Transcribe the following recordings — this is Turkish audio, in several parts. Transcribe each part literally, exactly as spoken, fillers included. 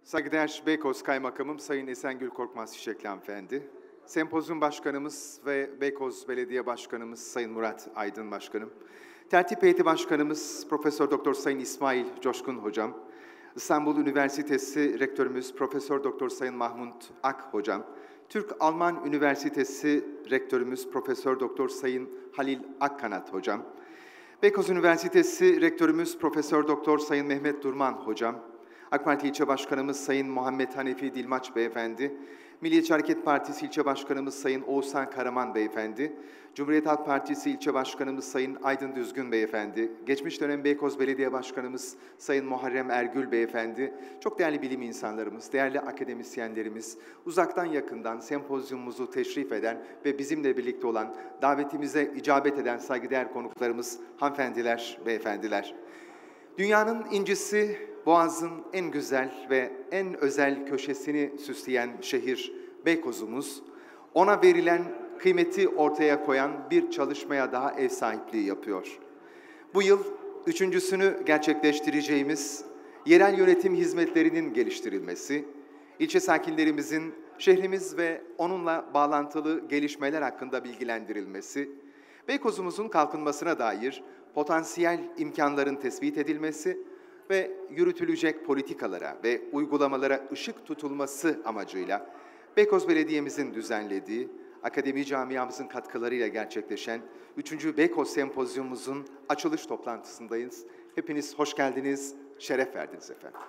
Saygıdeğer Beykoz Kaymakamım Sayın Esengül Korkmaz Çiçekli Hanımefendi, Sempozyum Başkanımız ve Beykoz Belediye Başkanımız Sayın Murat Aydın Başkanım, Tertip Heyeti Başkanımız Profesör Doktor Sayın İsmail Coşkun Hocam, İstanbul Üniversitesi Rektörümüz Profesör Doktor Sayın Mahmut Ak Hocam, Türk-Alman Üniversitesi Rektörümüz Profesör Doktor Sayın Halil Akkanat Hocam, Beykoz Üniversitesi Rektörümüz Profesör Doktor Sayın Mehmet Durman Hocam, AK Parti İlçe Başkanımız Sayın Muhammed Hanefi Dilmaç Beyefendi, Milliyetçi Hareket Partisi İlçe Başkanımız Sayın Oğuzhan Karaman Beyefendi, Cumhuriyet Halk Partisi İlçe Başkanımız Sayın Aydın Düzgün Beyefendi, geçmiş dönem Beykoz Belediye Başkanımız Sayın Muharrem Ergül Beyefendi, çok değerli bilim insanlarımız, değerli akademisyenlerimiz, uzaktan yakından sempozyumumuzu teşrif eden ve bizimle birlikte olan, davetimize icabet eden saygıdeğer konuklarımız, hanımefendiler, beyefendiler. Dünyanın incisi, Boğaz'ın en güzel ve en özel köşesini süsleyen şehir Beykoz'umuz, ona verilen kıymeti ortaya koyan bir çalışmaya daha ev sahipliği yapıyor. Bu yıl üçüncüsünü gerçekleştireceğimiz yerel yönetim hizmetlerinin geliştirilmesi, ilçe sakinlerimizin şehrimiz ve onunla bağlantılı gelişmeler hakkında bilgilendirilmesi, Beykoz'umuzun kalkınmasına dair potansiyel imkanların tespit edilmesi ve yürütülecek politikalara ve uygulamalara ışık tutulması amacıyla Beykoz Belediye'mizin düzenlediği, akademi camiamızın katkılarıyla gerçekleşen üçüncü Beykoz Sempozyumumuzun açılış toplantısındayız. Hepiniz hoş geldiniz, şeref verdiniz efendim.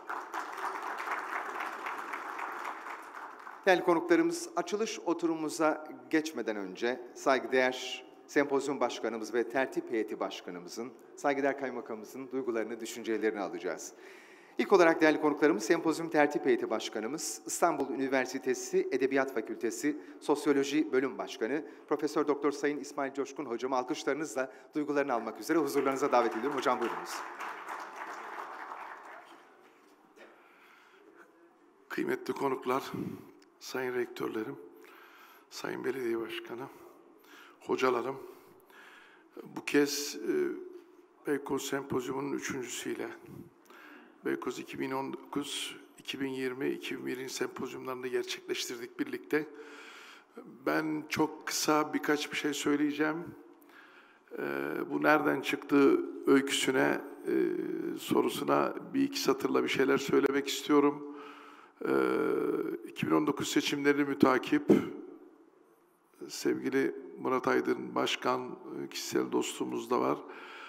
Değerli konuklarımız, açılış oturumumuza geçmeden önce saygıdeğer Sempozyum Başkanımız ve Tertip Heyeti Başkanımızın, saygıdeğer Kaymakamımızın duygularını, düşüncelerini alacağız. İlk olarak değerli konuklarımız, Sempozyum Tertip Heyeti Başkanımız, İstanbul Üniversitesi Edebiyat Fakültesi Sosyoloji Bölüm Başkanı, Profesör Doktor Sayın İsmail Coşkun Hocam'ı alkışlarınızla duygularını almak üzere huzurlarınıza davet ediyorum. Hocam buyurunuz. Kıymetli konuklar, sayın rektörlerim, sayın belediye başkanı, hocalarım, bu kez e, Beykoz Sempozyumu'nun üçüncüsüyle Beykoz iki bin on dokuz, iki bin yirmi, iki bin yirmi sempozyumlarını gerçekleştirdik birlikte. Ben çok kısa birkaç bir şey söyleyeceğim. E, bu nereden çıktı öyküsüne, e, sorusuna bir iki satırla bir şeyler söylemek istiyorum. E, iki bin on dokuz seçimlerini mütakip, sevgili Murat Aydın Başkan, kişisel dostluğumuz da var.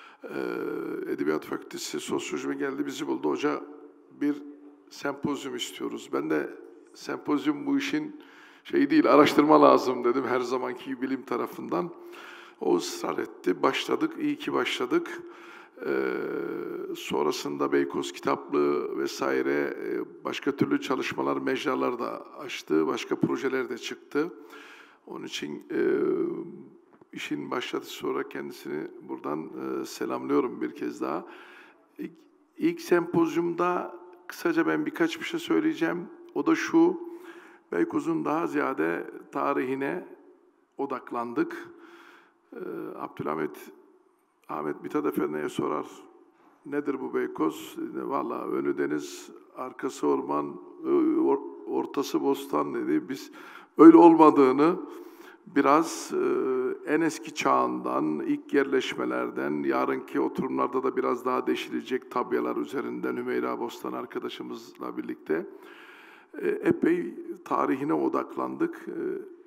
Ee, Edebiyat Fakültesi Sosyoloji geldi, bizi buldu. Hoca, bir sempozyum istiyoruz. Ben de sempozyum bu işin şeyi değil, araştırma lazım dedim her zamanki bilim tarafından. O ısrar etti. Başladık, iyi ki başladık. Ee, sonrasında Beykoz Kitaplığı vesaire başka türlü çalışmalar, mecralar da açtı. Başka projeler de çıktı. Onun için e, işin başladı, sonra kendisini buradan e, selamlıyorum bir kez daha. İlk, ilk sempozyumda kısaca ben birkaç bir şey söyleyeceğim. O da şu, Beykoz'un daha ziyade tarihine odaklandık. E, Abdülhamit, Ahmet Mithat Efendi'ye sorar, nedir bu Beykoz? Vallahi önü deniz, arkası orman, ortası bostan dedi. Biz öyle olmadığını biraz e, en eski çağından, ilk yerleşmelerden, yarınki oturumlarda da biraz daha deşilecek tabyalar üzerinden Hümeyra Bostan arkadaşımızla birlikte e, epey tarihine odaklandık. E,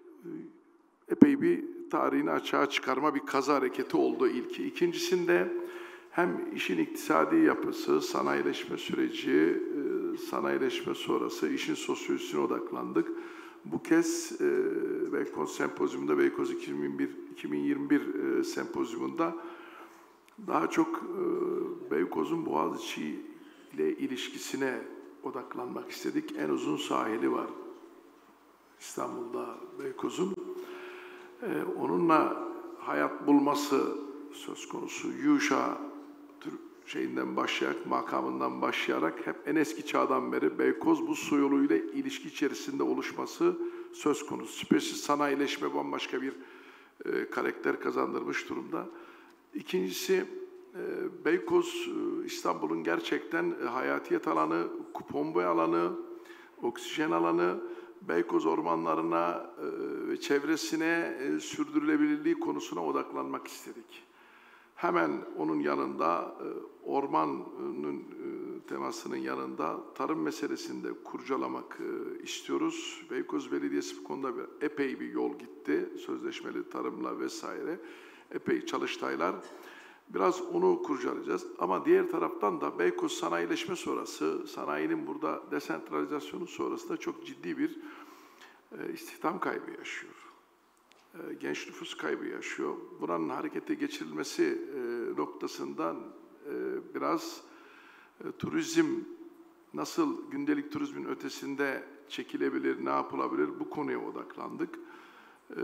epey bir tarihini açığa çıkarma bir kaza hareketi oldu ilki. İkincisinde hem işin iktisadi yapısı, sanayileşme süreci, e, sanayileşme sonrası işin sosyolojisine odaklandık. Bu kez e, Beykoz Sempozyumunda, Beykoz iki bin bir, iki bin yirmi bir e, Sempozyumunda daha çok e, Beykoz'un Boğaziçi ile ilişkisine odaklanmak istedik. En uzun sahili var İstanbul'da Beykoz'un. E, onunla hayat bulması söz konusu. Yuşa şeyinden başlayarak, makamından başlayarak hep en eski çağdan beri Beykoz bu su yoluyla ilişki içerisinde oluşması söz konusu. Spesifik sanayileşme bambaşka bir e, karakter kazandırmış durumda. İkincisi, e, Beykoz, e, İstanbul'un gerçekten e, hayatiyet alanı, kupon boy alanı, oksijen alanı, Beykoz ormanlarına ve çevresine e, sürdürülebilirliği konusuna odaklanmak istedik. Hemen onun yanında e, ormanın e, temasının yanında tarım meselesini de kurcalamak e, istiyoruz. Beykoz Belediyesi bu konuda bir, epey bir yol gitti. Sözleşmeli tarımla vesaire. Epey çalıştaylar. Biraz onu kurcalayacağız. Ama diğer taraftan da Beykoz sanayileşme sonrası, sanayinin burada desentralizasyonu sonrasında çok ciddi bir e, istihdam kaybı yaşıyor. E, genç nüfus kaybı yaşıyor. Buranın harekete geçirilmesi e, noktasından e, biraz e, turizm nasıl gündelik turizmin ötesinde çekilebilir, ne yapılabilir bu konuya odaklandık. E,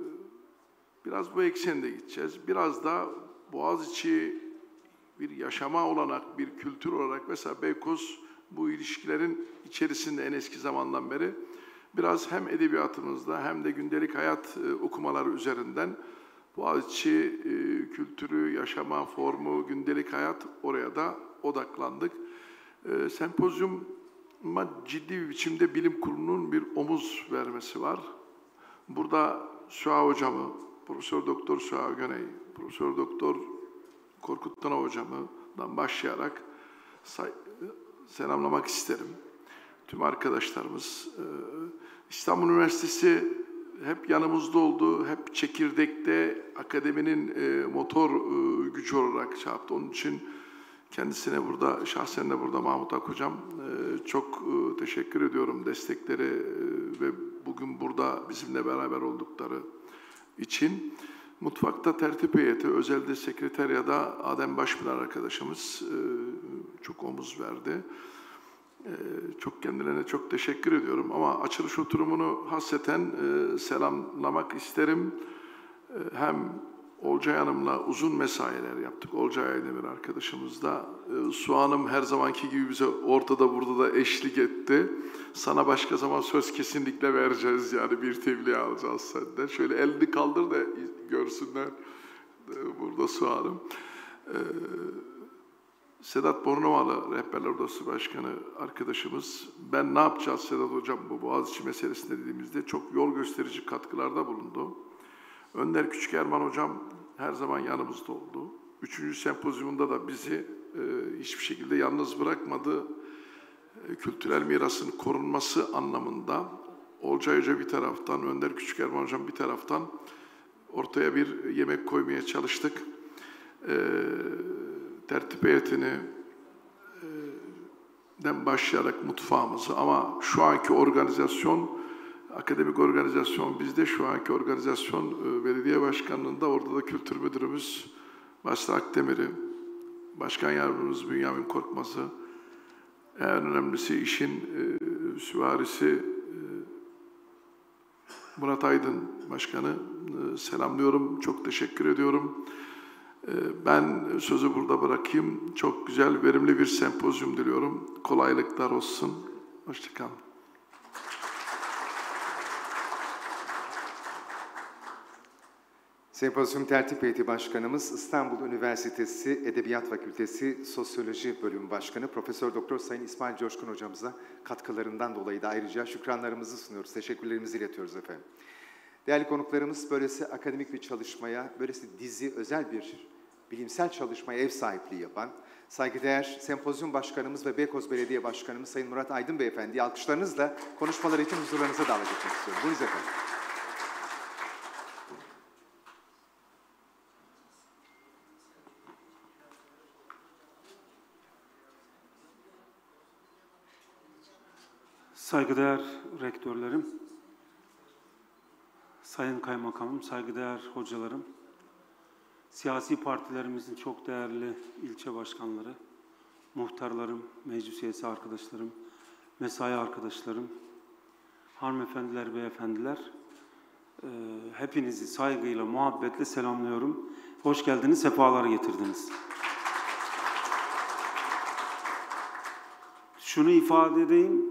biraz bu eksende gideceğiz. Biraz da Boğaziçi bir yaşama olanak, bir kültür olarak mesela Beykoz bu ilişkilerin içerisinde en eski zamandan beri biraz hem edebiyatımızda hem de gündelik hayat e, okumaları üzerinden Boğaziçi e, kültürü, yaşama formu, gündelik hayat oraya da odaklandık. E, sempozyuma ciddi bir biçimde bilim kurulunun bir omuz vermesi var. Burada Süha hocamı, Profesör Doktor Süha Göney, Profesör Doktor Korkut Tuna hocamdan başlayarak selamlamak isterim. Tüm arkadaşlarımız, İstanbul Üniversitesi hep yanımızda oldu, hep çekirdekte akademinin motor gücü olarak şey yaptı. Onun için kendisine burada, şahsen de burada Mahmut Ak hocam çok teşekkür ediyorum destekleri ve bugün burada bizimle beraber oldukları için. Mutfakta tertip heyeti, özelde sekreteryada Adem Başpınar arkadaşımız çok omuz verdi. Çok kendilerine çok teşekkür ediyorum ama açılış oturumunu hasreten selamlamak isterim. Hem Olcay Hanım'la uzun mesailer yaptık. Olcay Aydemir arkadaşımızla. Su Hanım her zamanki gibi bize ortada burada da eşlik etti. Sana başka zaman söz kesinlikle vereceğiz yani bir tebliğ alacağız senden. Şöyle elini kaldır da görsünler burada Su Hanım. Ee, Sedat Bornovalı Rehberler Odası Başkanı arkadaşımız. Ben ne yapacağız Sedat Hocam bu Boğaziçi meselesinde dediğimizde çok yol gösterici katkılarda bulundu. Önder Küçükerman Hocam her zaman yanımızda oldu. Üçüncü sempozyumunda da bizi e, hiçbir şekilde yalnız bırakmadı. E, kültürel mirasın korunması anlamında Olcay Hoca bir taraftan, Önder Küçükerman Hocam bir taraftan ortaya bir yemek koymaya çalıştık. E, tertip heyetini e, den başlayarak mutfağımızı ama şu anki organizasyon akademik organizasyon bizde, şu anki organizasyon e, belediye başkanlığında, orada da kültür müdürümüz Basri Akdemir'i, başkan yardımcımız Bünyamin Korkmaz'ı, en önemlisi işin e, süvarisi e, Murat Aydın Başkanı e, selamlıyorum, çok teşekkür ediyorum. E, ben sözü burada bırakayım. Çok güzel, verimli bir sempozyum diliyorum. Kolaylıklar olsun. Hoşça kalın. Sempozyum Tertip Heyeti Başkanımız, İstanbul Üniversitesi Edebiyat Fakültesi Sosyoloji Bölümü Başkanı Profesör Doktor Sayın İsmail Coşkun hocamıza katkılarından dolayı da ayrıca şükranlarımızı sunuyoruz, teşekkürlerimizi iletiyoruz efendim. Değerli konuklarımız, böylesi akademik bir çalışmaya, böylesi dizi, özel bir bilimsel çalışmaya ev sahipliği yapan saygıdeğer Sempozyum Başkanımız ve Beykoz Belediye Başkanımız Sayın Murat Aydın Beyefendi'yi alkışlarınızla konuşmaları için huzurlarınıza davet etmek istiyorum. Buyurunuz efendim. Saygıdeğer rektörlerim, sayın kaymakamım, saygıdeğer hocalarım, siyasi partilerimizin çok değerli ilçe başkanları, muhtarlarım, meclis üyesi arkadaşlarım, mesai arkadaşlarım, hanımefendiler, beyefendiler, e, hepinizi saygıyla, muhabbetle selamlıyorum. Hoş geldiniz, sefalar getirdiniz. Şunu ifade edeyim,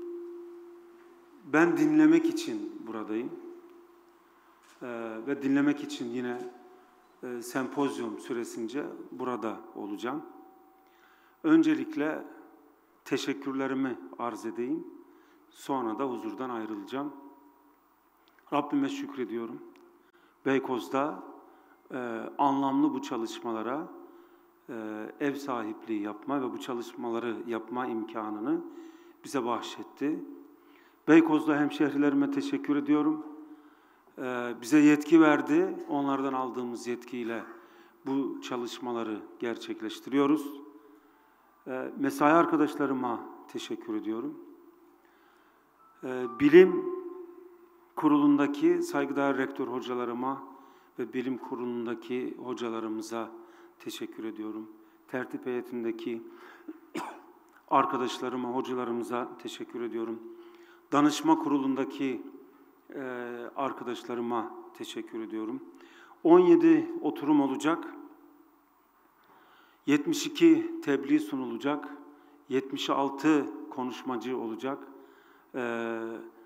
ben dinlemek için buradayım ee, ve dinlemek için yine e, sempozyum süresince burada olacağım. Öncelikle teşekkürlerimi arz edeyim. Sonra da huzurdan ayrılacağım. Rabbime şükrediyorum. Beykoz'da e, anlamlı bu çalışmalara e, ev sahipliği yapma ve bu çalışmaları yapma imkanını bize bahşetti. Beykoz'da hemşehrilerime teşekkür ediyorum. E, bize yetki verdi. Onlardan aldığımız yetkiyle bu çalışmaları gerçekleştiriyoruz. E, mesai arkadaşlarıma teşekkür ediyorum. E, bilim kurulundaki saygıdeğer rektör hocalarıma ve bilim kurulundaki hocalarımıza teşekkür ediyorum. Tertip heyetindeki arkadaşlarıma, hocalarımıza teşekkür ediyorum. Danışma kurulundaki e, arkadaşlarıma teşekkür ediyorum. on yedi oturum olacak. yetmiş iki tebliğ sunulacak. yetmiş altı konuşmacı olacak. Ee,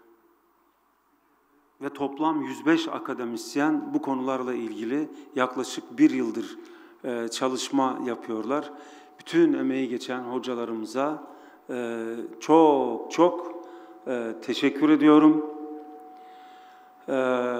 ve toplam yüz beş akademisyen bu konularla ilgili yaklaşık bir yıldır e, çalışma yapıyorlar. Bütün emeği geçen hocalarımıza e, çok çok e, teşekkür ediyorum. E,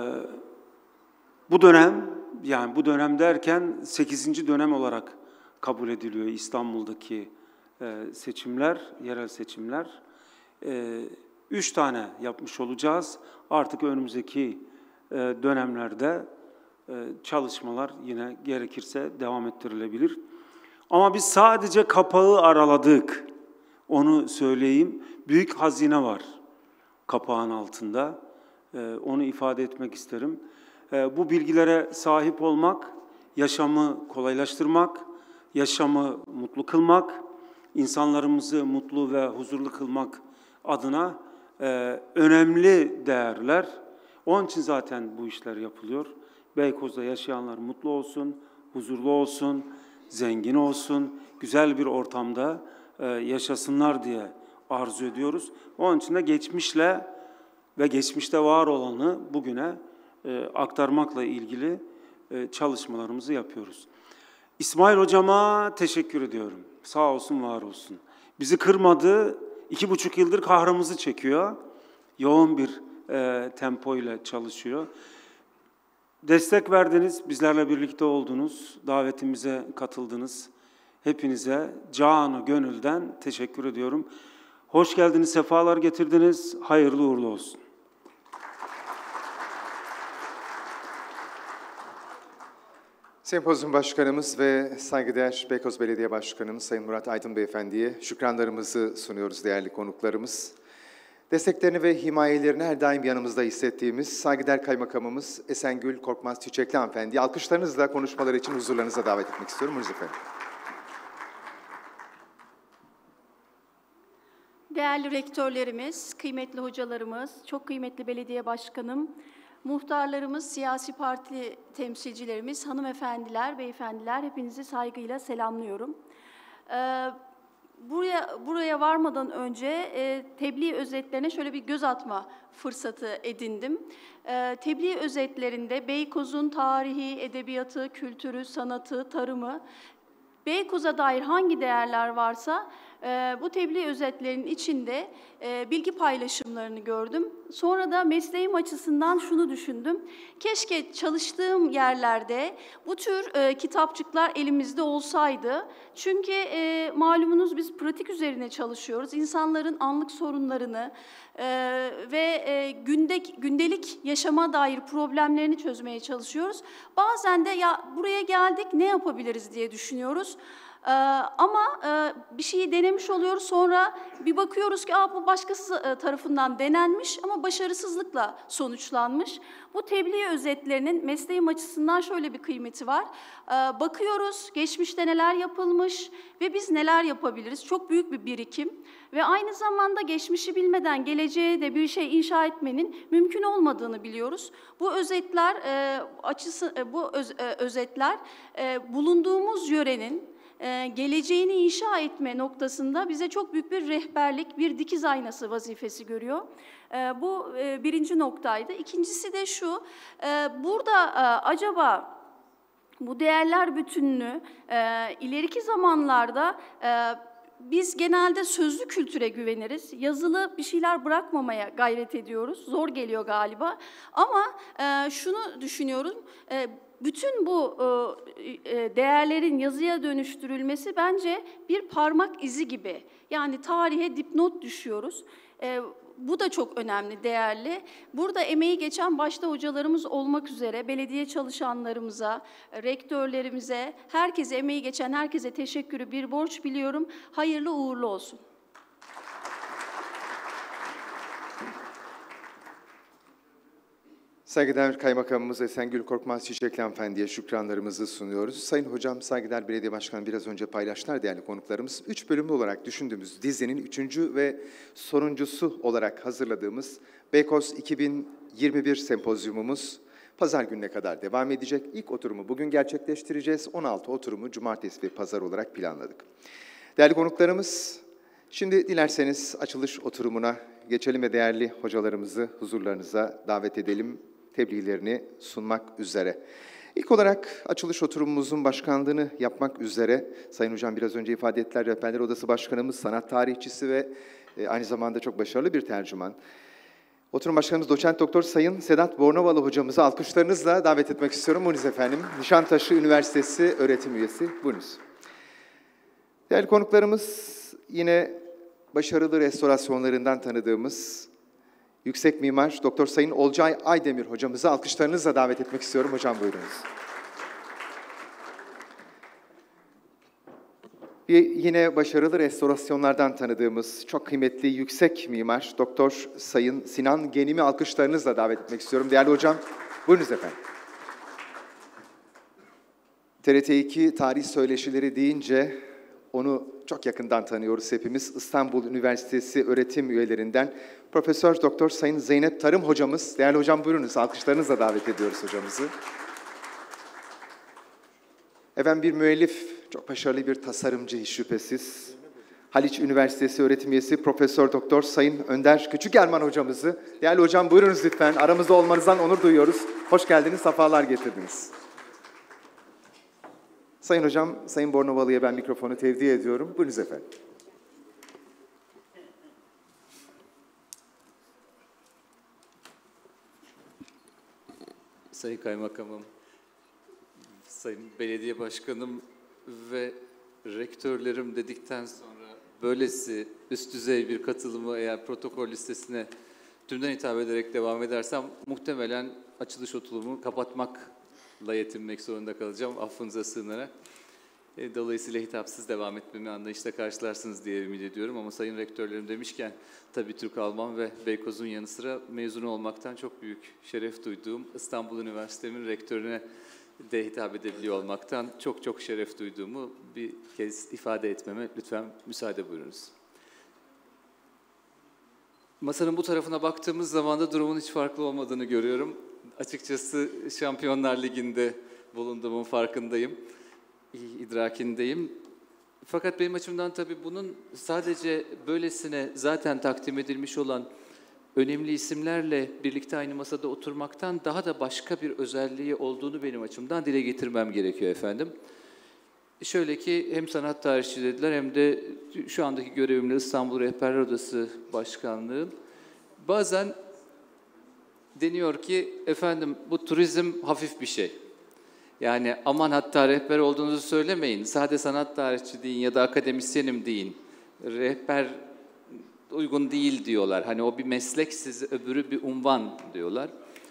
bu dönem, yani bu dönem derken sekizinci dönem olarak kabul ediliyor İstanbul'daki e, seçimler, yerel seçimler. E, üç tane yapmış olacağız. Artık önümüzdeki e, dönemlerde e, çalışmalar yine gerekirse devam ettirilebilir. Ama biz sadece kapağı araladık. Onu söyleyeyim. Büyük hazine var kapağın altında. E, onu ifade etmek isterim. E, bu bilgilere sahip olmak, yaşamı kolaylaştırmak, yaşamı mutlu kılmak, insanlarımızı mutlu ve huzurlu kılmak adına e, önemli değerler. Onun için zaten bu işler yapılıyor. Beykoz'da yaşayanlar mutlu olsun, huzurlu olsun, zengin olsun, güzel bir ortamda e, yaşasınlar diye arzu ediyoruz. Onun için de geçmişle ve geçmişte var olanı bugüne e, aktarmakla ilgili e, çalışmalarımızı yapıyoruz. İsmail Hocama teşekkür ediyorum. Sağ olsun, var olsun. Bizi kırmadı, iki buçuk yıldır kahrımızı çekiyor. Yoğun bir e, tempo ile çalışıyor. Destek verdiniz, bizlerle birlikte oldunuz, davetimize katıldınız. Hepinize canı gönülden teşekkür ediyorum. Hoş geldiniz, sefalar getirdiniz, hayırlı uğurlu olsun. Sempozyum Başkanımız ve saygıdeğer Beykoz Belediye Başkanımız Sayın Murat Aydın Beyefendi'ye şükranlarımızı sunuyoruz değerli konuklarımız. Desteklerini ve himayelerini her daim yanımızda hissettiğimiz saygıdeğer Kaymakamımız Esengül Korkmaz Çiçekli Hanımefendi'yi alkışlarınızla konuşmaları için huzurlarınıza davet etmek istiyorum. Buyurunuz efendim. Değerli rektörlerimiz, kıymetli hocalarımız, çok kıymetli belediye başkanım, muhtarlarımız, siyasi parti temsilcilerimiz, hanımefendiler, beyefendiler, hepinizi saygıyla selamlıyorum. Ee, buraya, buraya varmadan önce e, tebliğ özetlerine şöyle bir göz atma fırsatı edindim. E, tebliğ özetlerinde Beykoz'un tarihi, edebiyatı, kültürü, sanatı, tarımı, Beykoz'a dair hangi değerler varsa e, bu tebliğ özetlerinin içinde e, bilgi paylaşımlarını gördüm. Sonra da mesleğim açısından şunu düşündüm. Keşke çalıştığım yerlerde bu tür e, kitapçıklar elimizde olsaydı. Çünkü e, malumunuz biz pratik üzerine çalışıyoruz. İnsanların anlık sorunlarını e, ve e, günde, gündelik yaşama dair problemlerini çözmeye çalışıyoruz. Bazen de ya buraya geldik ne yapabiliriz diye düşünüyoruz. Ee, ama e, bir şeyi denemiş oluyoruz, sonra bir bakıyoruz ki Aa, bu başkası e, tarafından denenmiş ama başarısızlıkla sonuçlanmış. Bu tebliğ özetlerinin mesleğim açısından şöyle bir kıymeti var. Ee, bakıyoruz geçmişte neler yapılmış ve biz neler yapabiliriz. Çok büyük bir birikim ve aynı zamanda geçmişi bilmeden geleceğe de bir şey inşa etmenin mümkün olmadığını biliyoruz. Bu özetler e, açısı e, bu öz, e, özetler e, bulunduğumuz yörenin geleceğini inşa etme noktasında bize çok büyük bir rehberlik, bir dikiz aynası vazifesi görüyor. Bu birinci noktaydı. İkincisi de şu, burada acaba bu değerler bütününü ileriki zamanlarda biz genelde sözlü kültüre güveniriz. Yazılı bir şeyler bırakmamaya gayret ediyoruz. Zor geliyor galiba. Ama e, şunu düşünüyorum. E, bütün bu e, değerlerin yazıya dönüştürülmesi bence bir parmak izi gibi. Yani tarihe dipnot düşüyoruz. E, Bu da çok önemli, değerli. Burada emeği geçen başta hocalarımız olmak üzere belediye çalışanlarımıza, rektörlerimize, herkese, emeği geçen herkese teşekkürü bir borç biliyorum. Hayırlı uğurlu olsun. Saygıdeğer Kaymakamımız Esengül Korkmaz Çiçekli Hanımefendi'ye şükranlarımızı sunuyoruz. Sayın Hocam, saygıdeğer Belediye Başkanı biraz önce paylaştılar değerli konuklarımız. Üç bölümlü olarak düşündüğümüz dizinin üçüncü ve sonuncusu olarak hazırladığımız Beykoz iki bin yirmi bir sempozyumumuz pazar gününe kadar devam edecek. İlk oturumu bugün gerçekleştireceğiz. on altı oturumu cumartesi ve pazar olarak planladık. Değerli konuklarımız, şimdi dilerseniz açılış oturumuna geçelim ve değerli hocalarımızı huzurlarınıza davet edelim. Tebliğlerini sunmak üzere. İlk olarak açılış oturumumuzun başkanlığını yapmak üzere, Sayın Hocam biraz önce ifade ettiler, Rehberler Odası Başkanımız, sanat tarihçisi ve e, aynı zamanda çok başarılı bir tercüman. Oturum Başkanımız Doçent Doktor Sayın Sedat Bornovalı hocamızı alkışlarınızla davet etmek istiyorum. Buyurunuz efendim. Nişantaşı Üniversitesi öğretim üyesi. Buyurunuz. Değerli konuklarımız, yine başarılı restorasyonlarından tanıdığımız Yüksek Mimar Doktor Sayın Olcay Aydemir hocamızı alkışlarınızla davet etmek istiyorum. Hocam buyurunuz. Bir yine başarılı restorasyonlardan tanıdığımız çok kıymetli Yüksek Mimar Doktor Sayın Sinan Genim'i alkışlarınızla davet etmek istiyorum. Değerli hocam, buyurunuz efendim. T R T iki tarih söyleşileri deyince onu çok yakından tanıyoruz hepimiz. İstanbul Üniversitesi öğretim üyelerinden Profesör Doktor Sayın Zeynep Tarım hocamız. Değerli hocam buyurunuz, alkışlarınızla davet ediyoruz hocamızı. Efendim bir müellif, çok başarılı bir tasarımcı hiç şüphesiz. Haliç Üniversitesi öğretim üyesi Profesör Doktor Sayın Önder Küçükerman hocamızı. Değerli hocam buyurunuz lütfen, aramızda olmanızdan onur duyuyoruz. Hoş geldiniz, sefalar getirdiniz. Sayın hocam, Sayın Bornovalı'ya ben mikrofonu tevdi ediyorum. Buyurunuz efendim. Sayın Kaymakamım, Sayın Belediye Başkanım ve rektörlerim dedikten sonra böylesi üst düzey bir katılımı eğer protokol listesine tümden hitap ederek devam edersem muhtemelen açılış oturumu kapatmakla yetinmek zorunda kalacağım, affınıza sığınarak. Dolayısıyla hitapsız devam etmemi anlayışla karşılarsınız diye ümit ediyorum. Ama sayın rektörlerim demişken tabii Türk, Alman ve Beykoz'un yanı sıra mezun olmaktan çok büyük şeref duyduğum İstanbul Üniversitesi'nin rektörüne de hitap edebiliyor olmaktan çok çok şeref duyduğumu bir kez ifade etmeme lütfen müsaade buyurunuz. Masanın bu tarafına baktığımız zaman da durumun hiç farklı olmadığını görüyorum. Açıkçası Şampiyonlar Ligi'nde bulunduğumun farkındayım, idrakindeyim. Fakat benim açımdan tabii bunun sadece böylesine zaten takdim edilmiş olan önemli isimlerle birlikte aynı masada oturmaktan daha da başka bir özelliği olduğunu benim açımdan dile getirmem gerekiyor efendim. Şöyle ki hem sanat tarihçi dediler hem de şu andaki görevimle İstanbul Rehberler Odası Başkanlığı. Bazen deniyor ki efendim bu turizm hafif bir şey. Yani aman hatta rehber olduğunuzu söylemeyin, sade sanat tarihçi deyin ya da akademisyenim deyin. Rehber uygun değil diyorlar. Hani o bir meslek, siz öbürü bir unvan diyorlar.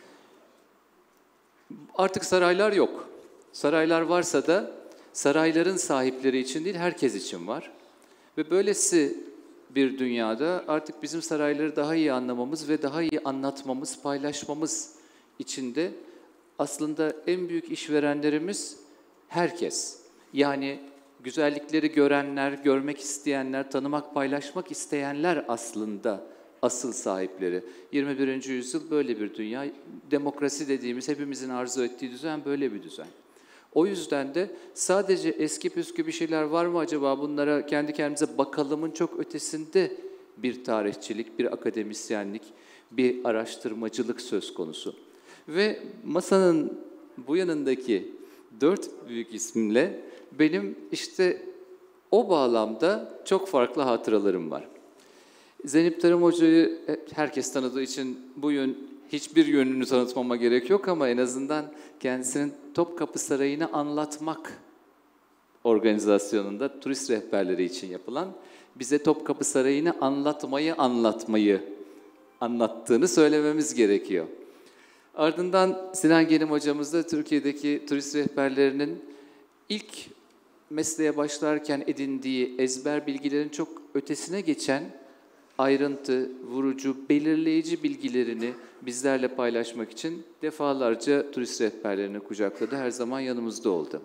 Artık saraylar yok. Saraylar varsa da sarayların sahipleri için değil, herkes için var. Ve böylesi bir dünyada artık bizim sarayları daha iyi anlamamız ve daha iyi anlatmamız, paylaşmamız için de aslında en büyük işverenlerimiz herkes. Yani güzellikleri görenler, görmek isteyenler, tanımak, paylaşmak isteyenler aslında asıl sahipleri. yirmi birinci yüzyıl böyle bir dünya. Demokrasi dediğimiz, hepimizin arzu ettiği düzen böyle bir düzen. O yüzden de sadece eski püskü bir şeyler var mı acaba, bunlara kendi kendimize bakalımın çok ötesinde bir tarihçilik, bir akademisyenlik, bir araştırmacılık söz konusu. Ve masanın bu yanındaki dört büyük isimle benim işte O bağlamda çok farklı hatıralarım var. Zeynep Tarım Hoca'yı herkes tanıdığı için bu yön, hiçbir yönünü tanıtmama gerek yok ama en azından kendisinin Topkapı Sarayı'nı anlatmak organizasyonunda turist rehberleri için yapılan, bize Topkapı Sarayı'nı anlatmayı anlatmayı anlattığını söylememiz gerekiyor. Ardından Sinan Genim hocamız da Türkiye'deki turist rehberlerinin ilk mesleğe başlarken edindiği ezber bilgilerin çok ötesine geçen ayrıntı, vurucu, belirleyici bilgilerini bizlerle paylaşmak için defalarca turist rehberlerini kucakladı. Her zaman yanımızda oldu.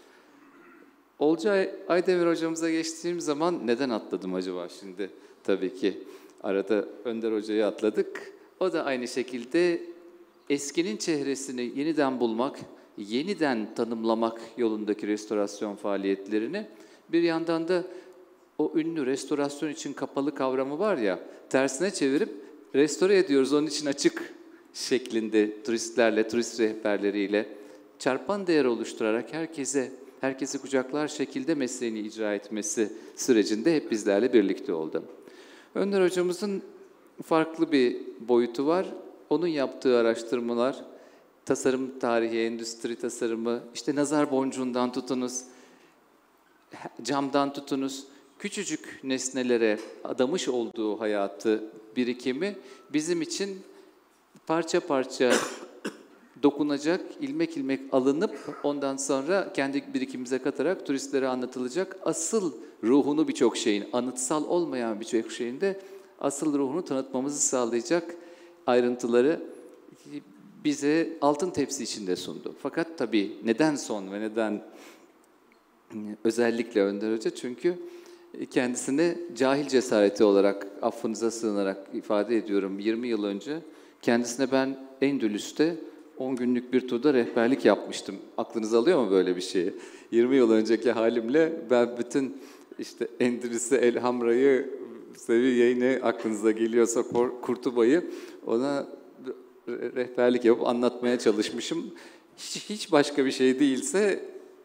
Olcay Aydemir hocamıza geçtiğim zaman neden atladım acaba şimdi? Tabii ki arada Önder Hoca'yı atladık. O da aynı şekilde eskinin çehresini yeniden bulmak, yeniden tanımlamak yolundaki restorasyon faaliyetlerini, bir yandan da o ünlü restorasyon için kapalı kavramı var ya, tersine çevirip restore ediyoruz, onun için açık şeklinde turistlerle, turist rehberleriyle çarpan değer oluşturarak herkese, herkesi kucaklar şekilde mesleğini icra etmesi sürecinde hep bizlerle birlikte oldu. Önder hocamızın farklı bir boyutu var. Onun yaptığı araştırmalar, tasarım tarihi, endüstri tasarımı, işte nazar boncuğundan tutunuz, camdan tutunuz, küçücük nesnelere adamış olduğu hayatı, birikimi bizim için parça parça dokunacak, ilmek ilmek alınıp ondan sonra kendi birikimimize katarak turistlere anlatılacak. Asıl ruhunu birçok şeyin, anıtsal olmayan birçok şeyin de asıl ruhunu tanıtmamızı sağlayacak ayrıntıları bize altın tepsi içinde sundu. Fakat tabii neden son ve neden özellikle Önder Hoca? Çünkü kendisine cahil cesareti olarak, affınıza sığınarak ifade ediyorum, yirmi yıl önce kendisine ben Endülüs'te on günlük bir turda rehberlik yapmıştım. Aklınız alıyor mu böyle bir şeyi? yirmi yıl önceki halimle ben bütün işte Endülüs'ü, Elhamra'yı, Seviye'yi ne aklınıza geliyorsa Kurtuba'yı ona rehberlik yapıp anlatmaya çalışmışım. Hiç, hiç başka bir şey değilse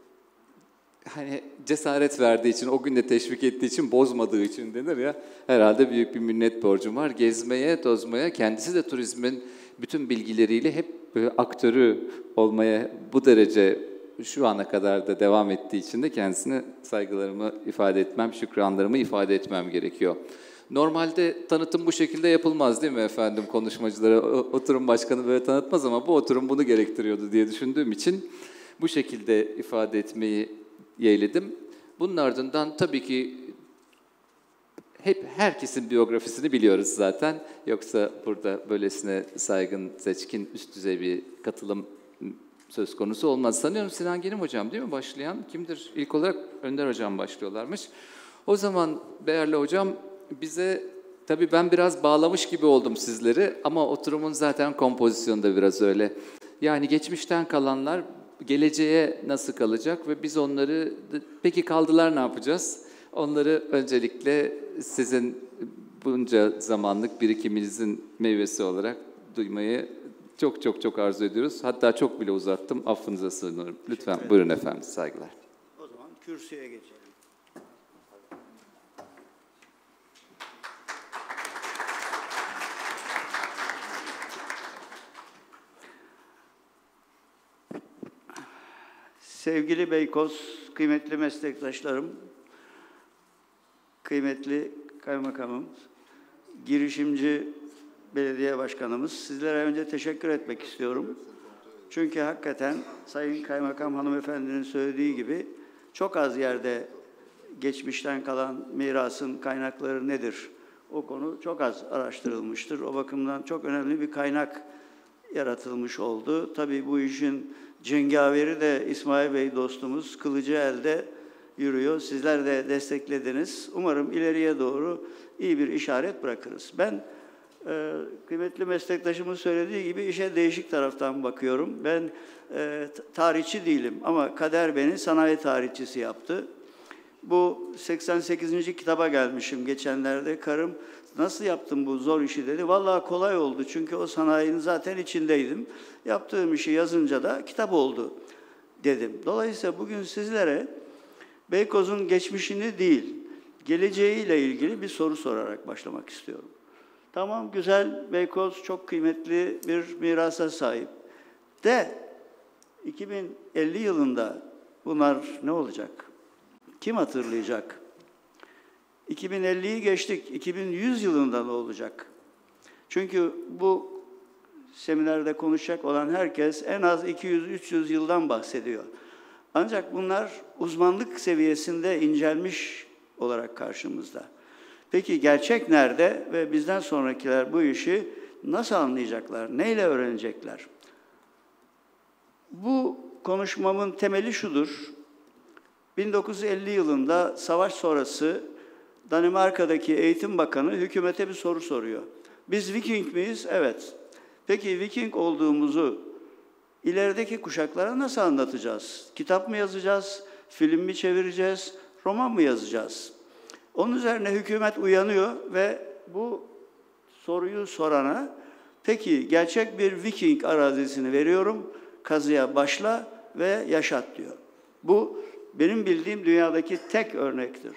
hani cesaret verdiği için, o gün de teşvik ettiği için, bozmadığı için denir ya, herhalde büyük bir minnet borcum var. Gezmeye, tozmaya, kendisi de turizmin bütün bilgileriyle hep aktörü olmaya bu derece şu ana kadar da devam ettiği için de kendisine saygılarımı ifade etmem, şükranlarımı ifade etmem gerekiyor. Normalde tanıtım bu şekilde yapılmaz değil mi efendim? Konuşmacılara oturum başkanı böyle tanıtmaz ama bu oturum bunu gerektiriyordu diye düşündüğüm için bu şekilde ifade etmeyi yeğledim. Bunun ardından tabii ki hep herkesin biyografisini biliyoruz zaten. Yoksa burada böylesine saygın, seçkin, üst düzey bir katılım söz konusu olmaz. Sanıyorum Sinan Genim hocam değil mi başlayan? Kimdir? İlk olarak Önder hocam başlıyorlarmış. O zaman değerli hocam bize, tabii ben biraz bağlamış gibi oldum sizleri ama oturumun zaten kompozisyonu da biraz öyle. Yani geçmişten kalanlar geleceğe nasıl kalacak ve biz onları, peki kaldılar ne yapacağız? Onları öncelikle sizin bunca zamanlık birikiminizin meyvesi olarak duymayı çok çok çok arzu ediyoruz. Hatta çok bile uzattım, affınıza sığınırım. Lütfen buyurun efendim, saygılar. O zaman kürsüye geçelim. Sevgili Beykoz, kıymetli meslektaşlarım, kıymetli kaymakamım, girişimci belediye başkanımız, sizlere önce teşekkür etmek istiyorum. Çünkü hakikaten Sayın Kaymakam hanımefendinin söylediği gibi çok az yerde geçmişten kalan mirasın kaynakları nedir? O konu çok az araştırılmıştır. O bakımdan çok önemli bir kaynak yaratılmış oldu. Tabii bu işin cengaveri de İsmail Bey dostumuz kılıcı elde yürüyor. Sizler de desteklediniz. Umarım ileriye doğru iyi bir işaret bırakırız. Ben e, kıymetli meslektaşımın söylediği gibi işe değişik taraftan bakıyorum. Ben e, tarihçi değilim ama kader beni sanayi tarihçisi yaptı. Bu seksen sekizinci kitaba gelmişim geçenlerde. Karım nasıl yaptın bu zor işi dedi. Vallahi kolay oldu çünkü o sanayinin zaten içindeydim. Yaptığım işi yazınca da kitap oldu dedim. Dolayısıyla bugün sizlere Beykoz'un geçmişini değil, geleceğiyle ilgili bir soru sorarak başlamak istiyorum. Tamam, güzel, Beykoz çok kıymetli bir mirasa sahip. De, iki bin elli yılında bunlar ne olacak? Kim hatırlayacak? iki bin elliyi geçtik, iki bin yüz yılında ne olacak? Çünkü bu seminerde konuşacak olan herkes en az iki yüz üç yüz yıldan bahsediyor. Ancak bunlar uzmanlık seviyesinde incelmiş olarak karşımızda. Peki gerçek nerede ve bizden sonrakiler bu işi nasıl anlayacaklar, neyle öğrenecekler? Bu konuşmamın temeli şudur. bin dokuz yüz elli yılında savaş sonrası Danimarka'daki Eğitim Bakanı hükümete bir soru soruyor. Biz Viking miyiz? Evet. Peki Viking olduğumuzu ilerideki kuşaklara nasıl anlatacağız? Kitap mı yazacağız? Film mi çevireceğiz? Roman mı yazacağız? Onun üzerine hükümet uyanıyor ve bu soruyu sorana, peki gerçek bir Viking arazisini veriyorum, kazıya başla ve yaşat diyor. Bu benim bildiğim dünyadaki tek örnektir.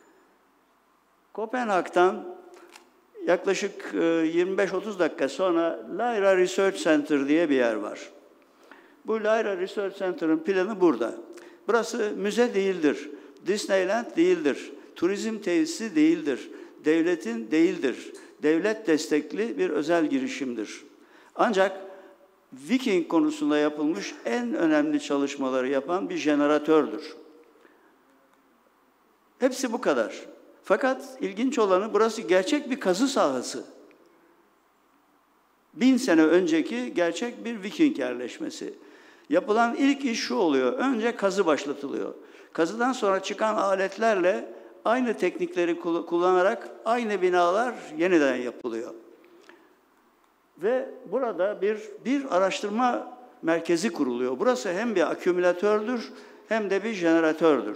Kopenhag'dan yaklaşık yirmi beş otuz dakika sonra Lyra Research Center diye bir yer var. Bu Lyra Research Center'ın planı burada. Burası müze değildir, Disneyland değildir, turizm tesisi değildir, devletin değildir, devlet destekli bir özel girişimdir. Ancak Viking konusunda yapılmış en önemli çalışmaları yapan bir jeneratördür. Hepsi bu kadar. Fakat ilginç olanı burası gerçek bir kazı sahası. Bin sene önceki gerçek bir Viking yerleşmesi. Yapılan ilk iş şu oluyor. Önce kazı başlatılıyor. Kazıdan sonra çıkan aletlerle aynı teknikleri kullanarak aynı binalar yeniden yapılıyor. Ve burada bir, bir araştırma merkezi kuruluyor. Burası hem bir akümülatördür hem de bir jeneratördür.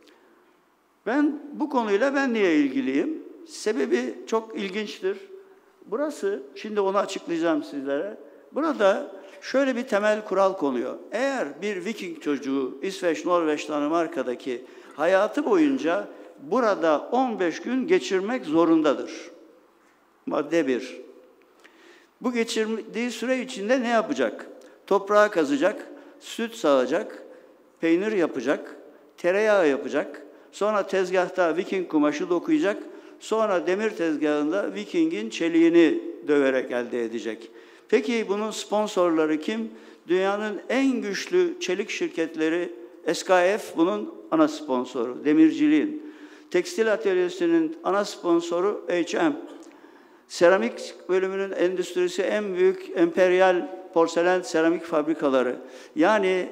Ben bu konuyla ben niye ilgiliyim? Sebebi çok ilginçtir. Burası, şimdi onu açıklayacağım sizlere. Burada şöyle bir temel kural konuyor. Eğer bir Viking çocuğu İsveç, Norveç, Danimarka'daki hayatı boyunca burada on beş gün geçirmek zorundadır. Madde bir. Bu geçirdiği süre içinde ne yapacak? Toprağı kazacak, süt sağacak, peynir yapacak, tereyağı yapacak. Sonra tezgahta Viking kumaşı dokuyacak. Sonra demir tezgahında Viking'in çeliğini döverek elde edecek. Peki bunun sponsorları kim? Dünyanın en güçlü çelik şirketleri S K F bunun ana sponsoru, demirciliğin. Tekstil atölyesinin ana sponsoru H and M. Seramik bölümünün endüstrisi en büyük emperyal porselen seramik fabrikaları. Yani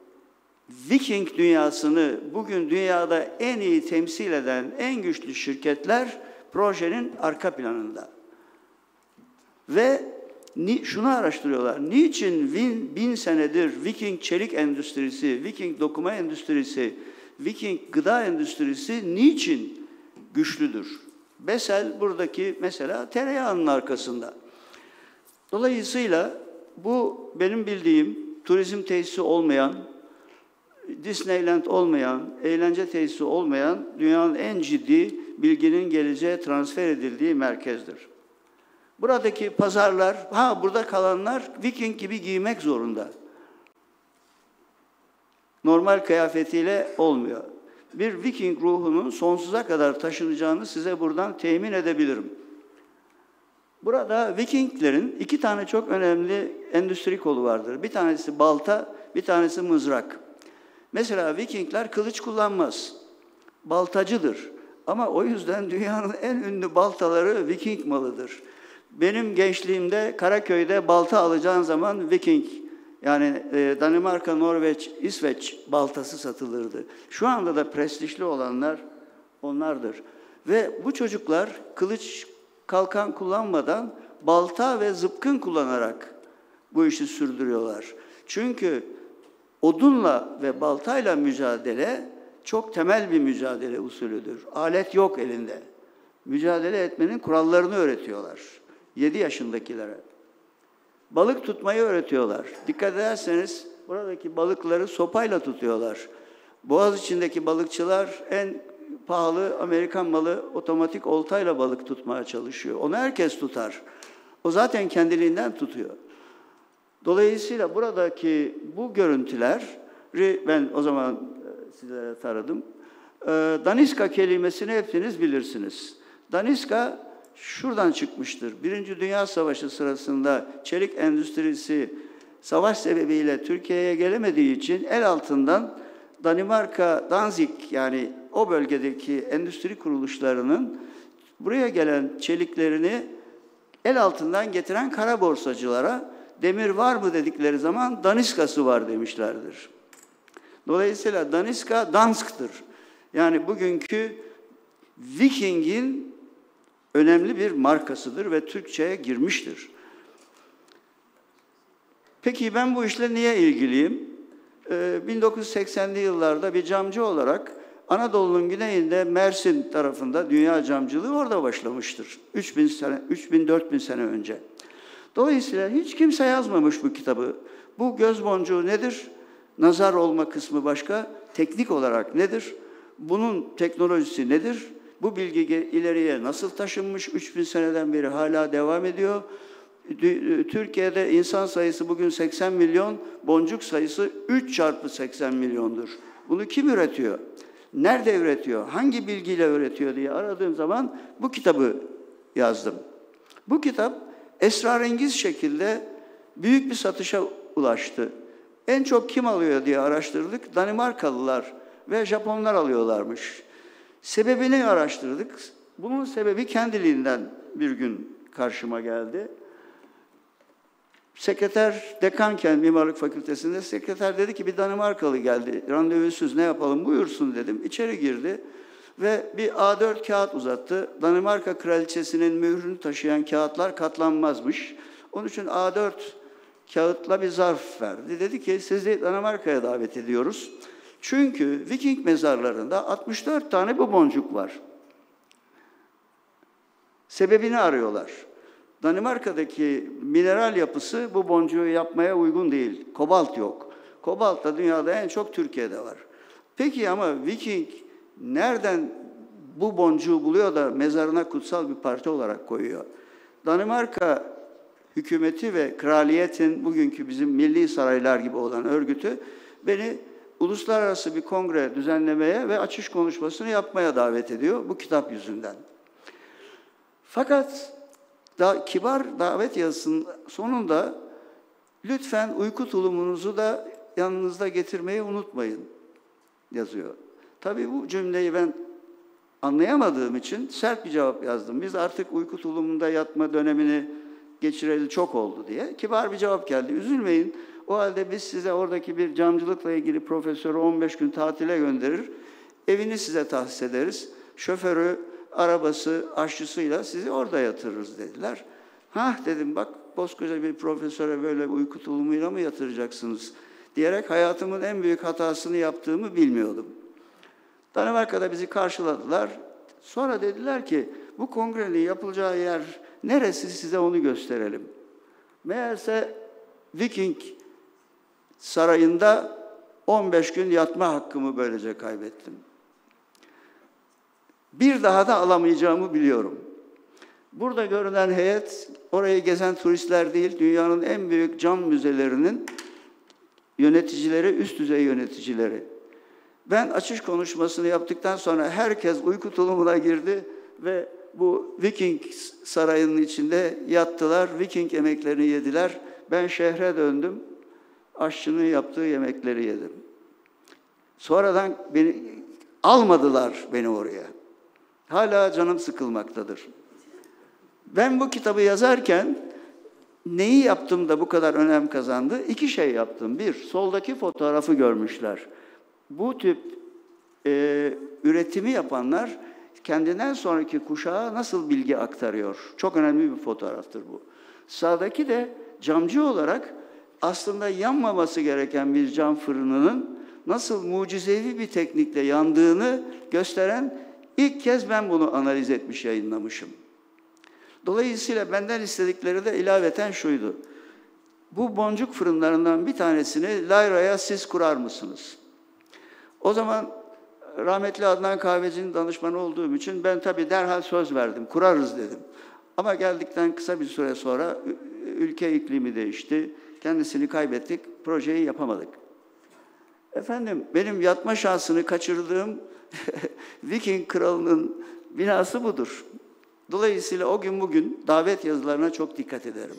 Viking dünyasını bugün dünyada en iyi temsil eden en güçlü şirketler projenin arka planında. Ve ni, şunu araştırıyorlar. Niçin bin, bin senedir Viking çelik endüstrisi, Viking dokuma endüstrisi, Viking gıda endüstrisi niçin güçlüdür? Besel buradaki mesela tereyağının arkasında. Dolayısıyla bu benim bildiğim turizm tesisi olmayan, Disneyland olmayan, eğlence tesisi olmayan dünyanın en ciddi bilginin geleceğe transfer edildiği merkezdir. Buradaki pazarlar, ha burada kalanlar Viking gibi giymek zorunda. Normal kıyafetiyle olmuyor. Bir Viking ruhunun sonsuza kadar taşınacağını size buradan temin edebilirim. Burada Vikinglerin iki tane çok önemli endüstri kolu vardır. Bir tanesi balta, bir tanesi mızrak. Mesela Vikingler kılıç kullanmaz. Baltacıdır. Ama o yüzden dünyanın en ünlü baltaları Viking malıdır. Benim gençliğimde Karaköy'de balta alacağın zaman Viking, yani e, Danimarka, Norveç, İsveç baltası satılırdı. Şu anda da prestijli olanlar onlardır. Ve bu çocuklar kılıç, kalkan kullanmadan balta ve zıpkın kullanarak bu işi sürdürüyorlar. Çünkü odunla ve baltayla mücadele çok temel bir mücadele usulüdür. Alet yok elinde. Mücadele etmenin kurallarını öğretiyorlar. yedi yaşındakilere. Balık tutmayı öğretiyorlar. Dikkat ederseniz buradaki balıkları sopayla tutuyorlar. Boğaziçi'ndeki balıkçılar en pahalı Amerikan malı otomatik oltayla balık tutmaya çalışıyor. Onu herkes tutar. O zaten kendiliğinden tutuyor. Dolayısıyla buradaki bu görüntüleri ben o zaman sizlere taradım. Daniska kelimesini hepiniz bilirsiniz. Daniska şuradan çıkmıştır. Birinci Dünya Savaşı sırasında çelik endüstrisi savaş sebebiyle Türkiye'ye gelemediği için el altından Danimarka, Danzig yani o bölgedeki endüstri kuruluşlarının buraya gelen çeliklerini el altından getiren kara borsacılara demir var mı dedikleri zaman Daniskası var demişlerdir. Dolayısıyla Daniska Dansk'tır. Yani bugünkü Viking'in önemli bir markasıdır ve Türkçe'ye girmiştir. Peki ben bu işle niye ilgiliyim? Ee, bin dokuz yüz seksenli yıllarda bir camcı olarak Anadolu'nun güneyinde Mersin tarafında dünya camcılığı orada başlamıştır. üç bin sene, üç bin dört bin sene önce. Dolayısıyla hiç kimse yazmamış bu kitabı. Bu göz boncuğu nedir? Nazar olma kısmı başka. Teknik olarak nedir? Bunun teknolojisi nedir? Bu bilgi ileriye nasıl taşınmış? üç bin seneden beri hala devam ediyor. Türkiye'de insan sayısı bugün seksen milyon, boncuk sayısı üç çarpı seksen milyondur. Bunu kim üretiyor? Nerede üretiyor? Hangi bilgiyle üretiyor diye aradığım zaman bu kitabı yazdım. Bu kitap esrarengiz şekilde büyük bir satışa ulaştı. En çok kim alıyor diye araştırdık. Danimarkalılar ve Japonlar alıyorlarmış. Sebebini araştırdık. Bunun sebebi kendiliğinden bir gün karşıma geldi. Sekreter, dekanken Mimarlık Fakültesi'nde sekreter dedi ki bir Danimarkalı geldi. Randevusuz ne yapalım buyursun dedim. İçeri girdi ve bir A dört kağıt uzattı. Danimarka Kraliçesi'nin mührünü taşıyan kağıtlar katlanmazmış. Onun için A dört kağıtla bir zarf verdi. Dedi ki sizi Danimarka'ya davet ediyoruz. Çünkü Viking mezarlarında altmış dört tane bu boncuk var. Sebebini arıyorlar. Danimarka'daki mineral yapısı bu boncuğu yapmaya uygun değil. Kobalt yok. Kobalt da dünyada en çok Türkiye'de var. Peki ama Viking nereden bu boncuğu buluyor da mezarına kutsal bir parça olarak koyuyor? Danimarka hükümeti ve kraliyetin bugünkü bizim milli saraylar gibi olan örgütü beni uluslararası bir kongre düzenlemeye ve açış konuşmasını yapmaya davet ediyor bu kitap yüzünden. Fakat da, kibar davet yazısının sonunda lütfen uyku tulumunuzu da yanınızda getirmeyi unutmayın yazıyor. Tabii bu cümleyi ben anlayamadığım için sert bir cevap yazdım. Biz artık uyku tulumunda yatma dönemini geçireli çok oldu diye. Kibar bir cevap geldi. Üzülmeyin. O halde biz size oradaki bir camcılıkla ilgili profesörü on beş gün tatile gönderir. Evini size tahsis ederiz. Şoförü, arabası, aşçısıyla sizi orada yatırırız dediler. Hah dedim bak koskoca bir profesöre böyle uyku tulumuyla mı yatıracaksınız diyerek hayatımın en büyük hatasını yaptığımı bilmiyordum. Danimarka'da bizi karşıladılar. Sonra dediler ki bu kongrenin yapılacağı yer neresi size onu gösterelim. Meğerse Viking sarayında on beş gün yatma hakkımı böylece kaybettim. Bir daha da alamayacağımı biliyorum. Burada görünen heyet, orayı gezen turistler değil, dünyanın en büyük cam müzelerinin yöneticileri, üst düzey yöneticileri. Ben açış konuşmasını yaptıktan sonra herkes uyku tulumuna girdi ve bu Viking sarayının içinde yattılar, Viking yemeklerini yediler. Ben şehre döndüm, aşçının yaptığı yemekleri yedim. Sonradan beni almadılar beni oraya. Hala canım sıkılmaktadır. Ben bu kitabı yazarken neyi yaptım da bu kadar önem kazandı? İki şey yaptım. Bir, soldaki fotoğrafı görmüşler. Bu tip e, üretimi yapanlar kendinden sonraki kuşağa nasıl bilgi aktarıyor? Çok önemli bir fotoğraftır bu. Sağdaki de camcı olarak aslında yanmaması gereken bir cam fırınının nasıl mucizevi bir teknikle yandığını gösteren ilk kez ben bunu analiz etmiş, yayınlamışım. Dolayısıyla benden istedikleri de ilaveten şuydu. Bu boncuk fırınlarından bir tanesini Layra'ya siz kurar mısınız? O zaman rahmetli Adnan Kahveci'nin danışmanı olduğum için ben tabii derhal söz verdim, kurarız dedim. Ama geldikten kısa bir süre sonra ülke iklimi değişti, kendisini kaybettik, projeyi yapamadık. Efendim, benim yatma şansını kaçırdığım Viking kralının binası budur. Dolayısıyla o gün bugün davet yazılarına çok dikkat ederim.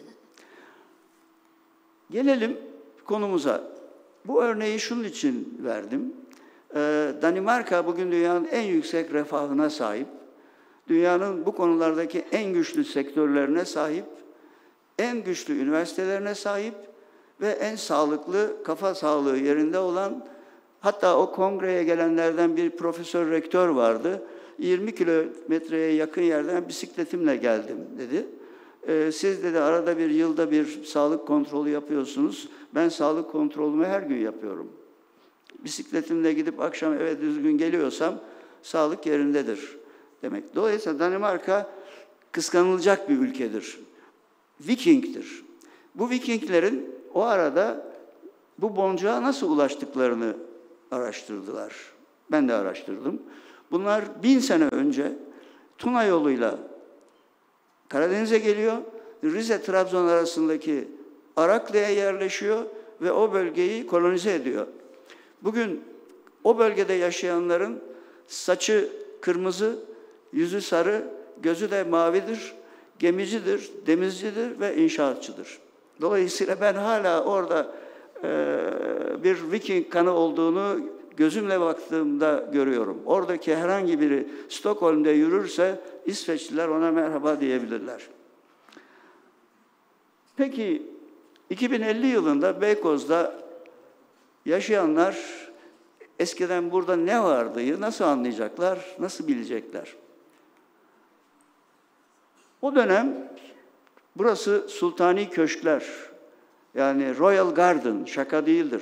Gelelim konumuza. Bu örneği şunun için verdim. Ee, Danimarka bugün dünyanın en yüksek refahına sahip, dünyanın bu konulardaki en güçlü sektörlerine sahip, en güçlü üniversitelerine sahip ve en sağlıklı, kafa sağlığı yerinde olan, hatta o kongreye gelenlerden bir profesör rektör vardı. yirmi kilometreye yakın yerden bisikletimle geldim dedi. Ee, siz dedi arada bir yılda bir sağlık kontrolü yapıyorsunuz. Ben sağlık kontrolümü her gün yapıyorum. Bisikletimle gidip akşam eve düzgün geliyorsam sağlık yerindedir demek. Dolayısıyla Danimarka kıskanılacak bir ülkedir. Viking'dir. Bu Vikinglerin o arada bu boncuğa nasıl ulaştıklarını araştırdılar. Ben de araştırdım. Bunlar bin sene önce Tuna yoluyla Karadeniz'e geliyor, Rize-Trabzon arasındaki Araklı'ya yerleşiyor ve o bölgeyi kolonize ediyor. Bugün o bölgede yaşayanların saçı kırmızı, yüzü sarı, gözü de mavidir, gemicidir, denizcidir ve inşaatçıdır. Dolayısıyla ben hala orada e, bir Viking kanı olduğunu gözümle baktığımda görüyorum. Oradaki herhangi biri Stockholm'de yürürse İsveçliler ona merhaba diyebilirler. Peki iki bin elli yılında Beykoz'da yaşayanlar eskiden burada ne vardığı nasıl anlayacaklar, nasıl bilecekler? O dönem burası Sultani Köşkler, yani Royal Garden, şaka değildir.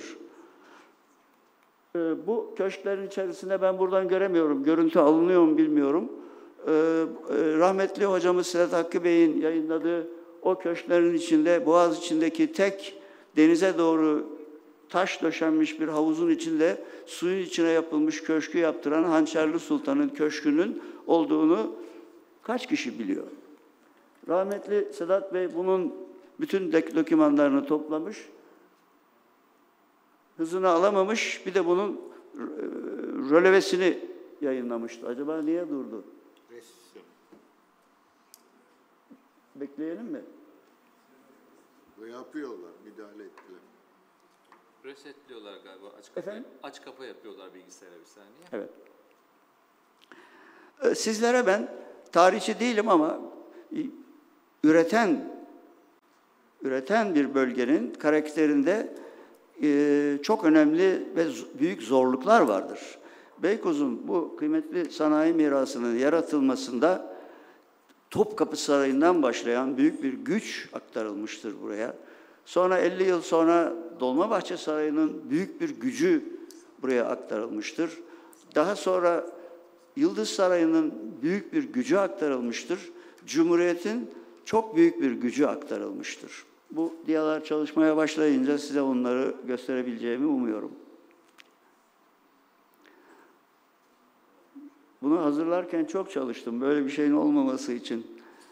Bu köşklerin içerisinde ben buradan göremiyorum, görüntü alınıyor mu bilmiyorum. Rahmetli hocamız Sedat Hakkı Bey'in yayınladığı o köşklerin içinde, Boğaz içindeki tek denize doğru taş döşenmiş bir havuzun içinde suyun içine yapılmış köşkü yaptıran Hançerli Sultan'ın köşkünün olduğunu kaç kişi biliyor? Rahmetli Sedat Bey bunun bütün dokümanlarını toplamış, hızını alamamış, bir de bunun rölevesini yayınlamıştı. Acaba niye durdu? Resim. Bekleyelim mi? Ve yapıyorlar, müdahale ettiler. Resetliyorlar galiba. Aç kapa, Efendim? aç kapa yapıyorlar bilgisayara bir saniye. Evet. Sizlere ben tarihçi değilim ama üreten üreten bir bölgenin karakterinde e, çok önemli ve büyük zorluklar vardır. Beykoz'un bu kıymetli sanayi mirasının yaratılmasında Topkapı Sarayı'ndan başlayan büyük bir güç aktarılmıştır buraya. Sonra elli yıl sonra Dolmabahçe Sarayı'nın büyük bir gücü buraya aktarılmıştır. Daha sonra Yıldız Sarayı'nın büyük bir gücü aktarılmıştır. Cumhuriyet'in çok büyük bir gücü aktarılmıştır. Bu diyalar çalışmaya başlayınca size onları gösterebileceğimi umuyorum. Bunu hazırlarken çok çalıştım, böyle bir şeyin olmaması için.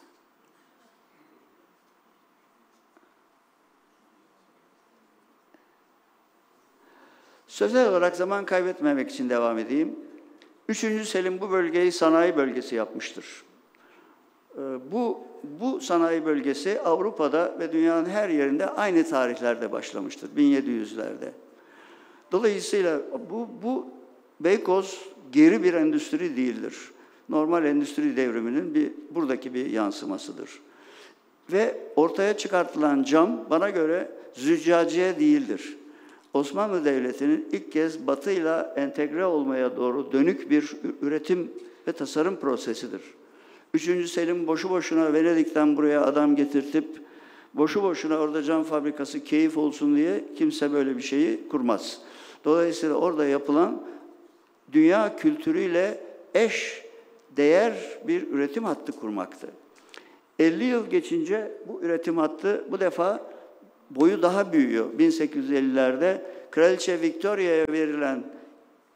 Sözel olarak zaman kaybetmemek için devam edeyim. Üçüncü Selim bu bölgeyi sanayi bölgesi yapmıştır. Bu, bu sanayi bölgesi Avrupa'da ve dünyanın her yerinde aynı tarihlerde başlamıştır, bin yedi yüzlerde. Dolayısıyla bu, bu Beykoz geri bir endüstri değildir. Normal endüstri devriminin bir, buradaki bir yansımasıdır. Ve ortaya çıkartılan cam bana göre züccaciye değildir. Osmanlı Devleti'nin ilk kez Batı'yla entegre olmaya doğru dönük bir üretim ve tasarım prosesidir. Üçüncü Selim boşu boşuna Venedik'ten buraya adam getirtip, boşu boşuna orada cam fabrikası keyif olsun diye kimse böyle bir şeyi kurmaz. Dolayısıyla orada yapılan dünya kültürüyle eş değer bir üretim hattı kurmaktı. elli yıl geçince bu üretim hattı bu defa boyu daha büyüyor. bin sekiz yüz ellilerde Kraliçe Victoria'ya verilen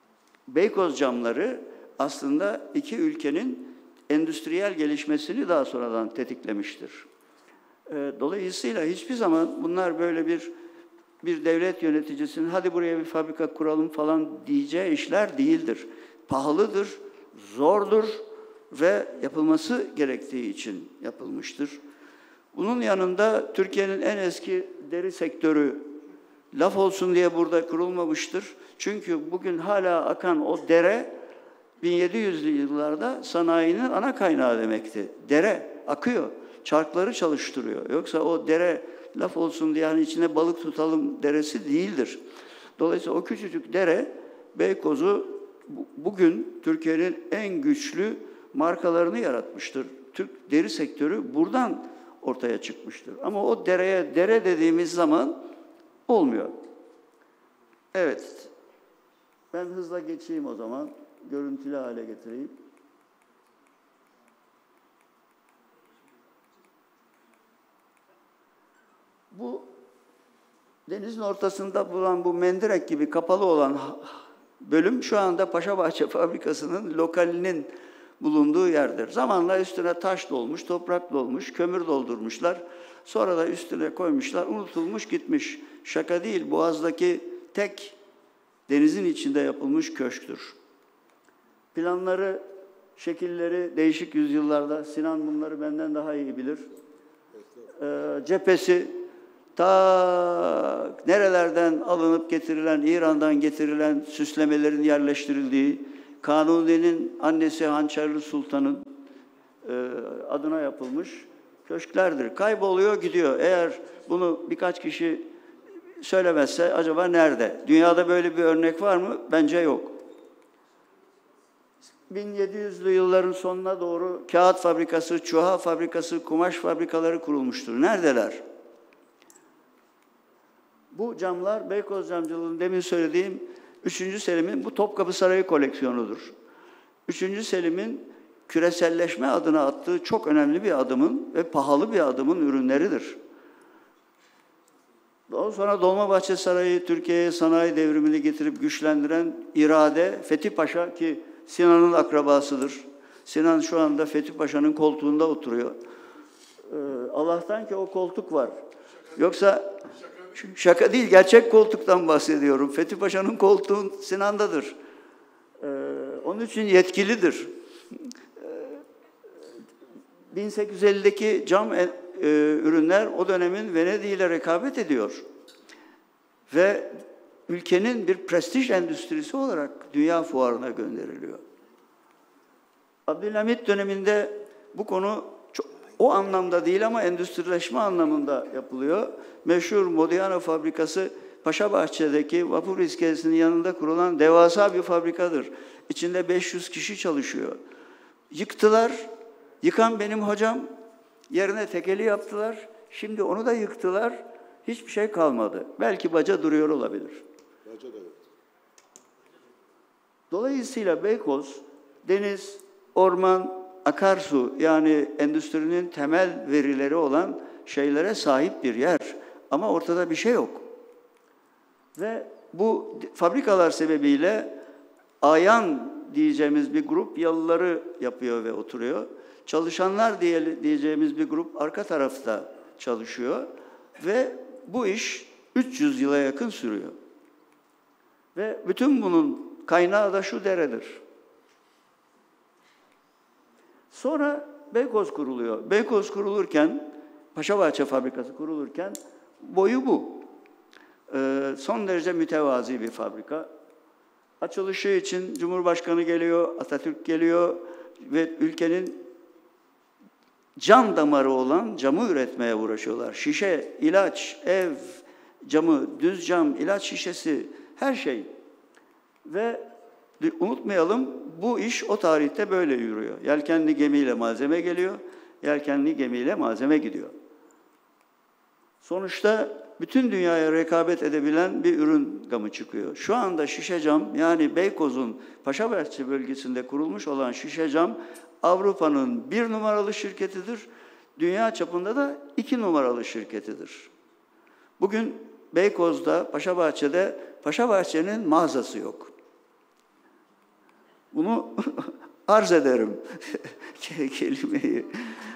Beykoz camları aslında iki ülkenin endüstriyel gelişmesini daha sonradan tetiklemiştir. Dolayısıyla hiçbir zaman bunlar böyle bir bir devlet yöneticisinin hadi buraya bir fabrika kuralım falan diyeceği işler değildir. Pahalıdır, zordur ve yapılması gerektiği için yapılmıştır. Bunun yanında Türkiye'nin en eski deri sektörü laf olsun diye burada kurulmamıştır. Çünkü bugün hala akan o dere bin yedi yüzlü yıllarda sanayinin ana kaynağı demekti. Dere akıyor, çarkları çalıştırıyor. Yoksa o dere laf olsun diye hani içine balık tutalım deresi değildir. Dolayısıyla o küçücük dere Beykoz'u bugün Türkiye'nin en güçlü markalarını yaratmıştır. Türk deri sektörü buradan ortaya çıkmıştır. Ama o dereye dere dediğimiz zaman olmuyor. Evet. Ben hızla geçeyim o zaman. Görüntülü hale getireyim. Bu denizin ortasında bulunan bu mendirek gibi kapalı olan bölüm şu anda Paşabahçe Fabrikası'nın lokalinin bulunduğu yerdir. Zamanla üstüne taş dolmuş, toprak dolmuş, kömür doldurmuşlar. Sonra da üstüne koymuşlar, unutulmuş gitmiş. Şaka değil, Boğaz'daki tek denizin içinde yapılmış köşktür. Planları, şekilleri değişik yüzyıllarda, Sinan bunları benden daha iyi bilir. Ee, cephesi ta nerelerden alınıp getirilen, İran'dan getirilen süslemelerin yerleştirildiği, Kanuni'nin annesi Hançerli Sultan'ın e, adına yapılmış köşklerdir. Kayboluyor, gidiyor. Eğer bunu birkaç kişi söylemezse acaba nerede? Dünyada böyle bir örnek var mı? Bence yok. bin yedi yüzlü yılların sonuna doğru kağıt fabrikası, çuha fabrikası, kumaş fabrikaları kurulmuştur. Neredeler? Bu camlar Beykoz camcılığının demin söylediğim üçüncü Selim'in bu Topkapı Sarayı koleksiyonudur. üçüncü Selim'in küreselleşme adına attığı çok önemli bir adımın ve pahalı bir adımın ürünleridir. Daha sonra Dolmabahçe Sarayı Türkiye'ye sanayi devrimini getirip güçlendiren irade Fethi Paşa ki Sinan'ın akrabasıdır. Sinan şu anda Fethi Paşa'nın koltuğunda oturuyor. Ee, Allah'tan ki o koltuk var. Yoksa şaka değil, gerçek koltuktan bahsediyorum. Fethi Paşa'nın koltuğu Sinan'dadır. Ee, onun için yetkilidir. Ee, bin sekiz yüz ellideki cam e, e, ürünler o dönemin Venedik'i ile rekabet ediyor. Ve ülkenin bir prestij endüstrisi olarak dünya fuarına gönderiliyor. Abdülhamit döneminde bu konu çok, o anlamda değil ama endüstrileşme anlamında yapılıyor. Meşhur Modiano fabrikası Paşabahçe'deki vapur iskelesinin yanında kurulan devasa bir fabrikadır. İçinde beş yüz kişi çalışıyor. Yıktılar. Yıkan benim hocam. Yerine tekeli yaptılar. Şimdi onu da yıktılar. Hiçbir şey kalmadı. Belki baca duruyor olabilir. Baca da yok. Dolayısıyla Beykoz, deniz, orman, akarsu yani endüstrinin temel verileri olan şeylere sahip bir yer. Ama ortada bir şey yok. Ve bu fabrikalar sebebiyle ayan diyeceğimiz bir grup yalıları yapıyor ve oturuyor. Çalışanlar diye, diyeceğimiz bir grup arka tarafta çalışıyor. Ve bu iş üç yüz yıla yakın sürüyor. Ve bütün bunun kaynağı da şu deredir. Sonra Beykoz kuruluyor. Beykoz kurulurken, Paşabahçe Fabrikası kurulurken boyu bu. Ee, son derece mütevazi bir fabrika. Açılışı için Cumhurbaşkanı geliyor, Atatürk geliyor ve ülkenin can damarı olan camı üretmeye uğraşıyorlar. Şişe, ilaç, ev camı, düz cam, ilaç şişesi, her şey. Ve unutmayalım, bu iş o tarihte böyle yürüyor. Yelkenli gemiyle malzeme geliyor, yelkenli gemiyle malzeme gidiyor. Sonuçta bütün dünyaya rekabet edebilen bir ürün gamı çıkıyor. Şu anda şişe cam, yani Beykoz'un Paşabahçe bölgesinde kurulmuş olan şişe cam, Avrupa'nın bir numaralı şirketidir, dünya çapında da iki numaralı şirketidir. Bugün Beykoz'da, Paşabahçe'de, Paşabahçe'nin mağazası yok. Bunu arz ederim kelimeyi.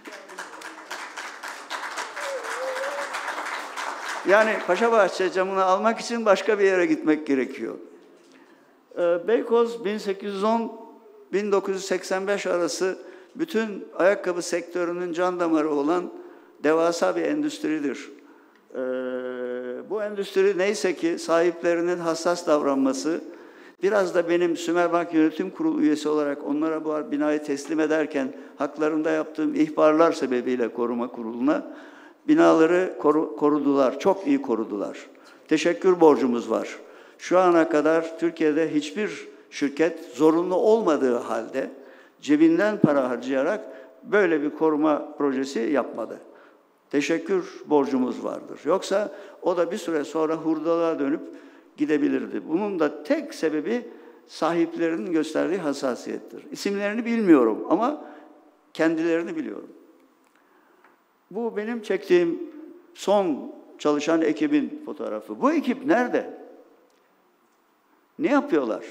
Yani Paşabahçe camını almak için başka bir yere gitmek gerekiyor. Beykoz bin sekiz yüz on - bin dokuz yüz seksen beş arası bütün ayakkabı sektörünün can damarı olan devasa bir endüstridir. Bu endüstri neyse ki sahiplerinin hassas davranması, biraz da benim Sümerbank Yönetim Kurulu üyesi olarak onlara bu binayı teslim ederken haklarında yaptığım ihbarlar sebebiyle koruma kuruluna binaları koru, korudular, çok iyi korudular. Teşekkür borcumuz var. Şu ana kadar Türkiye'de hiçbir şirket zorunlu olmadığı halde cebinden para harcayarak böyle bir koruma projesi yapmadı. Teşekkür borcumuz vardır. Yoksa o da bir süre sonra hurdalığa dönüp gidebilirdi. Bunun da tek sebebi sahiplerinin gösterdiği hassasiyettir. İsimlerini bilmiyorum ama kendilerini biliyorum. Bu benim çektiğim son çalışan ekibin fotoğrafı. Bu ekip nerede? Ne yapıyorlar?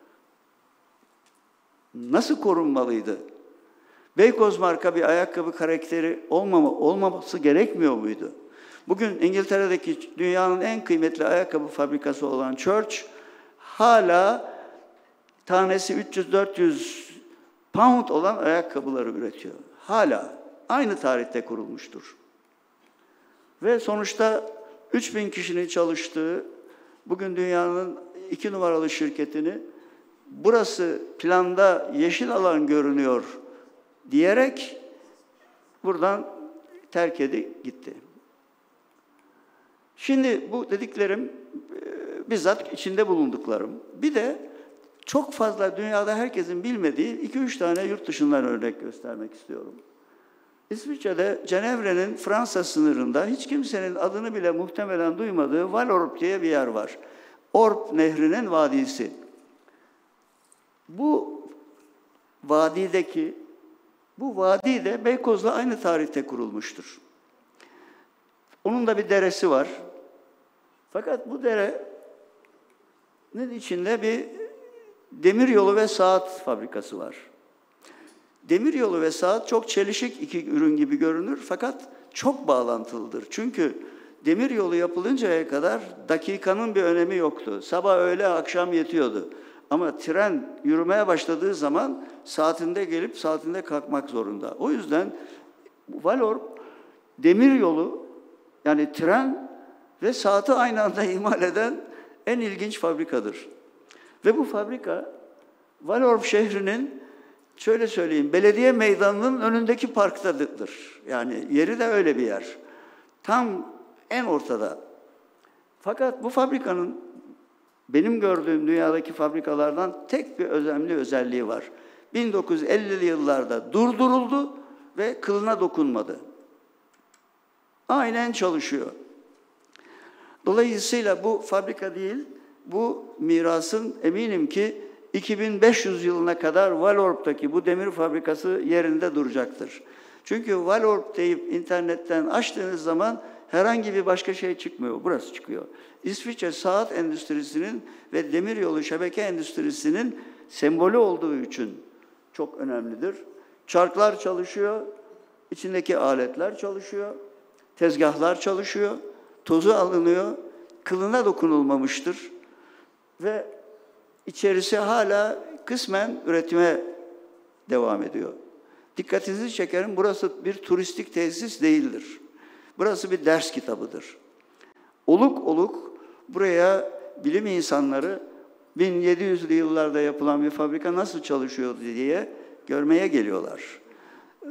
Nasıl korunmalıydı? Beykoz marka bir ayakkabı karakteri olmama, olmaması gerekmiyor muydu? Bugün İngiltere'deki dünyanın en kıymetli ayakkabı fabrikası olan Church hala tanesi üç yüz dört yüz pound olan ayakkabıları üretiyor. Hala aynı tarihte kurulmuştur. Ve sonuçta üç bin kişinin çalıştığı bugün dünyanın iki numaralı şirketini burası planda yeşil alan görünüyor diyerek buradan terk edip gitti. Şimdi bu dediklerim bizzat içinde bulunduklarım. Bir de çok fazla dünyada herkesin bilmediği iki üç tane yurt dışından örnek göstermek istiyorum. İsviçre'de Cenevre'nin Fransa sınırında hiç kimsenin adını bile muhtemelen duymadığı Valorp diye bir yer var. Orp Nehri'nin vadisi. Bu vadideki, bu vadi de Beykoz'la aynı tarihte kurulmuştur. Onun da bir deresi var. Fakat bu derenin içinde bir demiryolu ve saat fabrikası var. Demiryolu ve saat çok çelişik iki ürün gibi görünür fakat çok bağlantılıdır. Çünkü demiryolu yapılıncaya kadar dakikanın bir önemi yoktu. Sabah, öğle, akşam yetiyordu. Ama tren yürümeye başladığı zaman saatinde gelip saatinde kalkmak zorunda. O yüzden Valorp demiryolu, yani tren ve saati aynı anda imal eden en ilginç fabrikadır. Ve bu fabrika Valorp şehrinin, şöyle söyleyeyim, belediye meydanının önündeki parktadır. Yani yeri de öyle bir yer. Tam en ortada. Fakat bu fabrikanın benim gördüğüm dünyadaki fabrikalardan tek bir önemli özelliği var. bin dokuz yüz ellili yıllarda durduruldu ve kılına dokunmadı. Aynen çalışıyor. Dolayısıyla bu fabrika değil, bu mirasın eminim ki iki bin beş yüz yılına kadar Valorp'taki bu demir fabrikası yerinde duracaktır. Çünkü Valorp deyip internetten açtığınız zaman herhangi bir başka şey çıkmıyor. Burası çıkıyor. İsviçre saat endüstrisinin ve demiryolu şebeke endüstrisinin sembolü olduğu için çok önemlidir. Çarklar çalışıyor, içindeki aletler çalışıyor, tezgahlar çalışıyor, tozu alınıyor, kılına dokunulmamıştır ve içerisi hala kısmen üretime devam ediyor. Dikkatinizi çekerim, burası bir turistik tesis değildir. Burası bir ders kitabıdır. Oluk oluk buraya bilim insanları bin yedi yüzlü yıllarda yapılan bir fabrika nasıl çalışıyordu diye görmeye geliyorlar. Ee,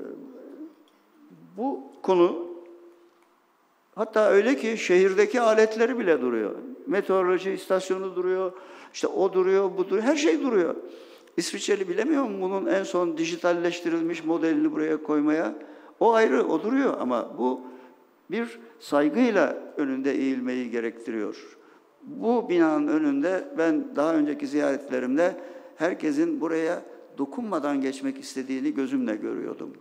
bu konu hatta öyle ki şehirdeki aletleri bile duruyor. Meteoroloji istasyonu duruyor, işte o duruyor, bu duruyor, her şey duruyor. İsviçreli bilemiyor mu bunun en son dijitalleştirilmiş modelini buraya koymaya? O ayrı, o duruyor ama bu bir saygıyla önünde eğilmeyi gerektiriyor. Bu binanın önünde ben daha önceki ziyaretlerimde herkesin buraya dokunmadan geçmek istediğini gözümle görüyordum.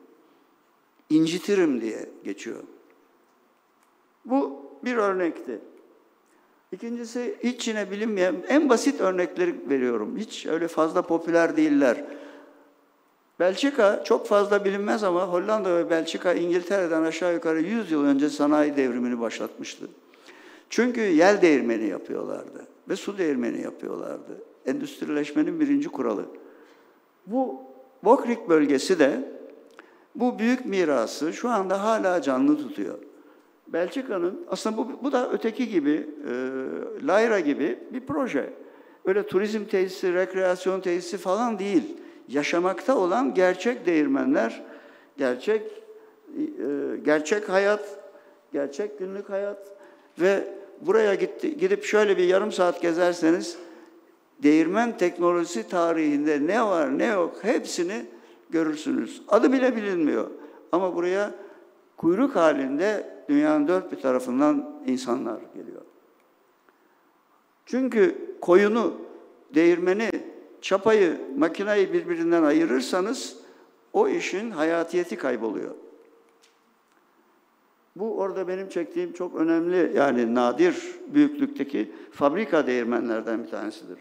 İncitirim diye geçiyor. Bu bir örnekti. İkincisi hiç yine bilinmeyen, en basit örnekleri veriyorum. Hiç öyle fazla popüler değiller. Belçika çok fazla bilinmez ama Hollanda ve Belçika İngiltere'den aşağı yukarı yüz yıl önce sanayi devrimini başlatmıştı. Çünkü yel değirmeni yapıyorlardı ve su değirmeni yapıyorlardı. Endüstrileşmenin birinci kuralı. Bu Bokrik bölgesi de bu büyük mirası şu anda hala canlı tutuyor. Belçika'nın, aslında bu, bu da öteki gibi, e, Lyra gibi bir proje. Öyle turizm tesisi, rekreasyon tesisi falan değil. Yaşamakta olan gerçek değirmenler, gerçek e, gerçek hayat, gerçek günlük hayat ve buraya gitti, gidip şöyle bir yarım saat gezerseniz değirmen teknolojisi tarihinde ne var ne yok hepsini görürsünüz. Adı bile bilinmiyor. Ama buraya kuyruk halinde dünyanın dört bir tarafından insanlar geliyor. Çünkü koyunu, değirmeni, çapayı, makinayı birbirinden ayırırsanız o işin hayatiyeti kayboluyor. Bu orada benim çektiğim çok önemli, yani nadir büyüklükteki fabrika değirmenlerden bir tanesidir.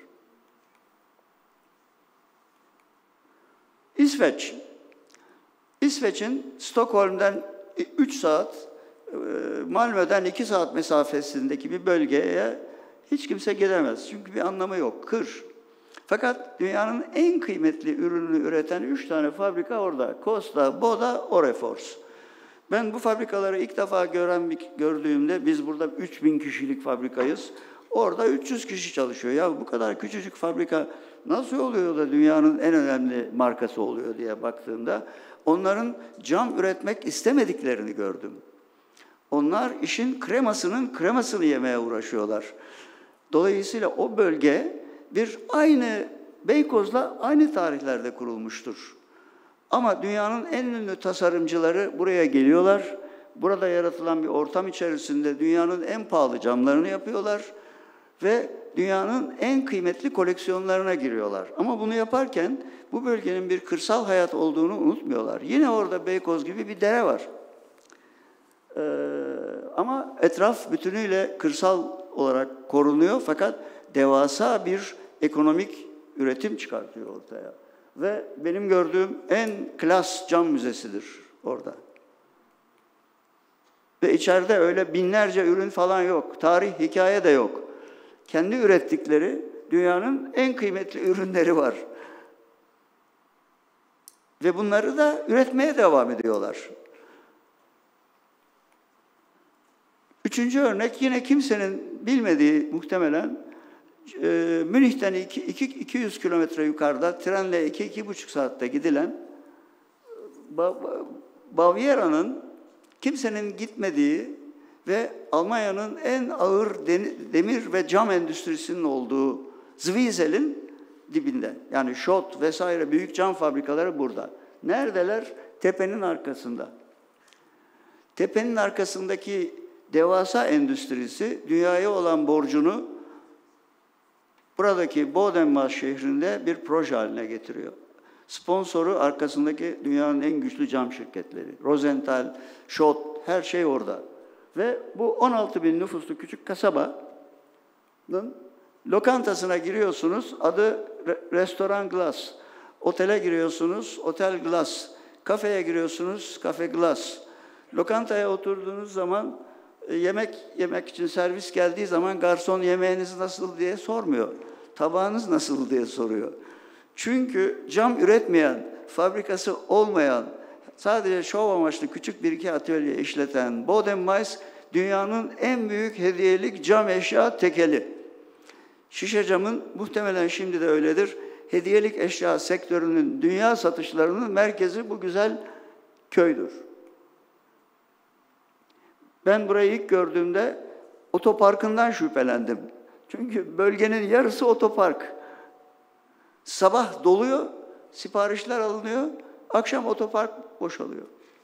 İsveç. İsveç'in Stockholm'den üç saat, Malmö'den iki saat mesafesindeki bir bölgeye hiç kimse gidemez. Çünkü bir anlamı yok. Kır. Fakat dünyanın en kıymetli ürününü üreten üç tane fabrika orada. Costa, Boda, Orrefors. Ben bu fabrikaları ilk defa gören, gördüğümde biz burada üç bin kişilik fabrikayız. Orada üç yüz kişi çalışıyor. Ya bu kadar küçücük fabrika nasıl oluyor da dünyanın en önemli markası oluyor diye baktığımda onların cam üretmek istemediklerini gördüm. Onlar işin kremasının kremasını yemeye uğraşıyorlar. Dolayısıyla o bölge bir aynı Beykoz'la aynı tarihlerde kurulmuştur. Ama dünyanın en ünlü tasarımcıları buraya geliyorlar. Burada yaratılan bir ortam içerisinde dünyanın en pahalı camlarını yapıyorlar ve dünyanın en kıymetli koleksiyonlarına giriyorlar. Ama bunu yaparken bu bölgenin bir kırsal hayat olduğunu unutmuyorlar. Yine orada Beykoz gibi bir dere var. Ee, ama etraf bütünüyle kırsal olarak korunuyor fakat devasa bir ekonomik üretim çıkartıyor ortaya. Ve benim gördüğüm en klas cam müzesidir orada. Ve içeride öyle binlerce ürün falan yok. Tarih, hikaye de yok. Kendi ürettikleri dünyanın en kıymetli ürünleri var. Ve bunları da üretmeye devam ediyorlar. Üçüncü örnek yine kimsenin bilmediği muhtemelen e, Münih'ten iki yüz kilometre yukarıda trenle iki iki buçuk saatte gidilen Bavyera'nın kimsenin gitmediği ve Almanya'nın en ağır demir ve cam endüstrisinin olduğu Zwiesel'in dibinde. Yani Schott vesaire büyük cam fabrikaları burada. Neredeler? Tepenin arkasında. Tepenin arkasındaki devasa endüstrisi dünyaya olan borcunu buradaki Bodenmaz şehrinde bir proje haline getiriyor. Sponsoru arkasındaki dünyanın en güçlü cam şirketleri. Rosenthal, Schott, her şey orada. Ve bu on altı bin nüfuslu küçük kasabanın lokantasına giriyorsunuz, adı Restoran Glass. Otele giriyorsunuz, Otel Glass. Kafeye giriyorsunuz, Kafe Glass. Lokantaya oturduğunuz zaman yemek yemek için servis geldiği zaman garson yemeğiniz nasıl diye sormuyor. Tabağınız nasıl diye soruyor. Çünkü cam üretmeyen, fabrikası olmayan, sadece şov amaçlı küçük bir iki atölye işleten Bodenmaz dünyanın en büyük hediyelik cam eşya tekeli. Şişe camın muhtemelen şimdi de öyledir. Hediyelik eşya sektörünün, dünya satışlarının merkezi bu güzel köydür. Ben burayı ilk gördüğümde otoparkından şüphelendim. Çünkü bölgenin yarısı otopark. Sabah doluyor, siparişler alınıyor, akşam otopark boşalıyor.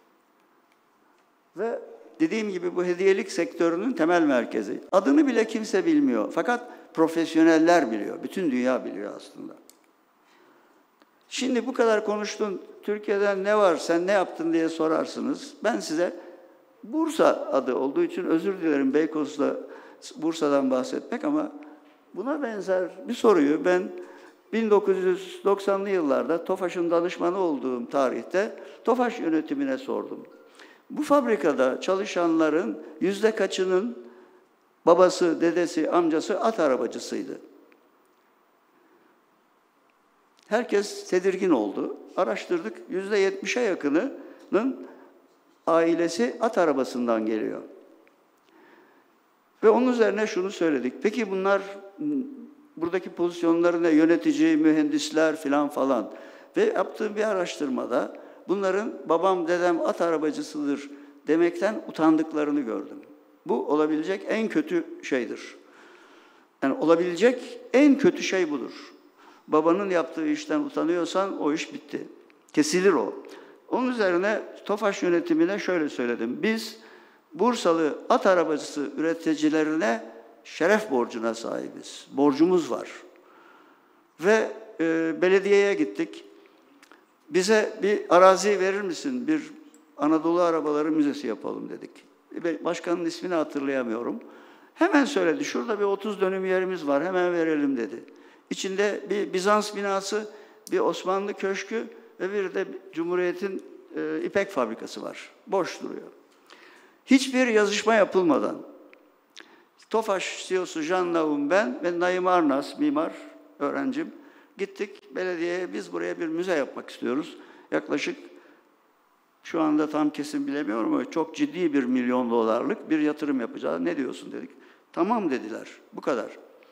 Ve dediğim gibi bu hediyelik sektörünün temel merkezi. Adını bile kimse bilmiyor. Fakat profesyoneller biliyor. Bütün dünya biliyor aslında. Şimdi bu kadar konuştun, Türkiye'den ne var, sen ne yaptın diye sorarsınız. Ben size Bursa adı olduğu için özür dilerim Beykoz'la Bursa'dan bahsetmek ama buna benzer bir soruyu ben bin dokuz yüz doksanlı yıllarda TOFAŞ'ın danışmanı olduğum tarihte TOFAŞ yönetimine sordum. Bu fabrikada çalışanların yüzde kaçının babası, dedesi, amcası at arabacısıydı? Herkes tedirgin oldu. Araştırdık. Yüzde yetmişe yakınının ailesi at arabasından geliyor. Ve onun üzerine şunu söyledik. Peki bunlar buradaki pozisyonları ne? Yönetici, mühendisler filan falan. Ve yaptığım bir araştırmada bunların babam, dedem at arabacısıdır demekten utandıklarını gördüm. Bu olabilecek en kötü şeydir. Yani olabilecek en kötü şey budur. Babanın yaptığı işten utanıyorsan o iş bitti. Kesilir o. Onun üzerine TOFAŞ yönetimine şöyle söyledim. Biz Bursalı at arabacısı üreticilerine şeref borcuna sahibiz. Borcumuz var. Ve e, belediyeye gittik. Bize bir arazi verir misin? Bir Anadolu Arabaları Müzesi yapalım dedik. Başkanın ismini hatırlayamıyorum. Hemen söyledi. Şurada bir otuz dönüm yerimiz var. Hemen verelim dedi. İçinde bir Bizans binası, bir Osmanlı köşkü ve bir de Cumhuriyet'in e, ipek fabrikası var. Boş duruyor. Hiçbir yazışma yapılmadan TOFAŞ C E O'su Can Navum, ben ve Naim Arnaz, mimar öğrencim, gittik belediyeye, biz buraya bir müze yapmak istiyoruz. Yaklaşık, şu anda tam kesin bilemiyorum ama çok ciddi bir milyon dolarlık bir yatırım yapacağız. Ne diyorsun dedik. Tamam dediler. Bu kadar.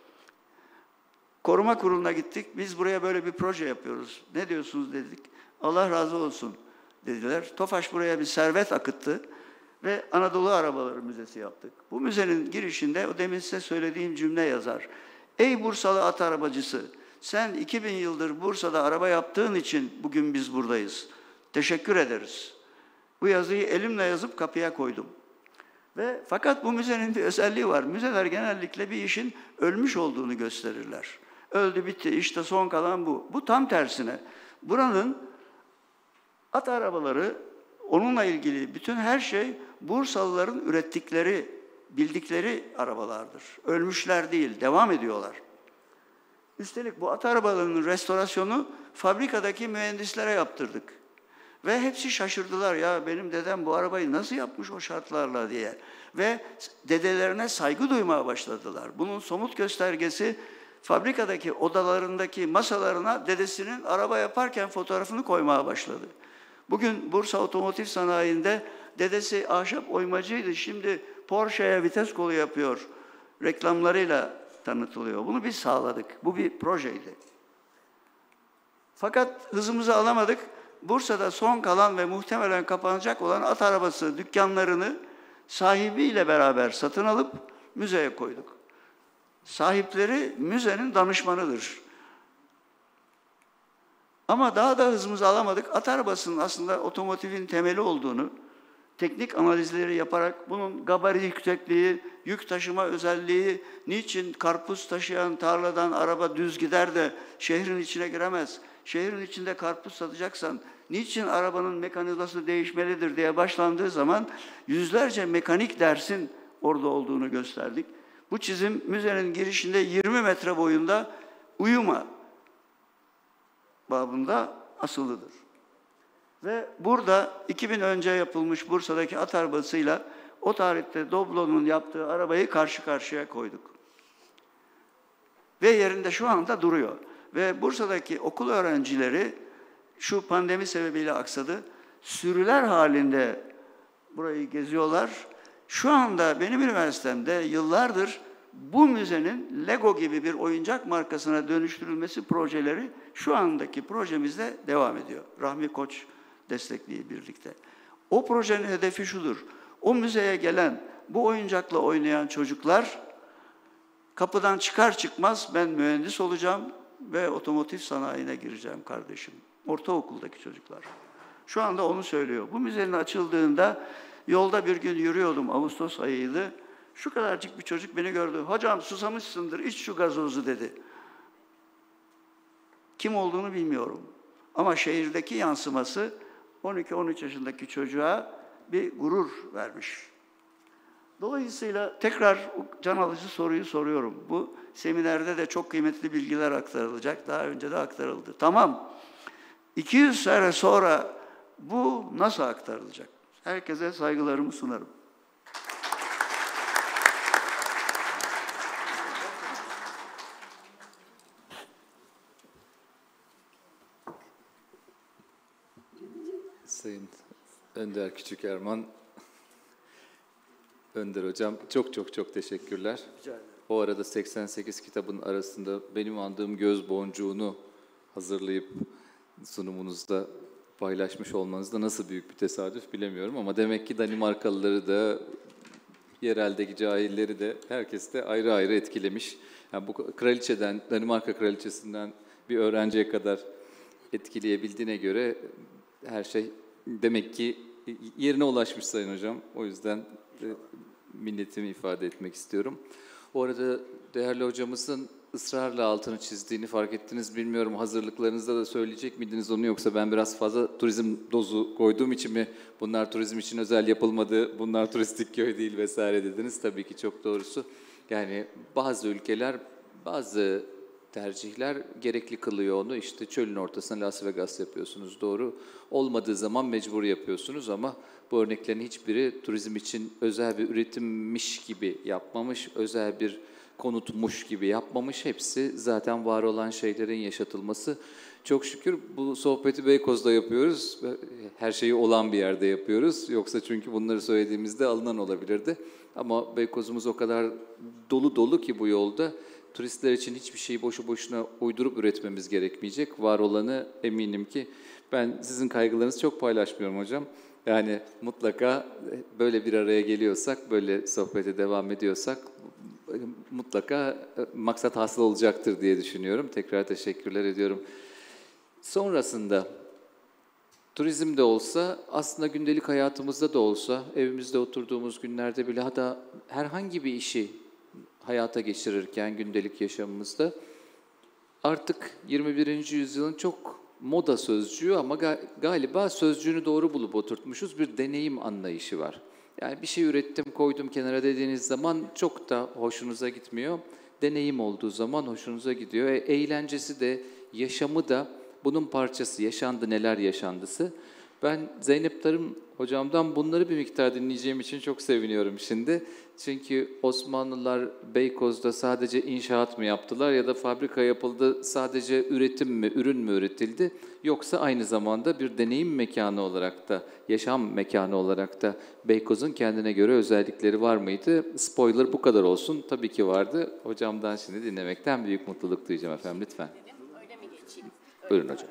Koruma kuruluna gittik. Biz buraya böyle bir proje yapıyoruz. Ne diyorsunuz dedik. Allah razı olsun dediler. TOFAŞ buraya bir servet akıttı ve Anadolu Arabaları Müzesi yaptık. Bu müzenin girişinde o demin size söylediğim cümle yazar. Ey Bursalı at arabacısı, sen iki bin yıldır Bursa'da araba yaptığın için bugün biz buradayız. Teşekkür ederiz. Bu yazıyı elimle yazıp kapıya koydum. Ve fakat bu müzenin bir özelliği var. Müzeler genellikle bir işin ölmüş olduğunu gösterirler. Öldü bitti, işte son kalan bu. Bu tam tersine. Buranın at arabaları, onunla ilgili bütün her şey Bursalıların ürettikleri, bildikleri arabalardır. Ölmüşler değil, devam ediyorlar. Üstelik bu at arabalarının restorasyonu fabrikadaki mühendislere yaptırdık. Ve hepsi şaşırdılar, ya benim dedem bu arabayı nasıl yapmış o şartlarla diye. Ve dedelerine saygı duymaya başladılar. Bunun somut göstergesi fabrikadaki odalarındaki masalarına dedesinin araba yaparken fotoğrafını koymaya başladı. Bugün Bursa Otomotiv Sanayi'nde dedesi ahşap oymacıydı, şimdi Porsche'ye vites kolu yapıyor. Reklamlarıyla tanıtılıyor. Bunu biz sağladık. Bu bir projeydi. Fakat hızımızı alamadık. Bursa'da son kalan ve muhtemelen kapanacak olan at arabası dükkanlarını sahibiyle beraber satın alıp müzeye koyduk. Sahipleri müzenin danışmanıdır. Ama daha da hızımızı alamadık. At arabasının aslında otomotivin temeli olduğunu, teknik analizleri yaparak bunun gabari yüksekliği, yük taşıma özelliği, niçin karpuz taşıyan tarladan araba düz gider de şehrin içine giremez, şehrin içinde karpuz satacaksan niçin arabanın mekanizması değişmelidir diye başlandığı zaman yüzlerce mekanik dersin orada olduğunu gösterdik. Bu çizim müzenin girişinde yirmi metre boyunda uyuma babında asılıdır. Ve burada iki bin önce yapılmış Bursa'daki at arabasıyla o tarihte Doblo'nun yaptığı arabayı karşı karşıya koyduk. Ve yerinde şu anda duruyor. Ve Bursa'daki okul öğrencileri şu pandemi sebebiyle aksadı. Sürüler halinde burayı geziyorlar. Şu anda benim üniversitemde yıllardır bu müzenin Lego gibi bir oyuncak markasına dönüştürülmesi projeleri şu andaki projemizde devam ediyor. Rahmi Koç destekliği birlikte. O projenin hedefi şudur. O müzeye gelen, bu oyuncakla oynayan çocuklar kapıdan çıkar çıkmaz ben mühendis olacağım ve otomotiv sanayine gireceğim kardeşim. Ortaokuldaki çocuklar. Şu anda onu söylüyor. Bu müzenin açıldığında yolda bir gün yürüyordum, Ağustos ayıydı. Şu kadarcık bir çocuk beni gördü. Hocam susamışsındır, iç şu gazozu dedi. Kim olduğunu bilmiyorum. Ama şehirdeki yansıması on iki on üç yaşındaki çocuğa bir gurur vermiş. Dolayısıyla tekrar can alıcı soruyu soruyorum. Bu seminerde de çok kıymetli bilgiler aktarılacak. Daha önce de aktarıldı. Tamam. iki yüz sene sonra bu nasıl aktarılacak? Herkese saygılarımı sunarım. Sayın Önder Küçükerman, Önder Hocam çok çok çok teşekkürler. O arada seksen sekiz kitabın arasında benim andığım göz boncuğunu hazırlayıp sunumunuzda paylaşmış olmanız da nasıl büyük bir tesadüf bilemiyorum. Ama demek ki Danimarkalıları da, yereldeki cahilleri de, herkes de ayrı ayrı etkilemiş. Yani bu kraliçeden, Danimarka kraliçesinden bir öğrenciye kadar etkileyebildiğine göre her şey demek ki yerine ulaşmış Sayın Hocam. O yüzden e, minnetimi ifade etmek istiyorum. O arada değerli hocamızın ısrarla altını çizdiğini fark ettiniz. Bilmiyorum, hazırlıklarınızda da söyleyecek miydiniz onu, yoksa ben biraz fazla turizm dozu koyduğum için mi bunlar turizm için özel yapılmadı, bunlar turistik köy değil vesaire dediniz. Tabii ki çok doğrusu. Yani bazı ülkeler, bazı tercihler gerekli kılıyor onu. İşte çölün ortasına Las Vegas yapıyorsunuz, doğru. Olmadığı zaman mecbur yapıyorsunuz ama bu örneklerin hiçbiri turizm için özel bir üretimmiş gibi yapmamış, özel bir konutmuş gibi yapmamış. Hepsi zaten var olan şeylerin yaşatılması. Çok şükür bu sohbeti Beykoz'da yapıyoruz. Her şeyi olan bir yerde yapıyoruz. Yoksa çünkü bunları söylediğimizde alınan olabilirdi. Ama Beykoz'umuz o kadar dolu dolu ki bu yolda. Turistler için hiçbir şeyi boşu boşuna uydurup üretmemiz gerekmeyecek. Var olanı eminim ki, ben sizin kaygılarınızı çok paylaşmıyorum hocam. Yani mutlaka böyle bir araya geliyorsak, böyle sohbete devam ediyorsak mutlaka maksat hasıl olacaktır diye düşünüyorum. Tekrar teşekkürler ediyorum. Sonrasında turizmde olsa, aslında gündelik hayatımızda da olsa, evimizde oturduğumuz günlerde bile, hatta herhangi bir işi hayata geçirirken gündelik yaşamımızda artık yirmi birinci yüzyılın çok moda sözcüğü ama galiba sözcüğünü doğru bulup oturtmuşuz, bir deneyim anlayışı var. Yani bir şey ürettim, koydum kenara dediğiniz zaman çok da hoşunuza gitmiyor. Deneyim olduğu zaman hoşunuza gidiyor. E, eğlencesi de, yaşamı da bunun parçası. Yaşandı, neler yaşandısı. Ben Zeynep Tarım hocamdan bunları bir miktar dinleyeceğim için çok seviniyorum şimdi. Çünkü Osmanlılar Beykoz'da sadece inşaat mı yaptılar ya da fabrika yapıldı, sadece üretim mi, ürün mü üretildi? Yoksa aynı zamanda bir deneyim mekanı olarak da, yaşam mekanı olarak da Beykoz'un kendine göre özellikleri var mıydı? Spoiler bu kadar olsun. Tabii ki vardı. Hocamdan şimdi dinlemekten büyük mutluluk duyacağım efendim, lütfen. Öyle mi geçeyim? Öyle Buyurun hocam.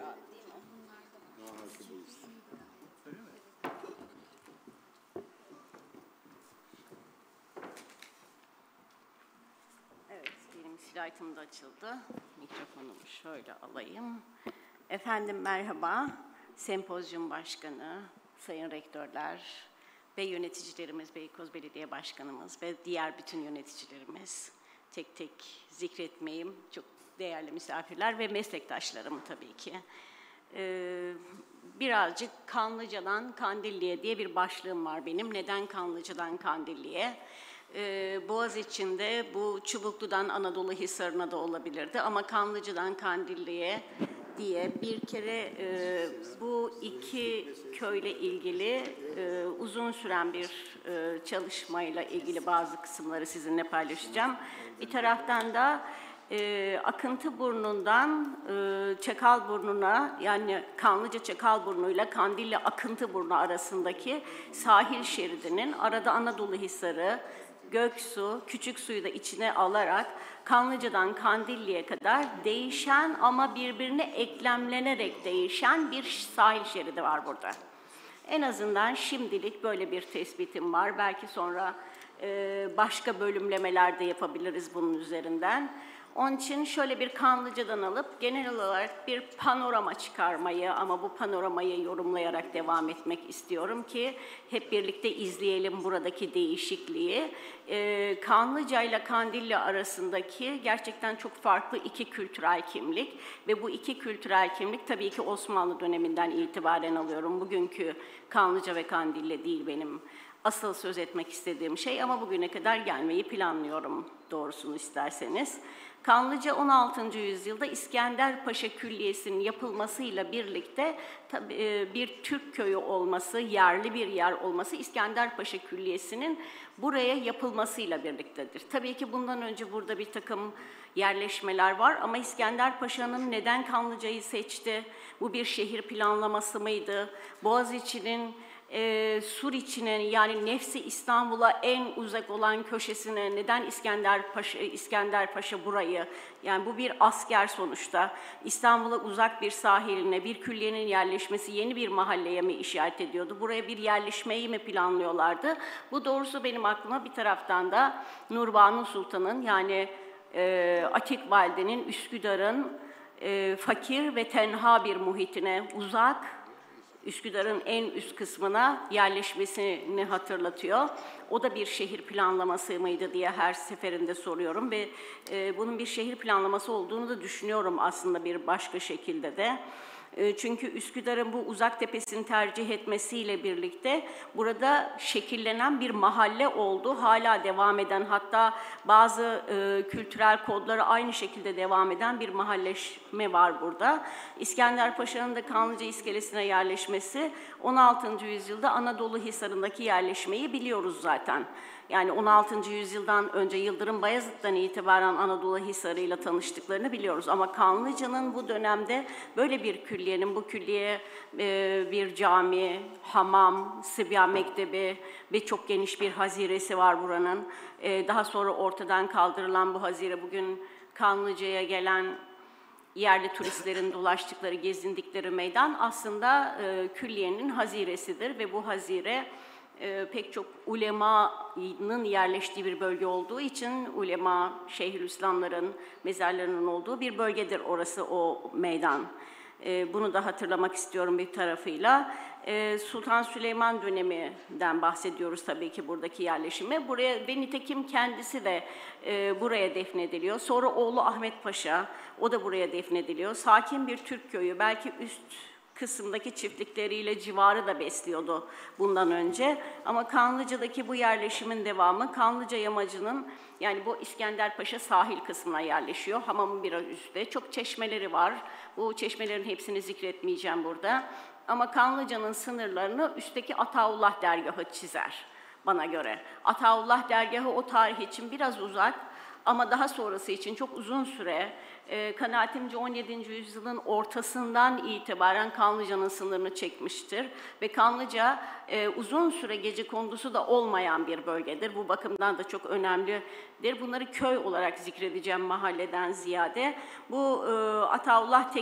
Slaytım da açıldı. Mikrofonumu şöyle alayım. Efendim merhaba. Sempozyum Başkanı, Sayın Rektörler ve yöneticilerimiz, Beykoz Belediye Başkanımız ve diğer bütün yöneticilerimiz. Tek tek zikretmeyeyim. Çok değerli misafirler ve meslektaşlarım tabii ki. Ee, birazcık Kanlıca'dan Kandilli'ye diye bir başlığım var benim. Neden Kanlıca'dan Kandilli'ye? Ee, Boğaziçi'nde bu Çubuklu'dan Anadolu Hisarı'na da olabilirdi ama Kanlıca'dan Kandilli'ye diye bir kere e, bu iki köyle ilgili e, uzun süren bir e, çalışmayla ilgili bazı kısımları sizinle paylaşacağım. Bir taraftan da e, Akıntıburnu'ndan e, Çakalburnu'na, yani Kanlıca Çakalburnu'yla Kandilli Akıntıburnu arasındaki sahil şeridinin arada Anadolu Hisarı, Göksu, Küçüksu'yu da içine alarak Kanlıca'dan Kandilli'ye kadar değişen ama birbirine eklemlenerek değişen bir sahil şeridi var burada. En azından şimdilik böyle bir tespitim var. Belki sonra e, başka bölümlemeler de yapabiliriz bunun üzerinden. Onun için şöyle bir Kanlıca'dan alıp genel olarak bir panorama çıkarmayı, ama bu panoramayı yorumlayarak devam etmek istiyorum ki hep birlikte izleyelim buradaki değişikliği. Ee, Kanlıca ile Kandilli arasındaki gerçekten çok farklı iki kültürel kimlik ve bu iki kültürel kimlik tabii ki Osmanlı döneminden itibaren alıyorum. Bugünkü Kanlıca ve Kandilli değil benim asıl söz etmek istediğim şey ama bugüne kadar gelmeyi planlıyorum doğrusunu isterseniz. Kanlıca on altıncı yüzyılda İskender Paşa Külliyesi'nin yapılmasıyla birlikte tabii bir Türk köyü olması, yerli bir yer olması İskender Paşa Külliyesi'nin buraya yapılmasıyla birliktedir. Tabii ki bundan önce burada bir takım yerleşmeler var ama İskender Paşa'nın neden Kanlıca'yı seçti? Bu bir şehir planlaması mıydı? Boğaziçi'nin e, Suriçi'nin yani Nefsi İstanbul'a en uzak olan köşesine neden İskender Paşa, İskender Paşa burayı? Yani bu bir asker sonuçta. İstanbul'a uzak bir sahiline bir külliyenin yerleşmesi yeni bir mahalleye mi işaret ediyordu? Buraya bir yerleşmeyi mi planlıyorlardı? Bu doğrusu benim aklıma bir taraftan da Nurbanu Sultan'ın yani e, Atik Valide'nin Üsküdar'ın e, fakir ve tenha bir muhitine uzak, Üsküdar'ın en üst kısmına yerleşmesini hatırlatıyor. O da bir şehir planlaması mıydı diye her seferinde soruyorum ve e, bunun bir şehir planlaması olduğunu da düşünüyorum aslında bir başka şekilde de. E, çünkü Üsküdar'ın bu uzak tepesini tercih etmesiyle birlikte burada şekillenen bir mahalle oldu. Hala devam eden, hatta bazı e, kültürel kodları aynı şekilde devam eden bir mahalleşme var burada. İskender Paşa'nın da Kanlıca iskelesine yerleşmesi on altıncı yüzyılda Anadolu Hisarı'ndaki yerleşmeyi biliyoruz zaten. Yani on altıncı yüzyıldan önce Yıldırım Bayezid'den itibaren Anadolu Hisarı ile tanıştıklarını biliyoruz. Ama Kanlıca'nın bu dönemde böyle bir külliyenin, bu külliye e, bir cami, hamam, Sıbya Mektebi ve çok geniş bir haziresi var buranın. E, daha sonra ortadan kaldırılan bu hazire bugün Kanlıca'ya gelen yerli turistlerin dolaştıkları, gezindikleri meydan aslında e, külliyenin haziresidir ve bu hazire e, pek çok ulemanın yerleştiği bir bölge olduğu için ulema, Şeyhülislamların mezarlarının olduğu bir bölgedir orası, o meydan. E, bunu da hatırlamak istiyorum bir tarafıyla. E, Sultan Süleyman döneminden bahsediyoruz tabii ki buradaki yerleşimi. Buraya ve nitekim kendisi de e, buraya defnediliyor. Sonra oğlu Ahmet Paşa, o da buraya defnediliyor. Sakin bir Türk köyü, belki üst kısımdaki çiftlikleriyle civarı da besliyordu bundan önce. Ama Kanlıca'daki bu yerleşimin devamı Kanlıca Yamacı'nın, yani bu İskenderpaşa sahil kısmına yerleşiyor. Hamamın biraz üstte. Çok çeşmeleri var. Bu çeşmelerin hepsini zikretmeyeceğim burada. Ama Kanlıca'nın sınırlarını üstteki Ataullah dergahı çizer bana göre. Ataullah dergahı o tarih için biraz uzak ama daha sonrası için çok uzun süre, e, kanaatimce on yedinci yüzyılın ortasından itibaren Kanlıca'nın sınırını çekmiştir. Ve Kanlıca e, uzun süre gecekondusu da olmayan bir bölgedir. Bu bakımdan da çok önemlidir. Bunları köy olarak zikredeceğim mahalleden ziyade. Bu e, Ataullah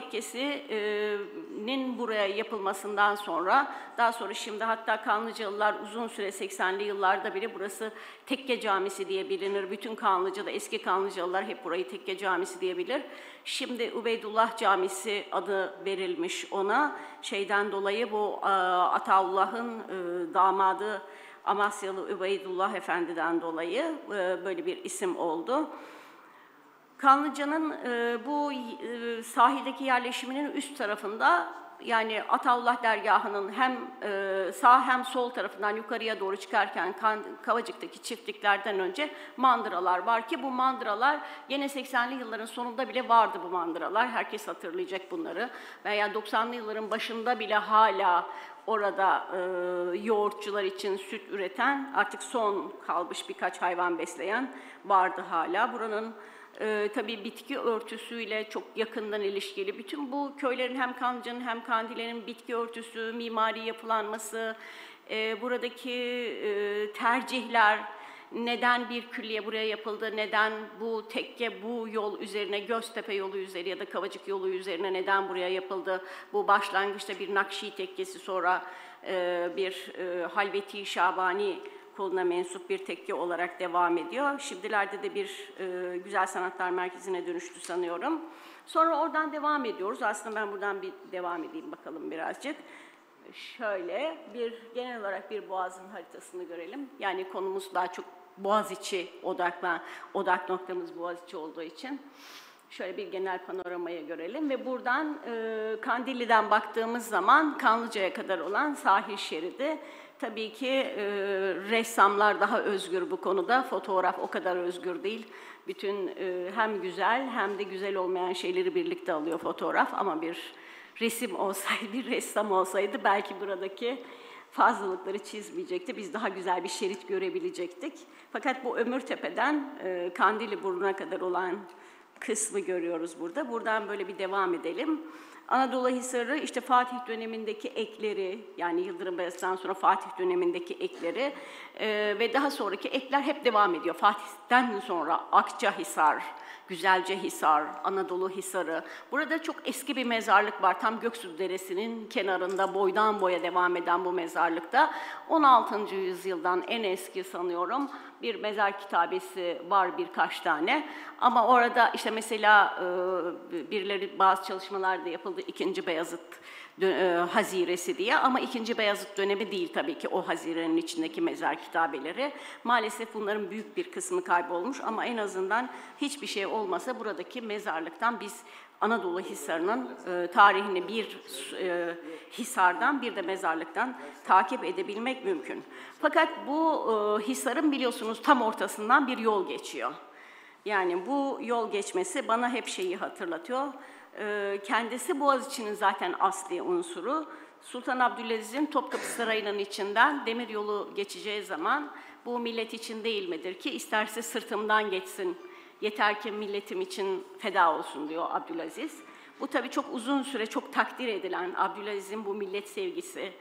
Tekkesi'nin buraya yapılmasından sonra, daha sonra şimdi hatta Kanlıcalılar uzun süre seksenli yıllarda bile burası Tekke Camisi diye bilinir. Bütün Kanlıca'da eski Kanlıcalılar hep burayı Tekke Camisi diye bilir. Şimdi Ubeydullah Camisi adı verilmiş ona. Şeyden dolayı bu Ataullah'ın damadı Amasyalı Ubeydullah Efendi'den dolayı böyle bir isim oldu. Kanlıca'nın bu sahildeki yerleşiminin üst tarafında, yani Ataullah dergahının hem e, sağ hem sol tarafından yukarıya doğru çıkarken Kavacık'taki çiftliklerden önce mandıralar var ki bu mandıralar yine seksenli yılların sonunda bile vardı bu mandıralar. Herkes hatırlayacak bunları. Veya doksanlı yılların başında bile hala orada e, yoğurtçular için süt üreten, artık son kalmış birkaç hayvan besleyen vardı hala. Buranın Ee, tabii bitki örtüsüyle çok yakından ilişkili. Bütün bu köylerin hem Kanlıca'nın hem Kandilli'nin bitki örtüsü, mimari yapılanması, e, buradaki e, tercihler, neden bir külliye buraya yapıldı, neden bu tekke bu yol üzerine, Göztepe yolu üzeri ya da Kavacık yolu üzerine neden buraya yapıldı? Bu başlangıçta bir Nakşi tekkesi, sonra e, bir e, Halveti Şabani koluna mensup bir tekke olarak devam ediyor. Şimdilerde de bir e, Güzel Sanatlar Merkezi'ne dönüştü sanıyorum. Sonra oradan devam ediyoruz. Aslında ben buradan bir devam edeyim bakalım birazcık. Şöyle bir genel olarak bir Boğaz'ın haritasını görelim. Yani konumuz daha çok Boğaziçi odaklan, odak noktamız Boğaziçi olduğu için. Şöyle bir genel panoramayı görelim ve buradan e, Kandilli'den baktığımız zaman Kanlıca'ya kadar olan sahil şeridi. Tabii ki e, ressamlar daha özgür bu konuda, fotoğraf o kadar özgür değil. Bütün e, hem güzel hem de güzel olmayan şeyleri birlikte alıyor fotoğraf ama bir resim olsaydı, bir ressam olsaydı belki buradaki fazlalıkları çizmeyecekti. Biz daha güzel bir şerit görebilecektik. Fakat bu Ömürtepe'den e, Kandilliburnu'na kadar olan kısmı görüyoruz burada. Buradan böyle bir devam edelim. Anadolu Hisarı işte Fatih dönemindeki ekleri, yani Yıldırım Beyazıt'tan sonra Fatih dönemindeki ekleri e, ve daha sonraki ekler hep devam ediyor. Fatih'ten sonra Akçahisar, Güzelcehisar, Anadolu Hisarı. Burada çok eski bir mezarlık var. Tam Göksu Deresi'nin kenarında boydan boya devam eden bu mezarlıkta. on altıncı yüzyıldan en eski sanıyorum bir mezar kitabesi var birkaç tane. Ama orada işte mesela e, birileri bazı çalışmalar da yapıldı ikinci Beyazıt e, Haziresi diye. Ama ikinci Beyazıt dönemi değil tabii ki o hazirenin içindeki mezar kitabeleri. Maalesef bunların büyük bir kısmı kaybolmuş ama en azından hiçbir şey olmasa buradaki mezarlıktan biz Anadolu Hisarı'nın e, tarihini bir e, hisardan bir de mezarlıktan takip edebilmek mümkün. Fakat bu e, hisarın biliyorsunuz tam ortasından bir yol geçiyor. Yani bu yol geçmesi bana hep şeyi hatırlatıyor. E, kendisi Boğaziçi'nin zaten asli unsuru. Sultan Abdülaziz'in Topkapı Sarayı'nın içinden demiryolu geçeceği zaman bu millet için değil midir ki isterse sırtımdan geçsin, yeter ki milletim için feda olsun diyor Abdülaziz. Bu tabii çok uzun süre çok takdir edilen Abdülaziz'in bu millet sevgisi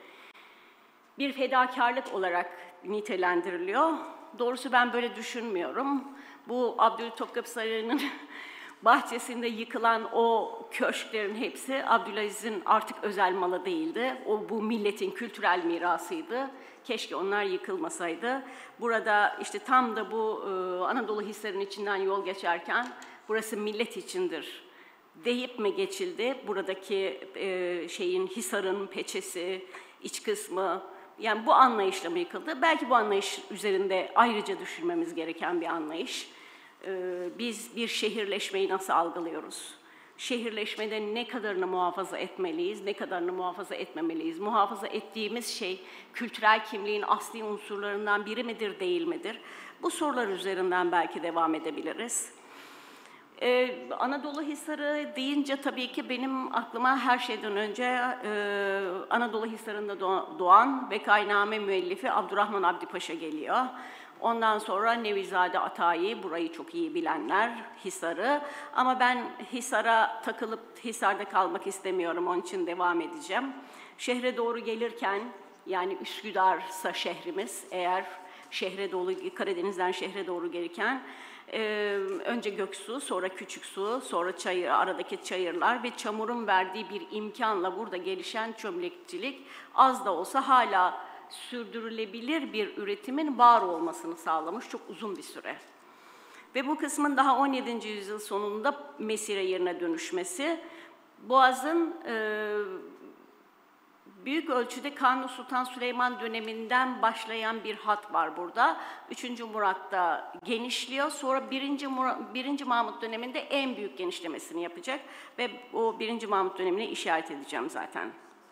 bir fedakarlık olarak nitelendiriliyor. Doğrusu ben böyle düşünmüyorum. Bu Abdül Topkapı Sarayı'nın bahçesinde yıkılan o köşklerin hepsi Abdülaziz'in artık özel malı değildi. O bu milletin kültürel mirasıydı. Keşke onlar yıkılmasaydı. Burada işte tam da bu e, Anadolu Hisarı'nın içinden yol geçerken burası millet içindir deyip mi geçildi? Buradaki e, şeyin Hisar'ın peçesi, iç kısmı, yani bu anlayışla mı yıkıldı? Belki bu anlayış üzerinde ayrıca düşünmemiz gereken bir anlayış. E, biz bir şehirleşmeyi nasıl algılıyoruz? Şehirleşmede ne kadarını muhafaza etmeliyiz, ne kadarını muhafaza etmemeliyiz? Muhafaza ettiğimiz şey kültürel kimliğin asli unsurlarından biri midir, değil midir? Bu sorular üzerinden belki devam edebiliriz. Ee, Anadolu Hisarı deyince tabii ki benim aklıma her şeyden önce e, Anadolu Hisarı'nda doğan Vekainame müellifi Abdurrahman Abdi Paşa geliyor. Ondan sonra Nevizade Atayi, burayı çok iyi bilenler, Hisar'ı. Ama ben Hisar'a takılıp Hisar'da kalmak istemiyorum, onun için devam edeceğim. Şehre doğru gelirken, yani Üsküdar'sa şehrimiz, eğer şehre doğru, Karadeniz'den şehre doğru gelirken, e, önce Göksu, sonra Küçüksu, sonra çayır, aradaki çayırlar ve çamurun verdiği bir imkanla burada gelişen çömlekçilik az da olsa hala sürdürülebilir bir üretimin var olmasını sağlamış çok uzun bir süre. Ve bu kısmın daha on yedinci yüzyıl sonunda mesire yerine dönüşmesi, Boğaz'ın e, büyük ölçüde Kanuni Sultan Süleyman döneminden başlayan bir hat var burada. Üçüncü Murat'ta genişliyor, sonra birinci, Murat, birinci Mahmut döneminde en büyük genişlemesini yapacak ve o birinci Mahmut dönemine işaret edeceğim zaten.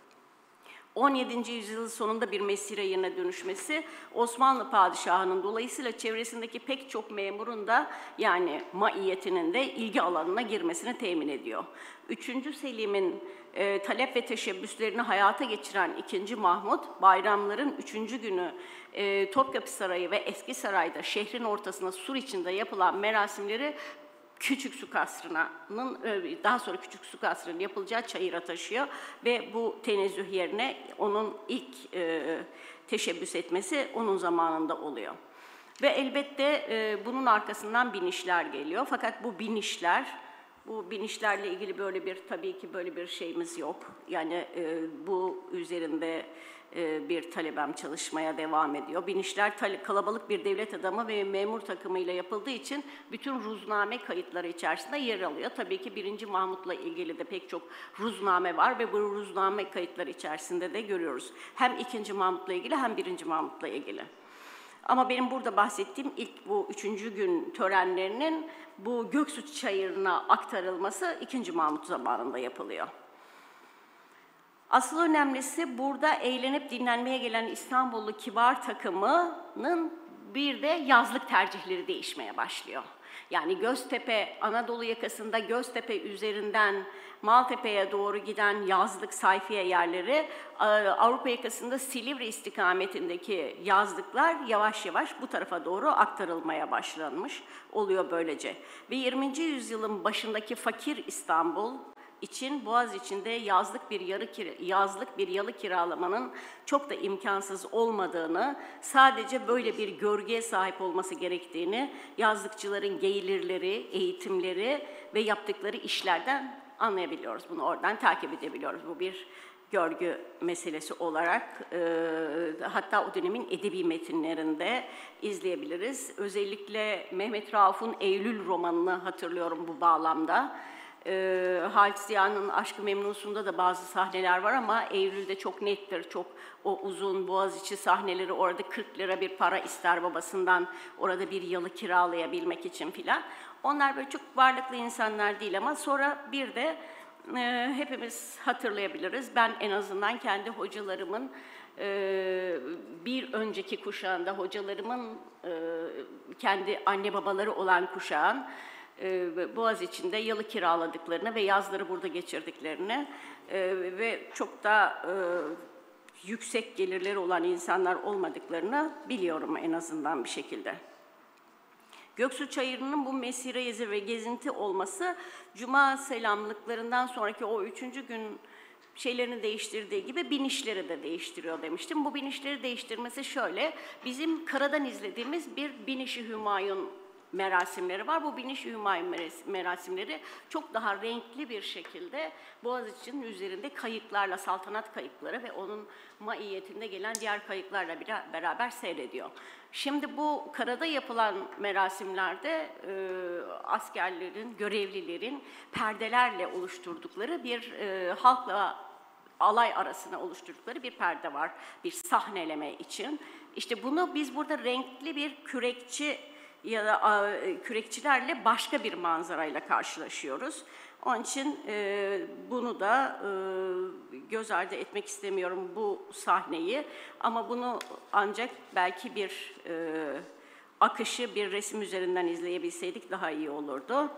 on yedinci yüzyıl sonunda bir mesire yerine dönüşmesi Osmanlı padişahının dolayısıyla çevresindeki pek çok memurun da yani maiyetinin de ilgi alanına girmesini temin ediyor. Üçüncü Selim'in e, talep ve teşebbüslerini hayata geçiren ikinci Mahmut, bayramların üçüncü günü e, Topkapı Sarayı ve Eski Saray'da şehrin ortasına sur içinde yapılan merasimleri Küçük Su Kasrı'nın, daha sonra Küçük Su Kasrı'nın yapılacağı çayıra taşıyor ve bu tenezzüh yerine onun ilk e, teşebbüs etmesi onun zamanında oluyor. Ve elbette e, bunun arkasından binişler geliyor. Fakat bu binişler, bu binişlerle ilgili böyle bir, tabii ki böyle bir şeyimiz yok. Yani e, bu üzerinde e, bir talebem çalışmaya devam ediyor. Binişler kalabalık bir devlet adamı ve memur takımıyla yapıldığı için bütün ruzname kayıtları içerisinde yer alıyor. Tabii ki birinci Mahmut'la ilgili de pek çok ruzname var ve bu ruzname kayıtları içerisinde de görüyoruz. Hem ikinci Mahmut'la ilgili hem birinci Mahmut'la ilgili. Ama benim burada bahsettiğim ilk bu üçüncü gün törenlerinin bu Göksu Çayırı'na aktarılması ikinci Mahmut zamanında yapılıyor. Asıl önemlisi burada eğlenip dinlenmeye gelen İstanbullu kibar takımının bir de yazlık tercihleri değişmeye başlıyor. Yani Göztepe, Anadolu yakasında Göztepe üzerinden Maltepe'ye doğru giden yazlık sayfiye yerleri, Avrupa yakasında Silivri istikametindeki yazlıklar yavaş yavaş bu tarafa doğru aktarılmaya başlanmış oluyor böylece. Ve yirminci yüzyılın başındaki fakir İstanbul için Boğaziçi'nde yazlık bir yarı kira, yazlık bir yalı kiralamanın çok da imkansız olmadığını, sadece böyle bir görgüye sahip olması gerektiğini yazlıkçıların gelirleri, eğitimleri ve yaptıkları işlerden anlayabiliyoruz. Bunu oradan takip edebiliyoruz. Bu bir görgü meselesi olarak e, hatta o dönemin edebi metinlerinde izleyebiliriz. Özellikle Mehmet Rauf'un Eylül romanını hatırlıyorum bu bağlamda. E, Halit Ziya'nın Aşk-ı Memnun'sunda da bazı sahneler var ama Eylül'de çok nettir. Çok o uzun Boğaziçi sahneleri, orada kırk lira bir para ister babasından orada bir yalı kiralayabilmek için filan. Onlar böyle çok varlıklı insanlar değil ama sonra bir de e, hepimiz hatırlayabiliriz. Ben en azından kendi hocalarımın e, bir önceki kuşağında hocalarımın e, kendi anne babaları olan kuşağın e, Boğaziçi'nde yalı kiraladıklarını ve yazları burada geçirdiklerini e, ve çok da e, yüksek gelirleri olan insanlar olmadıklarını biliyorum en azından bir şekilde. Göksu Çayırı'nın bu mesire gezi ve gezinti olması, Cuma selamlıklarından sonraki o üçüncü gün şeylerini değiştirdiği gibi binişleri de değiştiriyor demiştim. Bu binişleri değiştirmesi şöyle, bizim karadan izlediğimiz bir Biniş-i Hümayun merasimleri var. Bu Biniş-i Hümayun merasimleri çok daha renkli bir şekilde Boğaziçi'nin üzerinde kayıklarla, saltanat kayıkları ve onun maiyetinde gelen diğer kayıklarla beraber seyrediyor. Şimdi bu karada yapılan merasimlerde e, askerlerin, görevlilerin perdelerle oluşturdukları bir e, halkla alay arasına oluşturdukları bir perde var, bir sahneleme için. İşte bunu biz burada renkli bir kürekçi ya da e, kürekçilerle başka bir manzarayla karşılaşıyoruz. Onun için e, bunu da e, göz ardı etmek istemiyorum bu sahneyi. Ama bunu ancak belki bir e, akışı bir resim üzerinden izleyebilseydik daha iyi olurdu.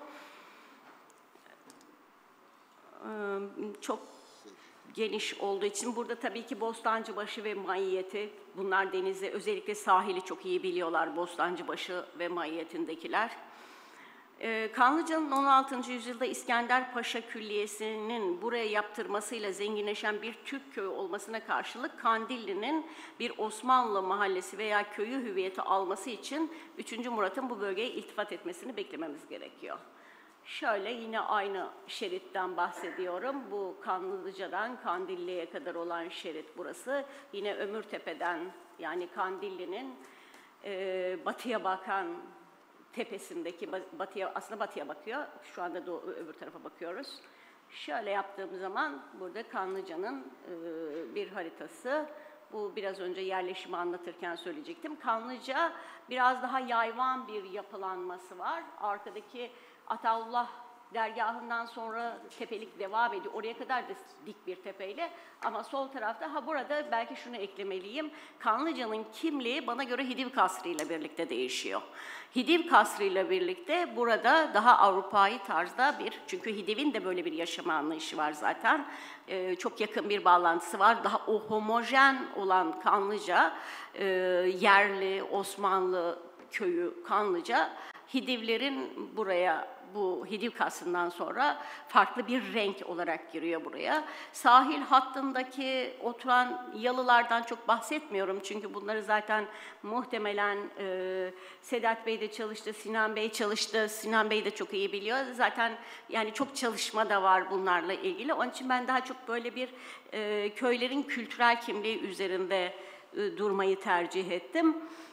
E, çok geniş olduğu için burada tabii ki Bostancıbaşı ve maiyeti, bunlar denize, özellikle sahili çok iyi biliyorlar Bostancıbaşı ve maiyetindekiler. Ee, Kanlıca'nın on altıncı yüzyılda İskender Paşa Külliyesi'nin buraya yaptırmasıyla zenginleşen bir Türk köyü olmasına karşılık Kandilli'nin bir Osmanlı mahallesi veya köyü hüviyeti alması için üçüncü Murat'ın bu bölgeye iltifat etmesini beklememiz gerekiyor. Şöyle yine aynı şeritten bahsediyorum. Bu Kanlıca'dan Kandilli'ye kadar olan şerit burası. Yine Ömürtepe'den, yani Kandilli'nin e, batıya bakan tepesindeki, batıya, aslında batıya bakıyor. Şu anda da öbür tarafa bakıyoruz. Şöyle yaptığım zaman burada Kanlıca'nın e, bir haritası. Bu biraz önce yerleşimi anlatırken söyleyecektim. Kanlıca biraz daha yayvan bir yapılanması var. Arkadaki Ataullah dergahından sonra tepelik devam ediyor. Oraya kadar da dik bir tepeyle. Ama sol tarafta, ha burada belki şunu eklemeliyim. Kanlıca'nın kimliği bana göre Hidiv Kasrı ile birlikte değişiyor. Hidiv Kasrı ile birlikte burada daha Avrupa'yı tarzda bir, çünkü Hidiv'in de böyle bir yaşama anlayışı var zaten. Ee, çok yakın bir bağlantısı var. Daha o homojen olan Kanlıca, e, yerli Osmanlı köyü Kanlıca, Hidivlerin buraya, bu Hidiv Kasrı'ndan sonra farklı bir renk olarak giriyor buraya. Sahil hattındaki oturan yalılardan çok bahsetmiyorum. Çünkü bunları zaten muhtemelen e, Sedat Bey de çalıştı, Sinan Bey çalıştı. Sinan Bey de çok iyi biliyor. Zaten yani çok çalışma da var bunlarla ilgili. Onun için ben daha çok böyle bir e, köylerin kültürel kimliği üzerinde e, durmayı tercih ettim.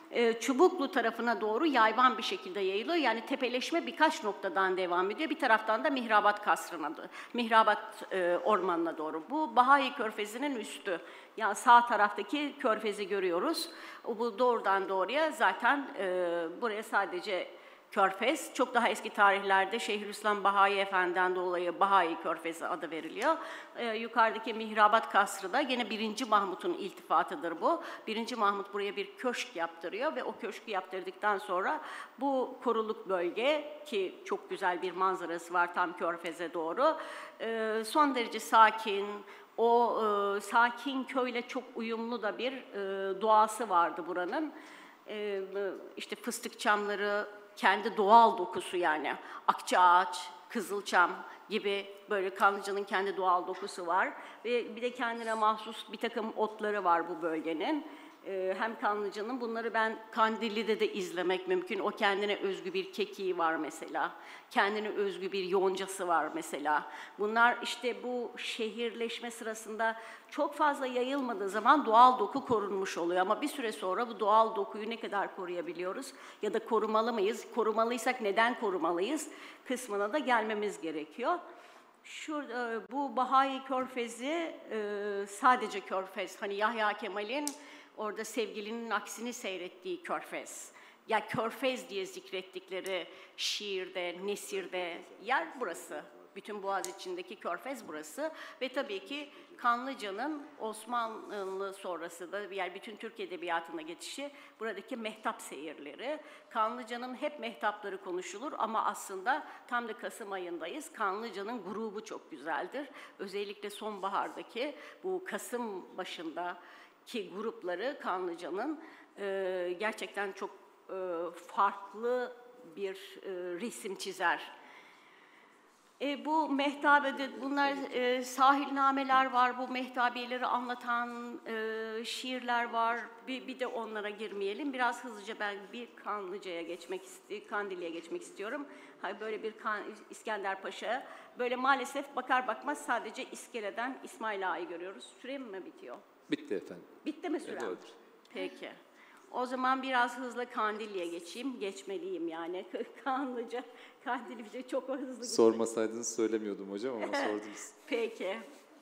e, Çubuklu tarafına doğru yayvan bir şekilde yayılıyor. Yani tepeleşme birkaç noktadan devam ediyor. Bir taraftan da Mihrabat Kasrı'na, Mihrabat e, Ormanı'na doğru. Bu Bahayi Körfezi'nin üstü. Yani sağ taraftaki körfezi görüyoruz. Bu doğrudan doğruya zaten e, buraya sadece Körfez, çok daha eski tarihlerde Şeyhülislam Bahayi Efendi'den dolayı Bahayi Körfezi adı veriliyor. Ee, yukarıdaki Mihrabat Kasrı da yine birinci Mahmut'un iltifatıdır bu. birinci Mahmut buraya bir köşk yaptırıyor ve o köşkü yaptırdıktan sonra bu koruluk bölge, ki çok güzel bir manzarası var tam Körfez'e doğru, e, son derece sakin, o e, sakin köyle çok uyumlu da bir e, doğası vardı buranın. E, işte fıstık çamları, kendi doğal dokusu, yani akçaağaç, kızılçam gibi böyle Kanlıca'nın kendi doğal dokusu var. Ve bir de kendine mahsus bir takım otları var bu bölgenin. Ee, hem Kanlıca'nın, bunları ben Kandilli'de de izlemek mümkün. O kendine özgü bir kekiği var mesela. Kendine özgü bir yoncası var mesela. Bunlar işte bu şehirleşme sırasında çok fazla yayılmadığı zaman doğal doku korunmuş oluyor. Ama bir süre sonra bu doğal dokuyu ne kadar koruyabiliyoruz? Ya da korumalı mıyız? Korumalıysak neden korumalıyız? Kısmına da gelmemiz gerekiyor. Şurada, bu Bahayi Körfezi sadece Körfez. Hani Yahya Kemal'in orada sevgilinin aksini seyrettiği Körfez. Ya Körfez diye zikrettikleri şiirde, nesirde yer burası. Bütün Boğaziçi'ndeki Körfez burası. Ve tabii ki Kanlıca'nın Osmanlı sonrası da, yani bütün Türk Edebiyatı'na geçişi, buradaki mehtap seyirleri. Kanlıca'nın hep mehtapları konuşulur ama aslında tam da Kasım ayındayız. Kanlıca'nın grubu çok güzeldir. Özellikle sonbahardaki bu Kasım başında ki grupları Kanlıca'nın e, gerçekten çok e, farklı bir e, resim çizer. E, bu mehtabe, bunlar e, sahilnameler var, bu mehtabiyeleri anlatan e, şiirler var. Bir, bir de onlara girmeyelim. Biraz hızlıca ben bir Kanlıca'ya geçmek istiyorum, Kandilli'ye geçmek istiyorum. Hayır, böyle bir kan, İskender Paşa, böyle maalesef bakar bakmaz sadece iskeleden İsmail Ağa'yı görüyoruz. Sürem mi bitiyor? Bitti efendim. Bitti mi sürem? Evet. Peki. O zaman biraz hızlı Kandilli'ye geçeyim. Geçmeliyim yani. Kanlıca, Kandilli bize çok hızlı gidiyor. Sormasaydınız söylemiyordum hocam ama sordunuz. Peki.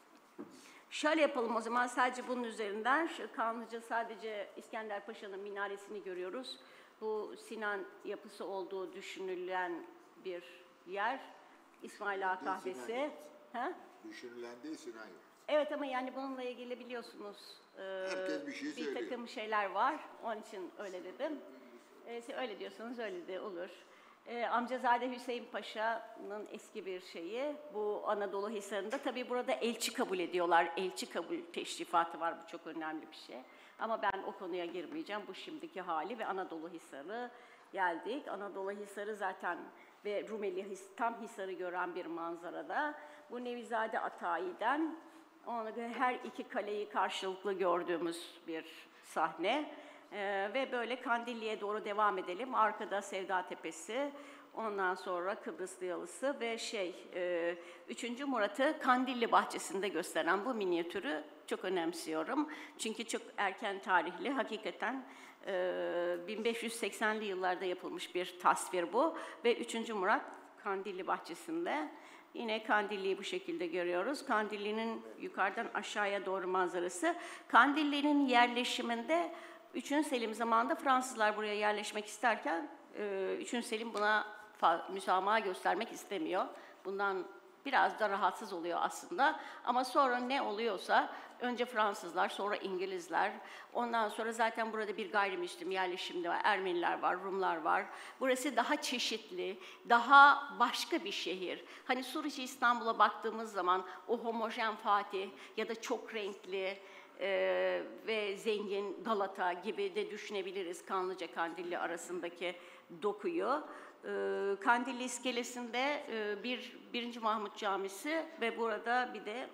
Şöyle yapalım o zaman, sadece bunun üzerinden. Şu Kanlıca sadece İskender Paşa'nın minaresini görüyoruz. Bu Sinan yapısı olduğu düşünülen bir yer. İsmail Ağa kahvesi. Ha? Düşünülen değil, Sinan yok. Evet, ama yani bununla ilgili biliyorsunuz e, Herkes bir şey bir söylüyor. takım şeyler var. Onun için öyle dedim. E, öyle diyorsanız öyle de olur. E, Amcazade Hüseyin Paşa'nın eski bir şeyi. Bu Anadolu Hisarı'nda tabii burada elçi kabul ediyorlar. Elçi kabul teşrifatı var. Bu çok önemli bir şey. Ama ben o konuya girmeyeceğim. Bu şimdiki hali ve Anadolu Hisarı geldik. Anadolu Hisarı zaten ve Rumeli tam Hisarı gören bir manzarada. Bu Nevizade Atayi'den ona göre her iki kaleyi karşılıklı gördüğümüz bir sahne. Ee, ve böyle Kandilli'ye doğru devam edelim. Arkada Sevda Tepesi, ondan sonra Kıbrıslı Yalısı ve şey, e, üçüncü Murat'ı Kandilli Bahçesi'nde gösteren bu minyatürü çok önemsiyorum. Çünkü çok erken tarihli, hakikaten e, bin beş yüz seksenli yıllarda yapılmış bir tasvir bu. Ve üçüncü Murat Kandilli Bahçesi'nde. Yine Kandilli'yi bu şekilde görüyoruz. Kandilli'nin yukarıdan aşağıya doğru manzarası. Kandilli'nin yerleşiminde üçüncü Selim zamanında Fransızlar buraya yerleşmek isterken üçüncü Selim buna müsamaha göstermek istemiyor. Bundan biraz da rahatsız oluyor aslında. Ama sonra ne oluyorsa, önce Fransızlar, sonra İngilizler, ondan sonra zaten burada bir gayrimüslim yerleşimde var. Ermeniler var, Rumlar var. Burası daha çeşitli, daha başka bir şehir. Hani Suriye İstanbul'a baktığımız zaman o homojen Fatih ya da çok renkli e, ve zengin Galata gibi de düşünebiliriz Kanlıca Kandilli arasındaki dokuyu. Kandilli iskelesinde bir birinci Mahmut Camisi ve burada bir de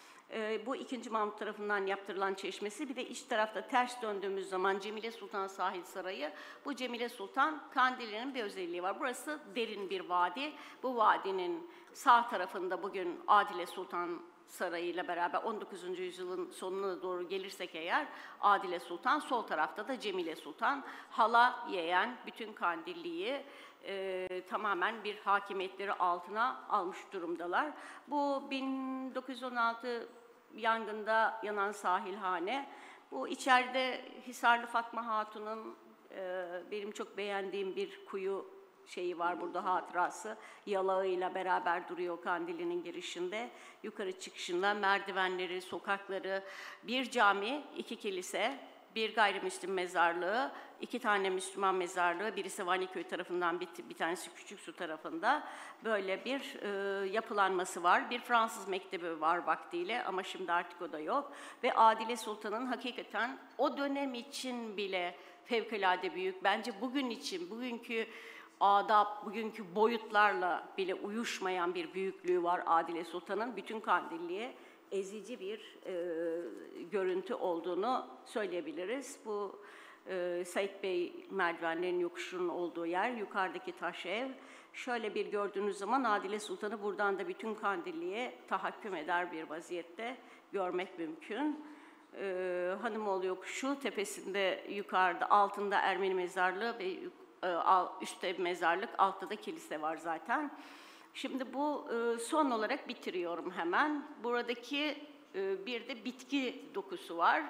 bu ikinci Mahmut tarafından yaptırılan çeşmesi, bir de iç tarafta ters döndüğümüz zaman Cemile Sultan Sahil Sarayı. Bu Cemile Sultan Kandilli'nin bir özelliği var. Burası derin bir vadi. Bu vadinin sağ tarafında bugün Adile Sultan Sarayı ile beraber on dokuzuncu yüzyılın sonuna doğru gelirsek eğer Adile Sultan, sol tarafta da Cemile Sultan, hala yeğen bütün Kandilli'yi e, tamamen bir hakimiyetleri altına almış durumdalar. Bu bin dokuz yüz on altı yangında yanan sahilhane, bu içeride Hisarlı Fatma Hatun'un e, benim çok beğendiğim bir kuyu şeyi var burada, hatırası. Yalağıyla beraber duruyor Kandilli'nin girişinde. Yukarı çıkışında merdivenleri, sokakları, bir cami, iki kilise, bir gayrimüslim mezarlığı, iki tane Müslüman mezarlığı, birisi Vaniköy tarafından, bir, bir tanesi Küçüksu tarafında böyle bir e, yapılanması var. Bir Fransız mektebi var vaktiyle ama şimdi artık o da yok. Ve Adile Sultan'ın hakikaten o dönem için bile fevkalade büyük, bence bugün için, bugünkü adab, bugünkü boyutlarla bile uyuşmayan bir büyüklüğü var Adile Sultan'ın. Bütün Kandilli'ye ezici bir e, görüntü olduğunu söyleyebiliriz. Bu e, Said Bey merdivenlerin yokuşunun olduğu yer, yukarıdaki taş ev. Şöyle bir gördüğünüz zaman Adile Sultan'ı buradan da bütün Kandilli'ye tahakküm eder bir vaziyette görmek mümkün. Ee, Hanımoğlu yokuşu tepesinde, yukarıda, altında Ermeni mezarlığı ve üstte mezarlık, altta da kilise var zaten. Şimdi bu son olarak bitiriyorum hemen. Buradaki bir de bitki dokusu var.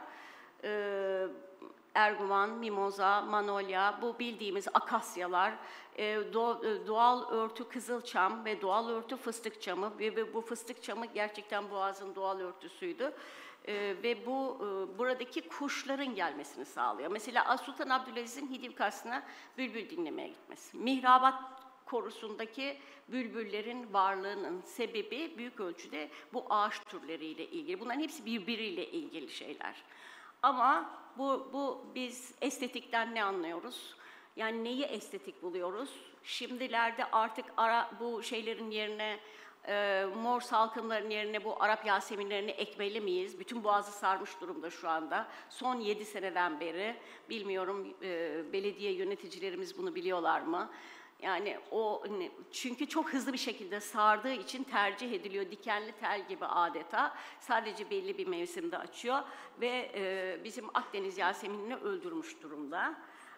Erguvan, mimoza, manolya, bu bildiğimiz akasyalar, doğal örtü kızılçam ve doğal örtü fıstık çamı ve bu fıstık çamı gerçekten Boğaz'ın doğal örtüsüydü. Ee, ve bu e, buradaki kuşların gelmesini sağlıyor. Mesela Sultan Abdülaziz'in Hidivkası'na bülbül dinlemeye gitmesi. Mihrabat korusundaki bülbüllerin varlığının sebebi büyük ölçüde bu ağaç türleriyle ilgili. Bunların hepsi birbiriyle ilgili şeyler. Ama bu, bu biz estetikten ne anlıyoruz? Yani neyi estetik buluyoruz? Şimdilerde artık ara, bu şeylerin yerine E, mor salkımların yerine bu Arap yaseminlerini ekmeli miyiz? Bütün Boğaz'ı sarmış durumda şu anda. Son yedi seneden beri, bilmiyorum e, belediye yöneticilerimiz bunu biliyorlar mı? Yani o, çünkü çok hızlı bir şekilde sardığı için tercih ediliyor. Dikenli tel gibi adeta. Sadece belli bir mevsimde açıyor ve e, bizim Akdeniz yaseminini öldürmüş durumda.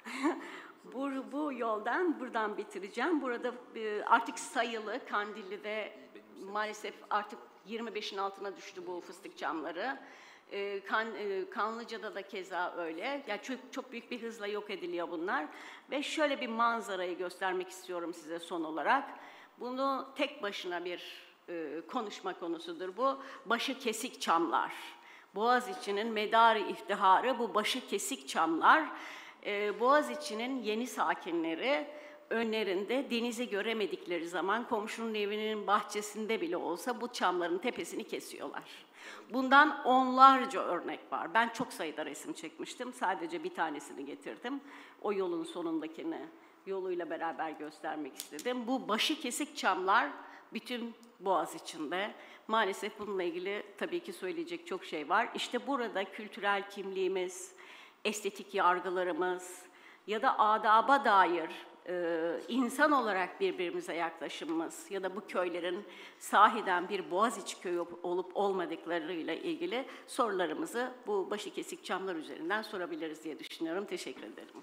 Bu, bu yoldan buradan bitireceğim. Burada e, artık sayılı Kandilli'de maalesef artık yirmi beşin altına düştü bu fıstık çamları. E, kan, e, Kanlıca'da da keza öyle. Yani çok, çok büyük bir hızla yok ediliyor bunlar. Ve şöyle bir manzarayı göstermek istiyorum size son olarak. Bunu tek başına bir e, konuşma konusudur bu. Başı kesik çamlar. Boğaziçi'nin medarı iftiharı bu başı kesik çamlar. Ee, Boğaziçi'nin yeni sakinleri önlerinde denizi göremedikleri zaman komşunun evinin bahçesinde bile olsa bu çamların tepesini kesiyorlar. Bundan onlarca örnek var. Ben çok sayıda resim çekmiştim. Sadece bir tanesini getirdim. O yolun sonundakini yoluyla beraber göstermek istedim. Bu başı kesik çamlar bütün Boğaziçi'nde. Maalesef bununla ilgili tabii ki söyleyecek çok şey var. İşte burada kültürel kimliğimiz, estetik yargılarımız ya da adaba dair e, insan olarak birbirimize yaklaşımımız ya da bu köylerin sahiden bir Boğaziçi köyü olup olmadıklarıyla ilgili sorularımızı bu başı kesik çamlar üzerinden sorabiliriz diye düşünüyorum. Teşekkür ederim.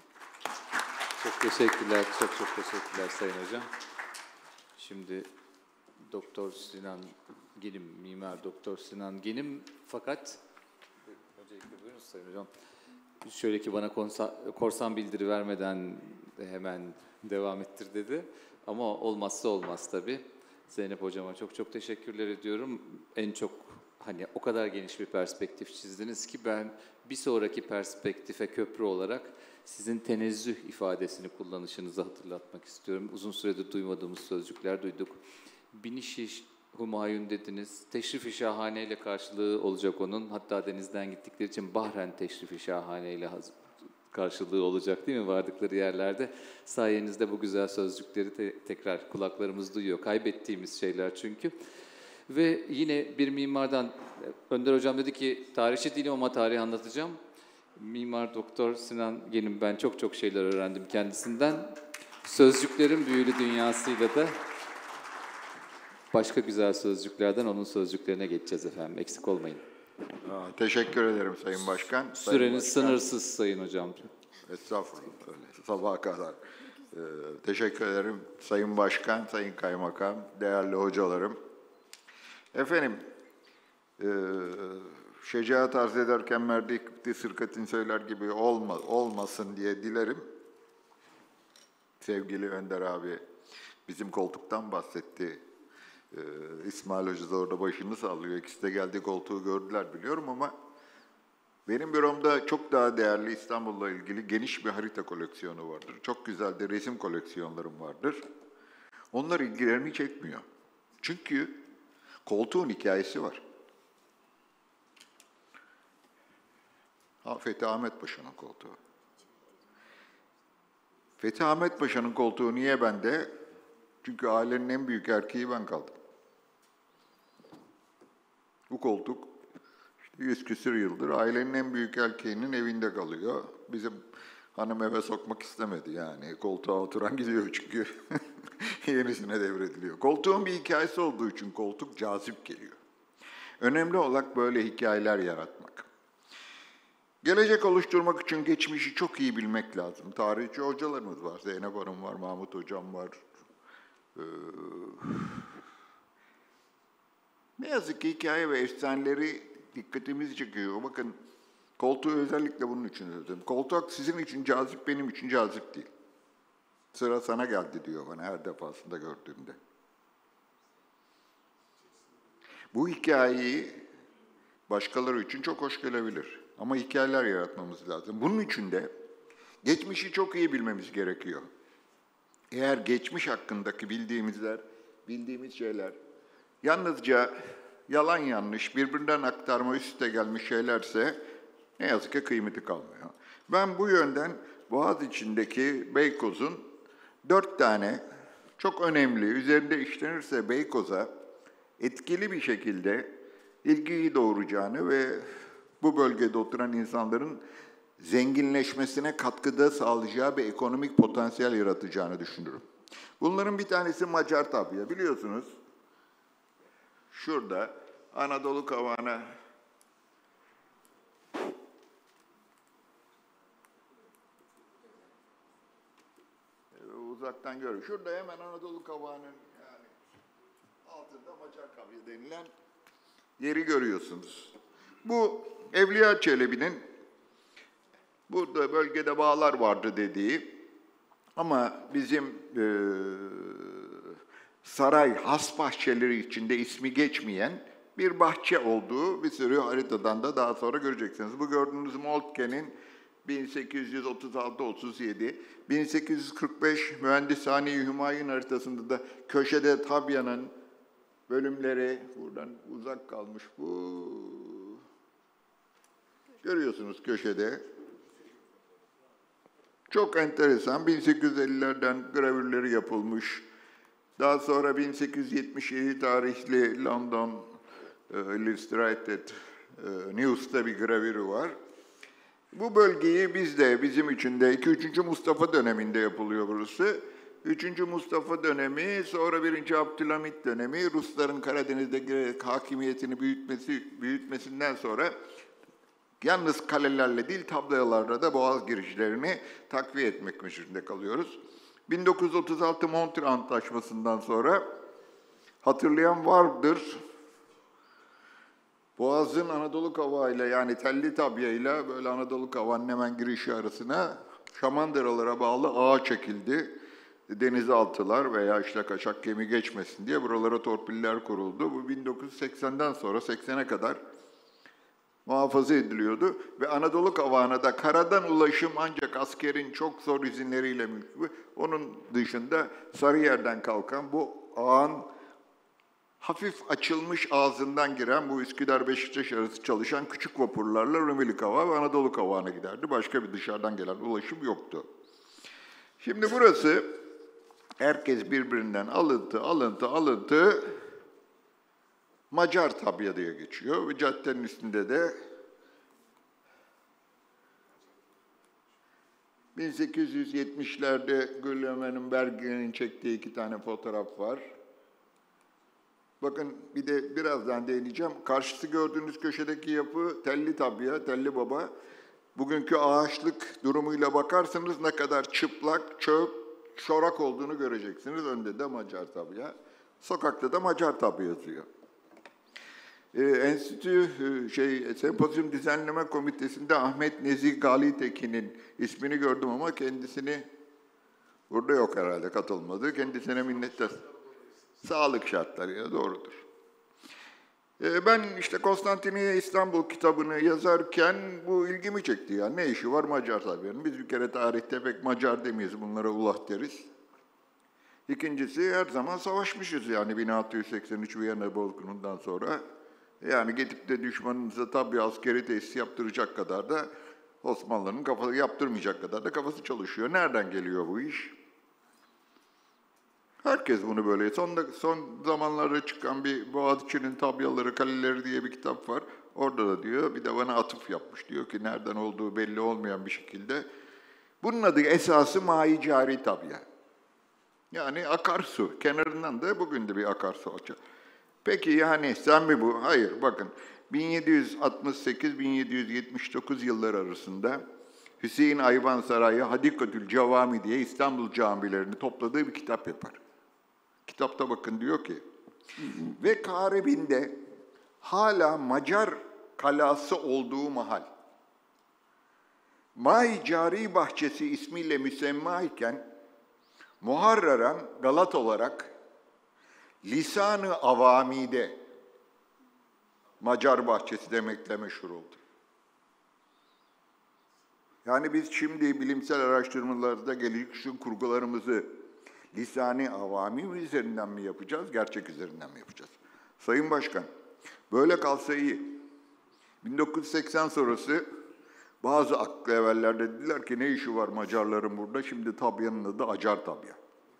Çok teşekkürler, çok çok teşekkürler Sayın Hocam. Şimdi Doktor Sinan Genim, Mimar Doktor Sinan Genim, fakat öncelikle buyurun Sayın Hocam. Şöyle ki bana konsa, korsan bildiri vermeden de hemen devam ettir dedi. Ama olmazsa olmaz tabii. Zeynep Hocama çok çok teşekkürler ediyorum. En çok hani o kadar geniş bir perspektif çizdiniz ki ben bir sonraki perspektife köprü olarak sizin tenezzüh ifadesini kullanışınızı hatırlatmak istiyorum. Uzun süredir duymadığımız sözcükler duyduk. Binişi Humayun dediniz. Teşrif-i şahane ile karşılığı olacak onun. Hatta denizden gittikleri için Bahren teşrif-i şahane ile karşılığı olacak değil mi vardıkları yerlerde? Sayenizde bu güzel sözcükleri te tekrar kulaklarımız duyuyor. Kaybettiğimiz şeyler çünkü. Ve yine bir mimardan, Önder Hocam dedi ki tarihçi değilim ama tarihi anlatacağım. Mimar Doktor Sinan Genim, ben çok çok şeyler öğrendim kendisinden. Sözcüklerin büyülü dünyasıyla da başka güzel sözcüklerden onun sözcüklerine geçeceğiz efendim. Eksik olmayın. Aa, teşekkür ederim Sayın Başkan. Sayın Süreniz Başkan, sınırsız Sayın Hocam. Estağfurullah, öyle. Sabaha kadar. Ee, teşekkür ederim Sayın Başkan, Sayın Kaymakam, değerli hocalarım. Efendim, e, şecaat arz ederken merdi sırkatin söyler gibi olma, olmasın diye dilerim. Sevgili Önder abi bizim koltuktan bahsetti. Ee, İsmail Hoca da orada başını sallıyor. İkisi de geldi koltuğu gördüler biliyorum ama benim büromda çok daha değerli İstanbul'la ilgili geniş bir harita koleksiyonu vardır. Çok güzel de resim koleksiyonlarım vardır. Onlar ilgilerini çekmiyor. Çünkü koltuğun hikayesi var. Ha, Fethi Ahmet Paşa'nın koltuğu. Fethi Ahmet Paşa'nın koltuğu niye bende? Çünkü ailenin en büyük erkeği ben kaldım. Bu koltuk işte yüz küsur yıldır ailenin en büyük erkeğinin evinde kalıyor. Bizim hanım eve sokmak istemedi yani. Koltuğa oturan gidiyor çünkü yenisine devrediliyor. Koltuğun bir hikayesi olduğu için koltuk cazip geliyor. Önemli olarak böyle hikayeler yaratmak. Gelecek oluşturmak için geçmişi çok iyi bilmek lazım. Tarihçi hocalarımız var. Zeynep Hanım var, Mahmut Hocam var. Ee, ne yazık ki hikaye ve efsaneleri dikkatimizi çekiyor. Bakın koltuğu özellikle bunun için söyledim. Koltuk sizin için cazip, benim için cazip değil. Sıra sana geldi diyor bana her defasında gördüğümde. Bu hikayeyi başkaları için çok hoş gelebilir. Ama hikayeler yaratmamız lazım. Bunun için de geçmişi çok iyi bilmemiz gerekiyor. Eğer geçmiş hakkındaki bildiğimizler, bildiğimiz şeyler yalnızca yalan yanlış, birbirinden aktarma üste gelmiş şeylerse ne yazık ki kıymeti kalmıyor. Ben bu yönden Boğaziçi'ndeki Beykoz'un dört tane çok önemli, üzerinde işlenirse Beykoz'a etkili bir şekilde ilgiyi doğuracağını ve bu bölgede oturan insanların zenginleşmesine katkıda sağlayacağı bir ekonomik potansiyel yaratacağını düşünüyorum. Bunların bir tanesi Macar tabya. Biliyorsunuz, şurada Anadolu Kavağı'na uzaktan görüyor. Şurada hemen Anadolu Kavağı'nın yani altında Macar tabya denilen yeri görüyorsunuz. Bu Evliya Çelebi'nin burada bölgede bağlar vardı dediği ama bizim e, saray, has bahçeleri içinde ismi geçmeyen bir bahçe olduğu bir sürü haritadan da daha sonra göreceksiniz. Bu gördüğünüz Moltke'nin bin sekiz yüz otuz altı otuz yedi, bin sekiz yüz kırk beş Mühendishane-i Hümayun haritasında da köşede Tabya'nın bölümleri, buradan uzak kalmış bu. Görüyorsunuz köşede. Çok enteresan. bin sekiz yüz ellilerden gravürleri yapılmış. Daha sonra bin sekiz yüz yetmiş yedi tarihli London uh, Illustrated uh, News'ta bir gravürü var. Bu bölgeyi biz de, bizim için de iki üçüncü Mustafa döneminde yapılıyor burası. üçüncü Mustafa dönemi, sonra birinci Abdülhamit dönemi, Rusların Karadeniz'de hakimiyetini büyütmesi, büyütmesinden sonra yalnız kalelerle değil, tablayalarla da boğaz girişlerini takviye etmek mecburunda kalıyoruz. bin dokuz yüz otuz altı Montreux Antlaşması'ndan sonra hatırlayan vardır. Boğaz'ın Anadolu Kavağı'yla yani Telli Tabya'yla böyle Anadolu Kavağı'nın hemen girişi arasına Şamandıralara bağlı ağa çekildi. Denizaltılar veya işte kaçak gemi geçmesin diye buralara torpiller kuruldu. Bu bin dokuz yüz seksenden sonra seksene kadar muhafaza ediliyordu ve Anadolu Kavağı'na da karadan ulaşım ancak askerin çok zor izinleriyle mümkün. Onun dışında Sarıyer'den kalkan bu ağın hafif açılmış ağzından giren bu Üsküdar-Beşiktaş arası çalışan küçük vapurlarla Rumeli Kavağı ve Anadolu Kavağı'na giderdi. Başka bir dışarıdan gelen ulaşım yoktu. Şimdi burası herkes birbirinden alıntı, alıntı, alıntı Macar Tabya diye geçiyor ve caddenin üstünde de bin sekiz yüz yetmişlerde Gülömen'in Bergen'in çektiği iki tane fotoğraf var. Bakın bir de birazdan değineceğim. Karşısı gördüğünüz köşedeki yapı Telli Tabya, Telli Baba. Bugünkü ağaçlık durumuyla bakarsanız ne kadar çıplak, çöp, çorak olduğunu göreceksiniz. Önde de Macar Tabya. Sokakta da Macar Tabya yazıyor. Ee, enstitü e, şey sempozyum düzenleme komitesinde Ahmet Nezih Galitekin'in ismini gördüm ama kendisini burada yok herhalde, katılmadı. Kendisine minnettar. Sağlık şartlarıyla doğrudur. Ee, ben işte Konstantiniye İstanbul kitabını yazarken bu ilgimi çekti. Yani ne işi var Macar Tabya'nın? Biz bir kere tarihte pek Macar demeyiz, bunlara ulah deriz. İkincisi her zaman savaşmışız yani bin altı yüz seksen üç Viyana Balkanı'ndan sonra. Yani gidip de düşmanınıza tabii askeri tesis yaptıracak kadar da Osmanlı'nın kafası yaptırmayacak kadar da kafası çalışıyor. Nereden geliyor bu iş? Herkes bunu böyle. Son, son zamanlarda çıkan bir Boğaziçi'nin Tabyaları, Kaleleri diye bir kitap var. Orada da diyor, bir de bana atıf yapmış. Diyor ki nereden olduğu belli olmayan bir şekilde. Bunun adı esası Mai Cari Tabya. Yani akarsu. Kenarından da bugün de bir akarsu olacak. Peki yani sen mi bu? Hayır, bakın. bin yedi yüz altmış sekiz bin yedi yüz yetmiş dokuz yılları arasında Hüseyin Ayvansaray'ı Hadikatül Cevami diye İstanbul camilerini topladığı bir kitap yapar. Kitapta bakın diyor ki, ve Karebin'de hala Macar kalası olduğu mahal, Mai Cari Bahçesi ismiyle müsemma iken, Muharraran Galat olarak Lisan-ı Avami'de Macar Bahçesi demekle meşhur oldu. Yani biz şimdi bilimsel araştırmalarda gelişmiş kurgularımızı Lisan-ı Avami üzerinden mi yapacağız, gerçek üzerinden mi yapacağız? Sayın Başkan, böyle kalsa iyi. bin dokuz yüz seksen sonrası bazı aklı evveller dediler ki ne işi var Macarların burada? Şimdi Tabya'nın adı Acar Tabya.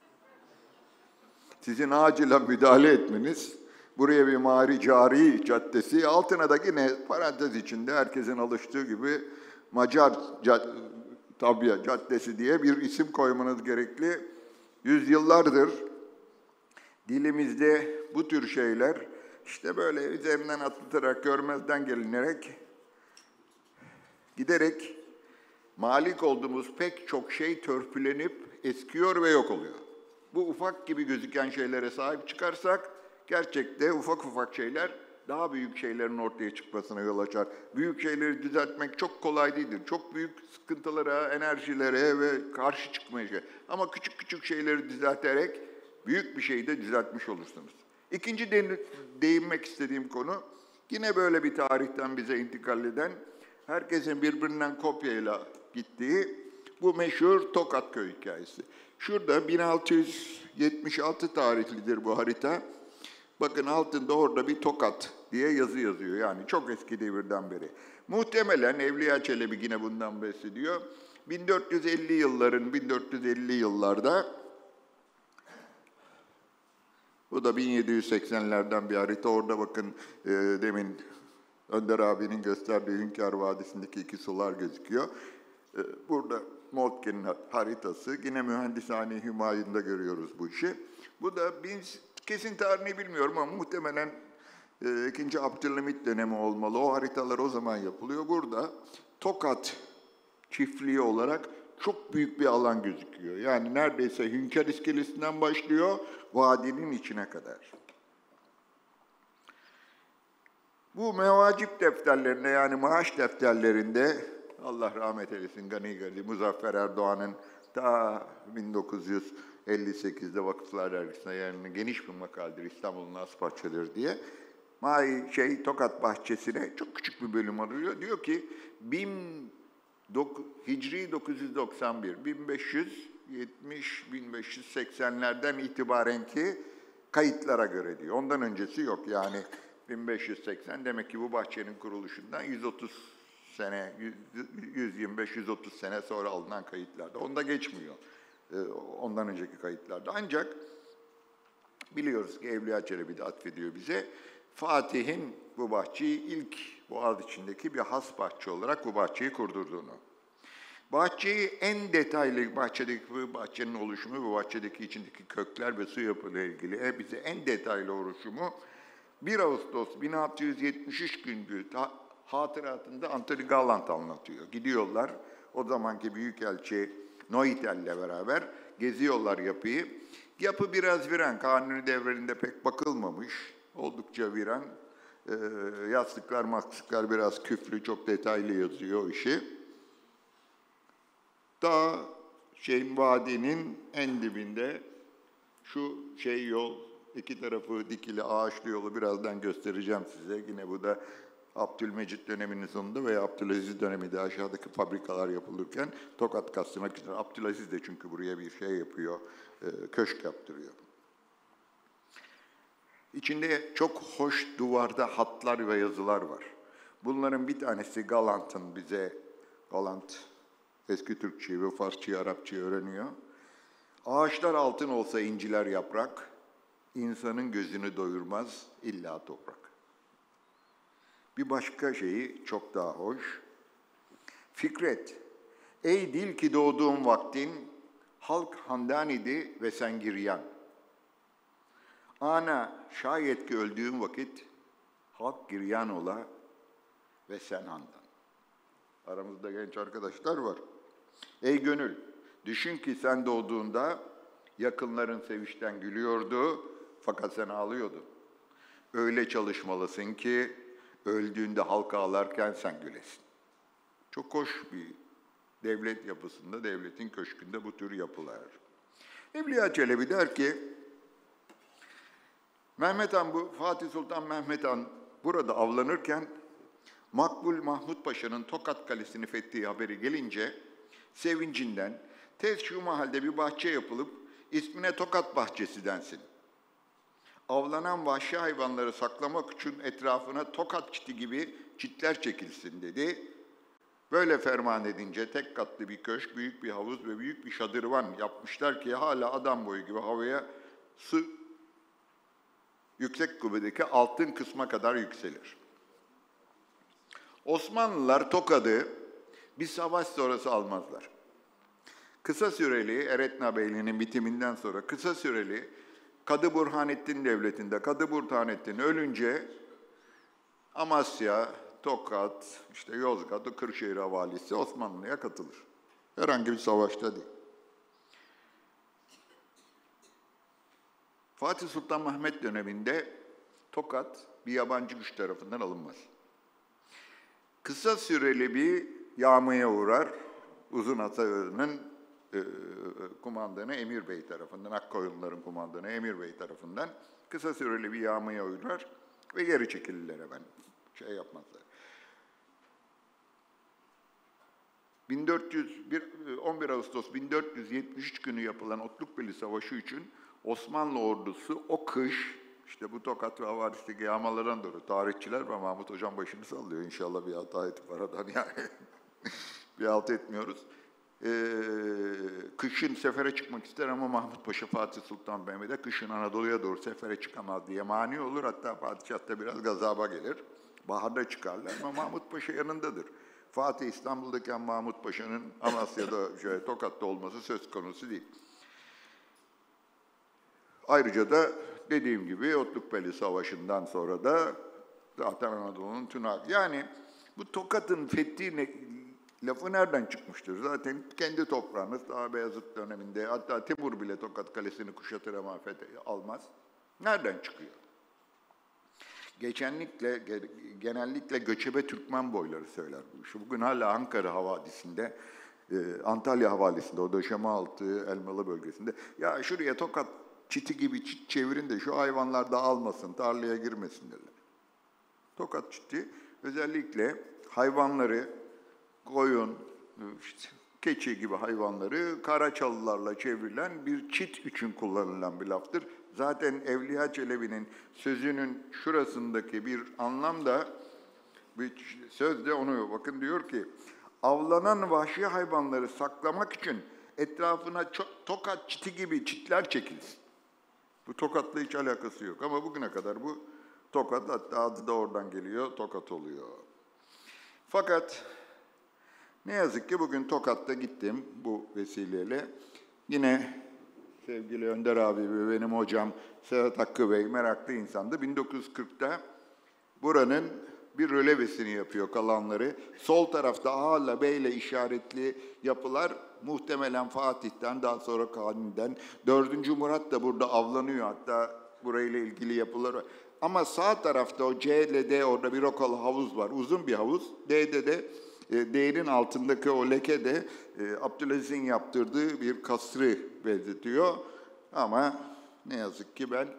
Sizin acilen müdahale etmeniz, buraya bir Mari Cari Caddesi, altına da yine parantez içinde herkesin alıştığı gibi Macar Cad- Tabya Caddesi diye bir isim koymanız gerekli. Yüzyıllardır dilimizde bu tür şeyler işte böyle üzerinden atlatılarak, görmezden gelinerek, giderek malik olduğumuz pek çok şey törpülenip eskiyor ve yok oluyor. Bu ufak gibi gözüken şeylere sahip çıkarsak, gerçekte ufak ufak şeyler daha büyük şeylerin ortaya çıkmasına yol açar. Büyük şeyleri düzeltmek çok kolay değildir. Çok büyük sıkıntılara, enerjilere ve karşı çıkmaya şey. Ama küçük küçük şeyleri düzelterek büyük bir şeyi de düzeltmiş olursunuz. İkinci de, değinmek istediğim konu, yine böyle bir tarihten bize intikal eden, herkesin birbirinden kopyayla gittiği bu meşhur Tokatköy hikayesi. Şurada bin altı yüz yetmiş altı tarihlidir bu harita. Bakın altında orada bir Tokat diye yazı yazıyor. Yani çok eski devirden beri. Muhtemelen Evliya Çelebi yine bundan bahsediyor. bin dört yüz elli yılların, bin dört yüz elli yıllarda, bu da bin yedi yüz seksenlerden bir harita. Orada bakın e, demin Önder abinin gösterdiği Hünkar Vadisi'ndeki iki sular gözüküyor. E, burada Moltke'nin haritası. Yine Mühendishane Hümayun'da görüyoruz bu işi. Bu da bin, kesin tarihini bilmiyorum ama muhtemelen e, ikinci Abdülhamit dönemi olmalı. O haritalar o zaman yapılıyor. Burada Tokat çiftliği olarak çok büyük bir alan gözüküyor. Yani neredeyse Hünkar İskelesi'nden başlıyor, vadinin içine kadar. Bu mevacip defterlerinde, yani maaş defterlerinde, Allah rahmet eylesin Gani Gali, Muzaffer Erdoğan'ın ta bin dokuz yüz elli sekizde Vakıflar Dergisi'ne yani geniş bir makaledir İstanbul'un as bahçeleri diye. May şey Tokat Bahçesi'ne çok küçük bir bölüm alıyor. Diyor ki bin Hicri dokuz yüz doksan bir, bin beş yüz yetmiş bin beş yüz seksenlerden itibaren ki kayıtlara göre diyor. Ondan öncesi yok yani bin beş yüz seksen demek ki bu bahçenin kuruluşundan yüz otuz sene, yüz yirmi beş yüz otuz sene sonra alınan kayıtlarda. Onda geçmiyor. Ondan önceki kayıtlarda. Ancak biliyoruz ki Evliya Çelebi de atfediyor bize. Fatih'in bu bahçeyi ilk Boğaziçi'ndeki bir has bahçe olarak bu bahçeyi kurdurduğunu. Bahçeyi en detaylı, bahçedeki bu bahçenin oluşumu, bu bahçedeki içindeki kökler ve su yapıyla ilgili bize en detaylı oluşumu bir Ağustos bin altı yüz yetmiş üç günkü hatıratında Anthony Galland anlatıyor. Gidiyorlar, o zamanki Büyükelçi Neutel'le beraber geziyorlar yapıyı. Yapı biraz viran, Kanuni devrinde pek bakılmamış, oldukça viran. Ee, yastıklar, mastıklar biraz küflü, çok detaylı yazıyor o işi. Daha şeyin vadinin en dibinde şu şey yol, iki tarafı dikili ağaçlı yolu birazdan göstereceğim size. Yine bu da Abdülmecit döneminin sonunda veya Abdülaziz döneminde aşağıdaki fabrikalar yapılırken Tokat kastırmak için. Abdülaziz de çünkü buraya bir şey yapıyor, köşk yaptırıyor. İçinde çok hoş duvarda hatlar ve yazılar var. Bunların bir tanesi Galland'ın bize, Galland eski Türkçeyi ve Farsçayı, Arapçayı öğreniyor. Ağaçlar altın olsa inciler yaprak, insanın gözünü doyurmaz illa toprak. Bir başka şeyi çok daha hoş. Fikret, ey dil ki doğduğun vaktin, halk handan idi ve sen giryan. Ana, şayet ki öldüğün vakit, halk giryan ola ve sen handan. Aramızda genç arkadaşlar var. Ey gönül, düşün ki sen doğduğunda yakınların sevinçten gülüyordu, fakat sen ağlıyordun. Öyle çalışmalısın ki öldüğünde halk ağlarken sen gülesin. Çok hoş bir devlet yapısında, devletin köşkünde bu tür yapılar. Evliya Çelebi der ki, Mehmet Han, bu Fatih Sultan Mehmet Han burada avlanırken Makbul Mahmut Paşa'nın Tokat Kalesi'ni fethihi haberi gelince sevincinden tez şu mahalde bir bahçe yapılıp ismine Tokat Bahçesi densin. Avlanan vahşi hayvanları saklamak için etrafına tokat çiti gibi çitler çekilsin dedi. Böyle ferman edince tek katlı bir köşk, büyük bir havuz ve büyük bir şadırvan yapmışlar ki hala adam boyu gibi havaya sı yüksek kubbedeki altın kısma kadar yükselir. Osmanlılar Tokat'ı bir savaş sonrası almazlar. Kısa süreli, Eretna Beyliği'nin bitiminden sonra kısa süreli Kadı Burhanettin Devleti'nde Kadı Burhanettin ölünce Amasya, Tokat, işte Yozgat, Kırşehir Havalisi Osmanlı'ya katılır. Herhangi bir savaşta değil. Fatih Sultan Mehmet döneminde Tokat bir yabancı güç tarafından alınmaz. Kısa süreli bir yağmaya uğrar. Uzun Atay'ın e, kumandanı Emir Bey tarafından, Akkoyunluların kumandanı Emir Bey tarafından kısa süreli bir yağmaya uğrar ve geri çekilirler hemen. Şey yapmazlar. on bir Ağustos bin dört yüz yetmiş üç günü yapılan Otlukbeli Savaşı için Osmanlı ordusu o kış, işte bu Tokat ve Havaris'teki yağmalardan doğru tarihçiler ve Mahmut Hocam başını sallıyor. İnşallah bir hata etip aradan yani bir halt etmiyoruz. Ee, kışın sefere çıkmak ister ama Mahmut Paşa Fatih Sultan Mehmet'e kışın Anadolu'ya doğru sefere çıkamaz diye mani olur. Hatta padişah da biraz gazaba gelir. Baharda çıkarlar ama Mahmut Paşa yanındadır. Fatih İstanbul'dayken Mahmut Paşa'nın Amasya'da, şey, Tokat'ta olması söz konusu değil. Ayrıca da dediğim gibi Otlukbeli Savaşı'ndan sonra da zaten Anadolu'nun tünağı. Yani bu Tokat'ın fethi ne, lafı nereden çıkmıştır? Zaten kendi toprağınız daha Beyazıt döneminde, hatta Timur bile Tokat Kalesi'ni kuşatır ama fethi almaz. Nereden çıkıyor? Geçenlikle, genellikle göçebe Türkmen boyları söyler bu işi. Bugün hala Ankara Havadisi'nde, Antalya Havalisi'nde, o Döşemealtı, Elmalı bölgesinde, ya şuraya Tokat çiti gibi çit çevirin de şu hayvanlar dağılmasın, tarlaya girmesin derler. Tokat çiti özellikle hayvanları, koyun, işte, keçi gibi hayvanları Karaçalılarla çevrilen bir çit için kullanılan bir laftır. Zaten Evliya Çelebi'nin sözünün şurasındaki bir anlam da, bir söz de onu, bakın diyor ki, avlanan vahşi hayvanları saklamak için etrafına çok, Tokat çiti gibi çitler çekilsin. Bu Tokat'la hiç alakası yok ama bugüne kadar bu Tokat, hatta adı da oradan geliyor, Tokat oluyor. Fakat ne yazık ki bugün Tokat'ta gittim bu vesileyle. Yine sevgili Önder abi ve benim hocam Sedat Hakkı Bey meraklı insandı. bin dokuz yüz kırkta buranın bir rölevesini yapıyor kalanları. Sol tarafta A ile B ile işaretli yapılar muhtemelen Fatih'ten, daha sonra Kanuni'den. Dördüncü Murat da burada avlanıyor, hatta burayla ilgili yapılar var. Ama sağ tarafta o C ile D, orada bir rokalı havuz var, uzun bir havuz. D'de de e, D'nin altındaki o leke de e, Abdülaziz'in yaptırdığı bir kasrı benzetiyor. Ama ne yazık ki ben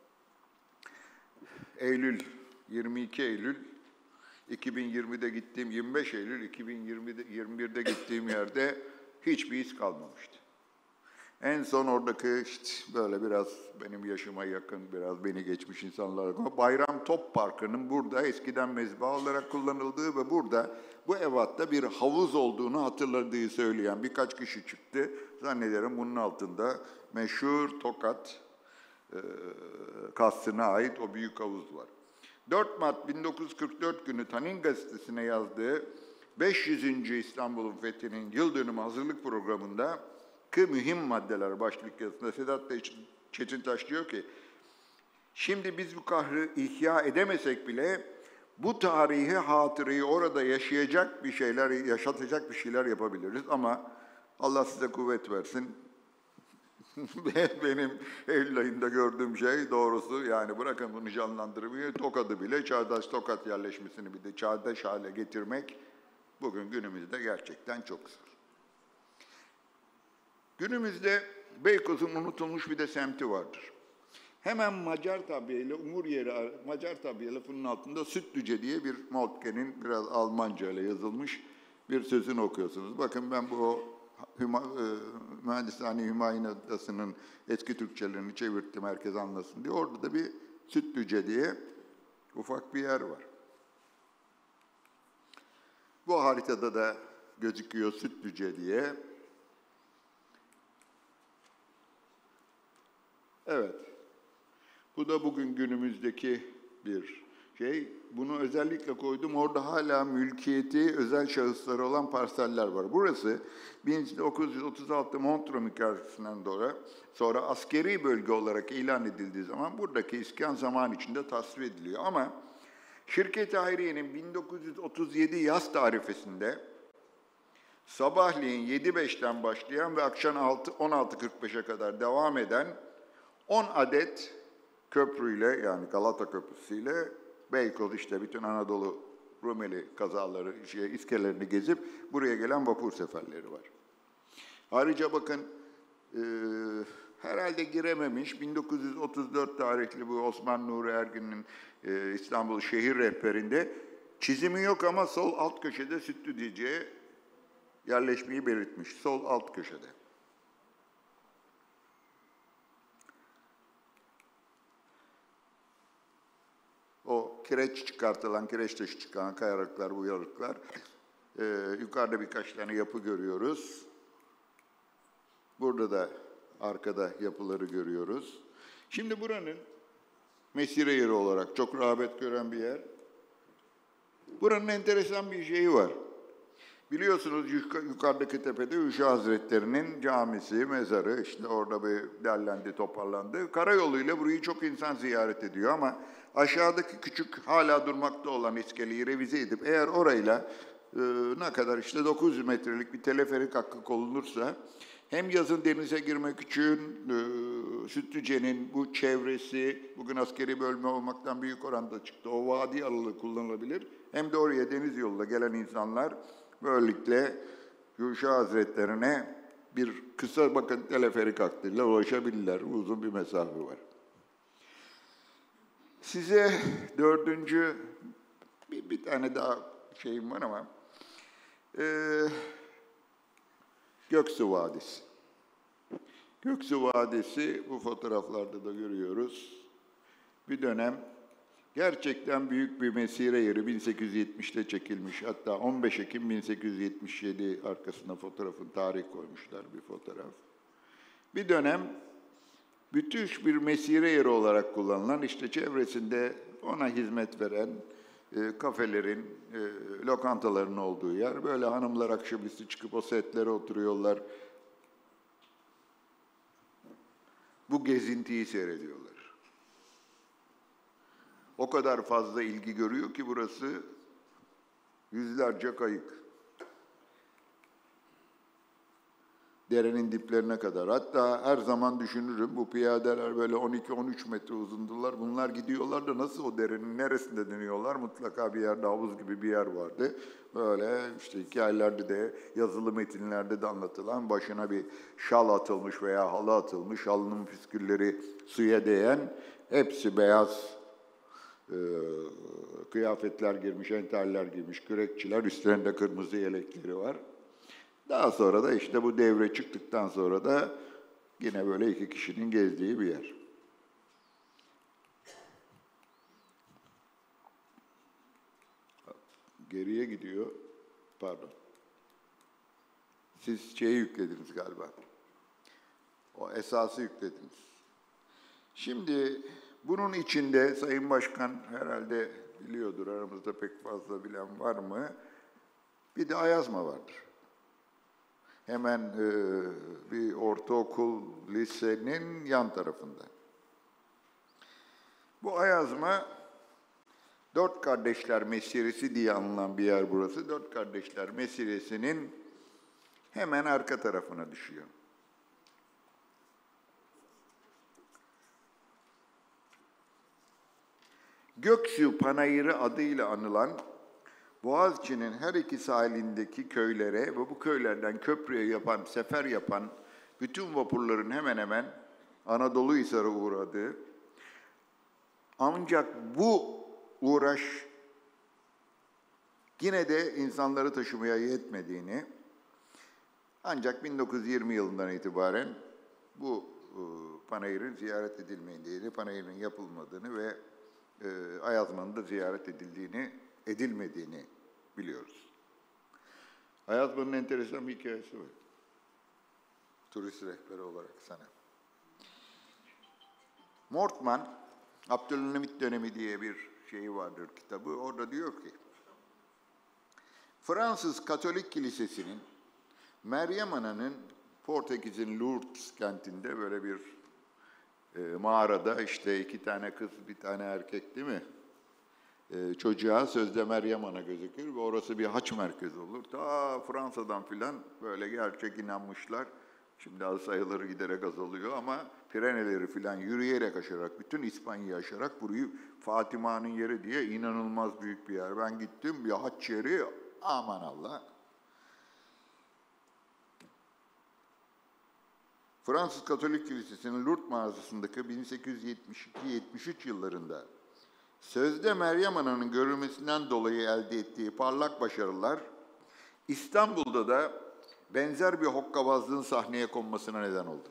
Eylül, yirmi iki Eylül iki bin yirmide gittiğim, yirmi beş Eylül iki bin yirmi birde gittiğim yerde hiçbir iz kalmamıştı. En son oradaki işte böyle biraz benim yaşıma yakın, biraz beni geçmiş insanlar, Bayram Top Parkı'nın burada eskiden mezba olarak kullanıldığı ve burada bu evatta bir havuz olduğunu hatırladığı söyleyen birkaç kişi çıktı. Zannederim bunun altında meşhur Tokat e, kastına ait o büyük havuz var. dört Mart bin dokuz yüz kırk dört günü Tanin Gazetesi'ne yazdığı beş yüzüncü İstanbul'un fethinin yıl dönümü hazırlık programında ki mühim maddeler başlık yazısında Sedat Bey Çetintaş diyor ki, şimdi biz bu kahrı ihya edemesek bile bu tarihi hatırayı orada yaşayacak bir şeyler, yaşatacak bir şeyler yapabiliriz ama Allah size kuvvet versin. Benim Eylül ayında gördüğüm şey doğrusu, yani bırakın bunu canlandırmayı, Tokat'ı bile, çağdaş Tokat yerleşmesini bir de çağdaş hale getirmek bugün günümüzde gerçekten çok zor. Günümüzde Beykoz'un unutulmuş bir de semti vardır. Hemen Macar tabiyeyle, Umur yeri, Macar tabiye lafının altında Sütlüce diye bir Moltke'nin biraz Almanca ile yazılmış bir sözünü okuyorsunuz. Bakın ben bu Hüma, e, Mühendishane Hümayun Adası'nın eski Türkçelerini çevirttim herkes anlasın diye. Orada da bir Sütlüce diye ufak bir yer var. Bu haritada da gözüküyor Sütlüce diye. Evet. Bu da bugün günümüzdeki bir şey. Bunu özellikle koydum. Orada hala mülkiyeti özel şahısları olan parseller var. Burası bin dokuz yüz otuz altı Montreux Mükafatesi'nden sonra, sonra askeri bölge olarak ilan edildiği zaman buradaki iskan zaman içinde tasvir ediliyor. Ama Şirket-i Hayriye'nin bin dokuz yüz otuz yedi yaz tarifesinde sabahleyin yedi beşten başlayan ve akşam on altı kırk beşe kadar devam eden on adet köprüyle, yani Galata Köprüsü'yle Beykoz, işte bütün Anadolu Rumeli kazaları, şey, iskelelerini gezip buraya gelen vapur seferleri var. Ayrıca bakın, e, herhalde girememiş, bin dokuz yüz otuz dört tarihli bu Osman Nuri Ergin'in e, İstanbul Şehir Rehberi'nde çizimi yok ama sol alt köşede Sütlüce'ye yerleşmeyi belirtmiş. Sol alt köşede. O kireç çıkartılan, kireç taşı çıkan kayalıklar, bu yarıklar. Ee, yukarıda birkaç tane yapı görüyoruz. Burada da arkada yapıları görüyoruz. Şimdi buranın mesire yeri olarak çok rağbet gören bir yer. Buranın enteresan bir şeyi var. Biliyorsunuz yukarıdaki tepede Üşa Hazretleri'nin camisi, mezarı, işte orada bir derlendi, toparlandı. Karayoluyla burayı çok insan ziyaret ediyor ama aşağıdaki küçük hala durmakta olan iskeleyi revize edip eğer orayla e, ne kadar işte dokuz yüz metrelik bir teleferik hakkı konulursa hem yazın denize girmek için e, Sütlüce'nin bu çevresi bugün askeri bölme olmaktan büyük oranda çıktı. O vadi aralığı kullanılabilir. Hem de oraya deniz yoluyla gelen insanlar böylelikle Gülşah Hazretlerine bir kısa bakın teleferik hattıyla ulaşabilirler. Uzun bir mesafe var. Size dördüncü bir, bir tane daha şeyim var ama e, Göksu Vadisi. Göksu Vadisi bu fotoğraflarda da görüyoruz. Bir dönem gerçekten büyük bir mesire yeri, bin sekiz yüz yetmişte çekilmiş. Hatta on beş Ekim bin sekiz yüz yetmiş yedi arkasına fotoğrafın tarih koymuşlar bir fotoğraf. Bir dönem müthiş bir mesire yeri olarak kullanılan, işte çevresinde ona hizmet veren e, kafelerin, e, lokantaların olduğu yer. Böyle hanımlar akşamüstü çıkıp o setlere oturuyorlar. bu gezintiyi seyrediyorlar. O kadar fazla ilgi görüyor ki burası yüzlerce kayık. Derenin diplerine kadar. Hatta her zaman düşünürüm, bu piyadeler böyle on iki on üç metre uzundular. Bunlar gidiyorlar da nasıl o derenin neresinde dönüyorlar? Mutlaka bir yerde havuz gibi bir yer vardı. Böyle işte hikayelerde de, yazılı metinlerde de anlatılan, başına bir şal atılmış veya halı atılmış, halının püskülleri suya değen, hepsi beyaz e, kıyafetler giymiş, enterler giymiş, kürekçiler, üstlerinde kırmızı yelekleri var. Daha sonra da işte bu devre çıktıktan sonra da yine böyle iki kişinin gezdiği bir yer. Geriye gidiyor. Pardon. Siz şeyi yüklediniz galiba. O esası yüklediniz. Şimdi bunun içinde Sayın Başkan herhalde biliyordur, aramızda pek fazla bilen var mı? Bir de Ayazma vardır. Hemen e, bir ortaokul, lisenin yan tarafında. Bu Ayazma, Dört Kardeşler Mesiresi diye anılan bir yer burası. Dört Kardeşler Mesiresi'nin hemen arka tarafına düşüyor. Göksu Panayırı adıyla anılan Boğaziçi'nin her iki sahilindeki köylere ve bu köylerden köprüye yapan, sefer yapan bütün vapurların hemen hemen Anadoluhisar'a uğradığı, ancak bu uğraş yine de insanları taşımaya yetmediğini, ancak bin dokuz yüz yirmi yılından itibaren bu e, panayırın ziyaret edilmediğini, panayırın yapılmadığını ve e, Ayazma'nın da ziyaret edildiğini, edilmediğini biliyoruz. Ayazma'nın enteresan bir hikayesi var. Turist rehberi olarak sana. Mortman, Abdülhamit dönemi diye bir şeyi vardır kitabı. Orada diyor ki, Fransız Katolik Kilisesi'nin Meryem Ana'nın Portekiz'in Lourdes kentinde böyle bir e, mağarada işte iki tane kız, bir tane erkek değil mi? E, çocuğa sözde Meryem Ana gözükür ve orası bir haç merkezi olur. Ta Fransa'dan filan böyle gerçek inanmışlar. Şimdi az sayıları giderek azalıyor ama Pireneleri filan yürüyerek aşarak, bütün İspanya'yı aşarak burayı Fatıma'nın yeri diye inanılmaz büyük bir yer. Ben gittim, bir haç yeri, aman Allah. Fransız Katolik Kilisesi'nin Lourdes mağarasındaki bin sekiz yüz yetmiş iki yetmiş üç yıllarında sözde Meryem Ana'nın görülmesinden dolayı elde ettiği parlak başarılar, İstanbul'da da benzer bir hokkabazlığın sahneye konmasına neden oldu.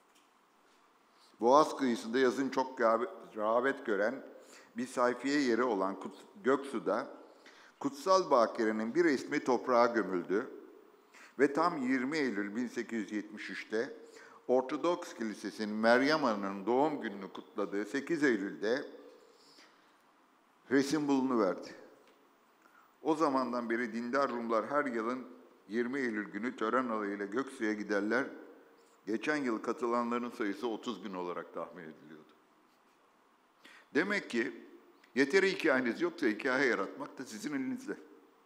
Boğaz kıyısında yazın çok rağbet gören bir sayfiye yeri olan Göksu'da Kutsal Bakire'nin bir resmi toprağa gömüldü ve tam yirmi Eylül bin sekiz yüz yetmiş üç'te Ortodoks Kilisesi'nin Meryem Ana'nın doğum gününü kutladığı sekiz Eylül'de resim bulunuverdi. O zamandan beri dindar Rumlar her yılın yirmi Eylül günü tören alayıyla Göksu'ya giderler. Geçen yıl katılanların sayısı otuz bin olarak tahmin ediliyordu. Demek ki yeteri hikayeniz yoksa hikaye yaratmak da sizin elinizde.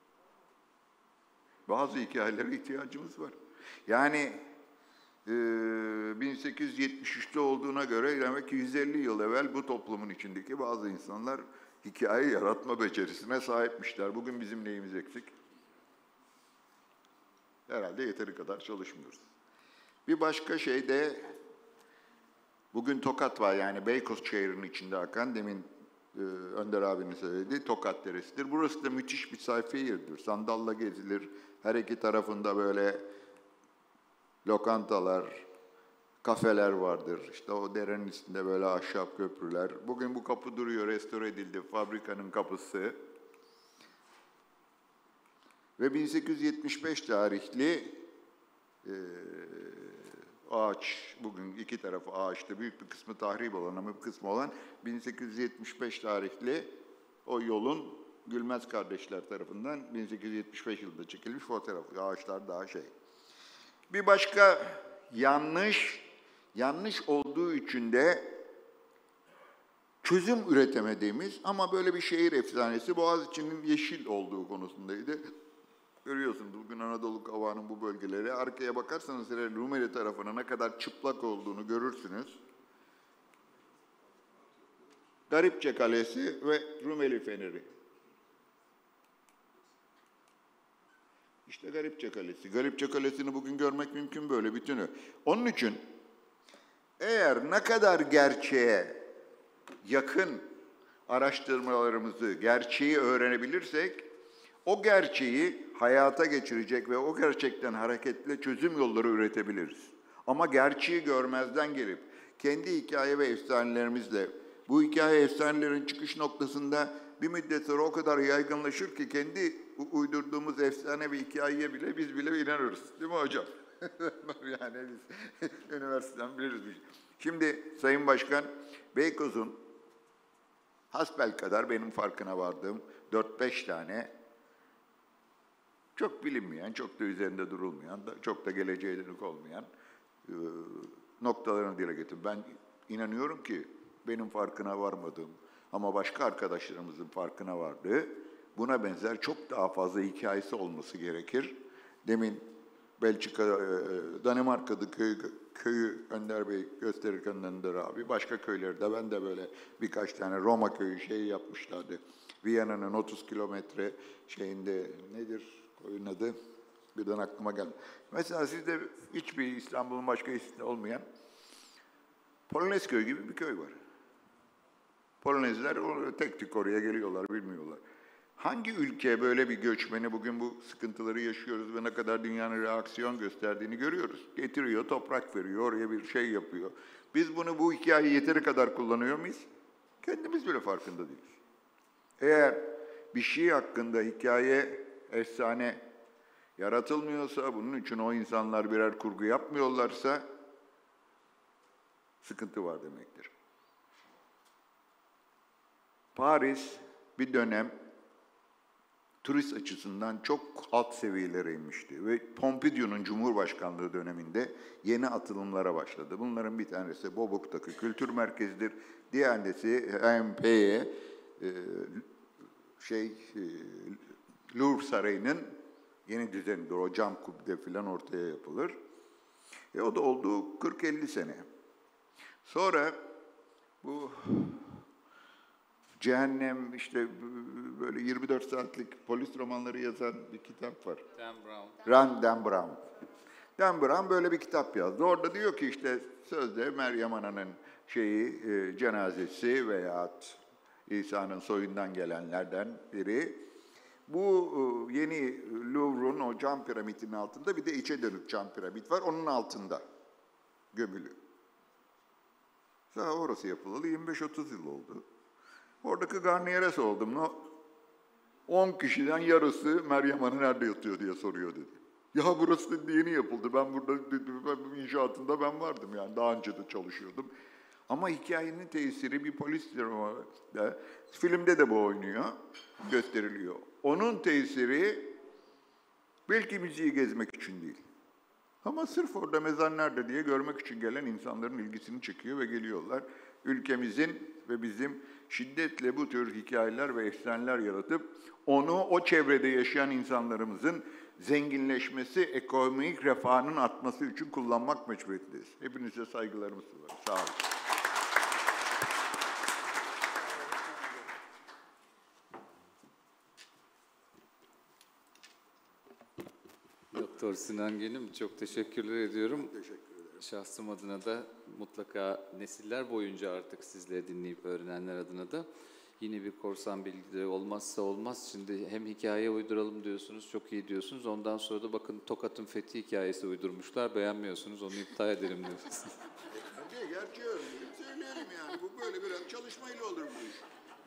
Bazı hikayelere ihtiyacımız var. Yani e, bin sekiz yüz yetmiş üç'te olduğuna göre demek ki yüz elli yıl evvel bu toplumun içindeki bazı insanlar hikaye yaratma becerisine sahipmişler. Bugün bizim neyimiz eksik? Herhalde yeteri kadar çalışmıyoruz. Bir başka şey de, bugün Tokat var, yani Beykoz şehrinin içinde akan, demin e, Önder abinin söylediği Tokat Deresi'dir. Burası da müthiş bir sayfiye yeridir. Sandalla gezilir, her iki tarafında böyle lokantalar, kafeler vardır. İşte o derenin üstünde böyle ahşap köprüler. Bugün bu kapı duruyor, restore edildi, fabrikanın kapısı. Ve bin sekiz yüz yetmiş beş tarihli e, ağaç, bugün iki tarafı ağaçta, büyük bir kısmı tahrip olan ama bir kısmı olan bin sekiz yüz yetmiş beş tarihli o yolun Gülmez kardeşler tarafından bin sekiz yüz yetmiş beş yılında çekilmiş fotoğrafı. Ağaçlar daha şey. Bir başka yanlış, yanlış olduğu için de çözüm üretemediğimiz ama böyle bir şehir efsanesi Boğaziçi'nin yeşil olduğu konusundaydı. Görüyorsunuz bugün Anadolu Kavağı'nın bu bölgeleri. Arkaya bakarsanız Rumeli tarafına ne kadar çıplak olduğunu görürsünüz. Garipçe Kalesi ve Rumeli Feneri. İşte Garipçe Kalesi. Garipçe Kalesi'ni bugün görmek mümkün böyle bütünü. Onun için eğer ne kadar gerçeğe yakın araştırmalarımızı, gerçeği öğrenebilirsek, o gerçeği hayata geçirecek ve o gerçekten hareketle çözüm yolları üretebiliriz. Ama gerçeği görmezden gelip kendi hikaye ve efsanelerimizle, bu hikaye efsanelerin çıkış noktasında bir müddet sonra o kadar yaygınlaşır ki kendi uydurduğumuz efsane ve hikayeye bile biz bile inanırız. Değil mi hocam? Yani biz üniversiteden biliriz. Şimdi Sayın Başkan, Beykoz'un hasbelkader benim farkına vardığım dört beş tane çok bilinmeyen, çok da üzerinde durulmayan, çok da geleceğe dönük olmayan e, noktalarını dile getirdim. Ben inanıyorum ki benim farkına varmadığım ama başka arkadaşlarımızın farkına vardığı buna benzer çok daha fazla hikayesi olması gerekir. Demin Belçika, Danimarka'da köy, köyü Önder Bey gösterirken Önder abi, başka köylerde ben de böyle birkaç tane Roma köyü şey yapmışlardı. Viyana'nın otuz kilometre şeyinde nedir koyun adı? Birden aklıma geldi. Mesela sizde hiçbir İstanbul'un başka isminde olmayan Polonezköy gibi bir köy var. Polonezler tek tek oraya geliyorlar, bilmiyorlar. Hangi ülke böyle bir göçmeni, bugün bu sıkıntıları yaşıyoruz ve ne kadar dünyanın reaksiyon gösterdiğini görüyoruz. Getiriyor, toprak veriyor, oraya bir şey yapıyor. Biz bunu, bu hikayeyi yeteri kadar kullanıyor muyuz? Kendimiz bile farkında değiliz. Eğer bir şey hakkında hikaye, efsane yaratılmıyorsa, bunun için o insanlar birer kurgu yapmıyorlarsa sıkıntı var demektir. Paris bir dönem turist açısından çok alt seviyelere inmişti ve Pompidou'nun Cumhurbaşkanlığı döneminde yeni atılımlara başladı. Bunların bir tanesi Bobuk'taki kültür merkezidir, diğerisi M P'ye e, şey e, Louvre Sarayı'nın yeni düzenidir. O cam kubbe falan ortaya yapılır. E o da oldu kırk elli sene. Sonra bu Cehennem, işte böyle yirmi dört saatlik polis romanları yazan bir kitap var. Dan Brown. Rand Dan Brown. Dan Brown böyle bir kitap yazdı. Orada diyor ki işte sözde Meryem Ana'nın şeyi, e, cenazesi veyahut İsa'nın soyundan gelenlerden biri. Bu e, yeni Louvre'un o cam piramidinin altında bir de içe dönük cam piramit var. Onun altında gömülü. Sonra orası yapılalı yirmi beş otuz yıl oldu. Oradaki garniyere sordum. on kişiden yarısı Meryem Ana nerede yatıyor diye soruyor dedi. Ya burası da yeni yapıldı. Ben burada inşaatında ben vardım yani. Daha önce de çalışıyordum. Ama hikayenin tesiri bir polis romanında, filmde de bu oynuyor, gösteriliyor. Onun tesiri belki müziği gezmek için değil. Ama sırf orada mezar nerede diye görmek için gelen insanların ilgisini çekiyor ve geliyorlar. Ülkemizin ve bizim şiddetle bu tür hikayeler ve efsaneler yaratıp onu o çevrede yaşayan insanlarımızın zenginleşmesi, ekonomik refahının artması için kullanmak mecburiyetindeyiz. Hepinize saygılarımız var. Sağ olun. Doktor Sinan Genim, çok teşekkürler ediyorum. Teşekkür ederim. Şahsım adına da mutlaka nesiller boyunca artık sizleri dinleyip öğrenenler adına da yine bir korsan bilgileri olmazsa olmaz. Şimdi hem hikaye uyduralım diyorsunuz, çok iyi diyorsunuz. Ondan sonra da bakın Tokat'ın fethi hikayesi uydurmuşlar, beğenmiyorsunuz, onu iptal edelim diyorsunuz. Hadi gerçeği öğrenelim, söyleyelim yani. Bu böyle biraz çalışmayla olur bu iş.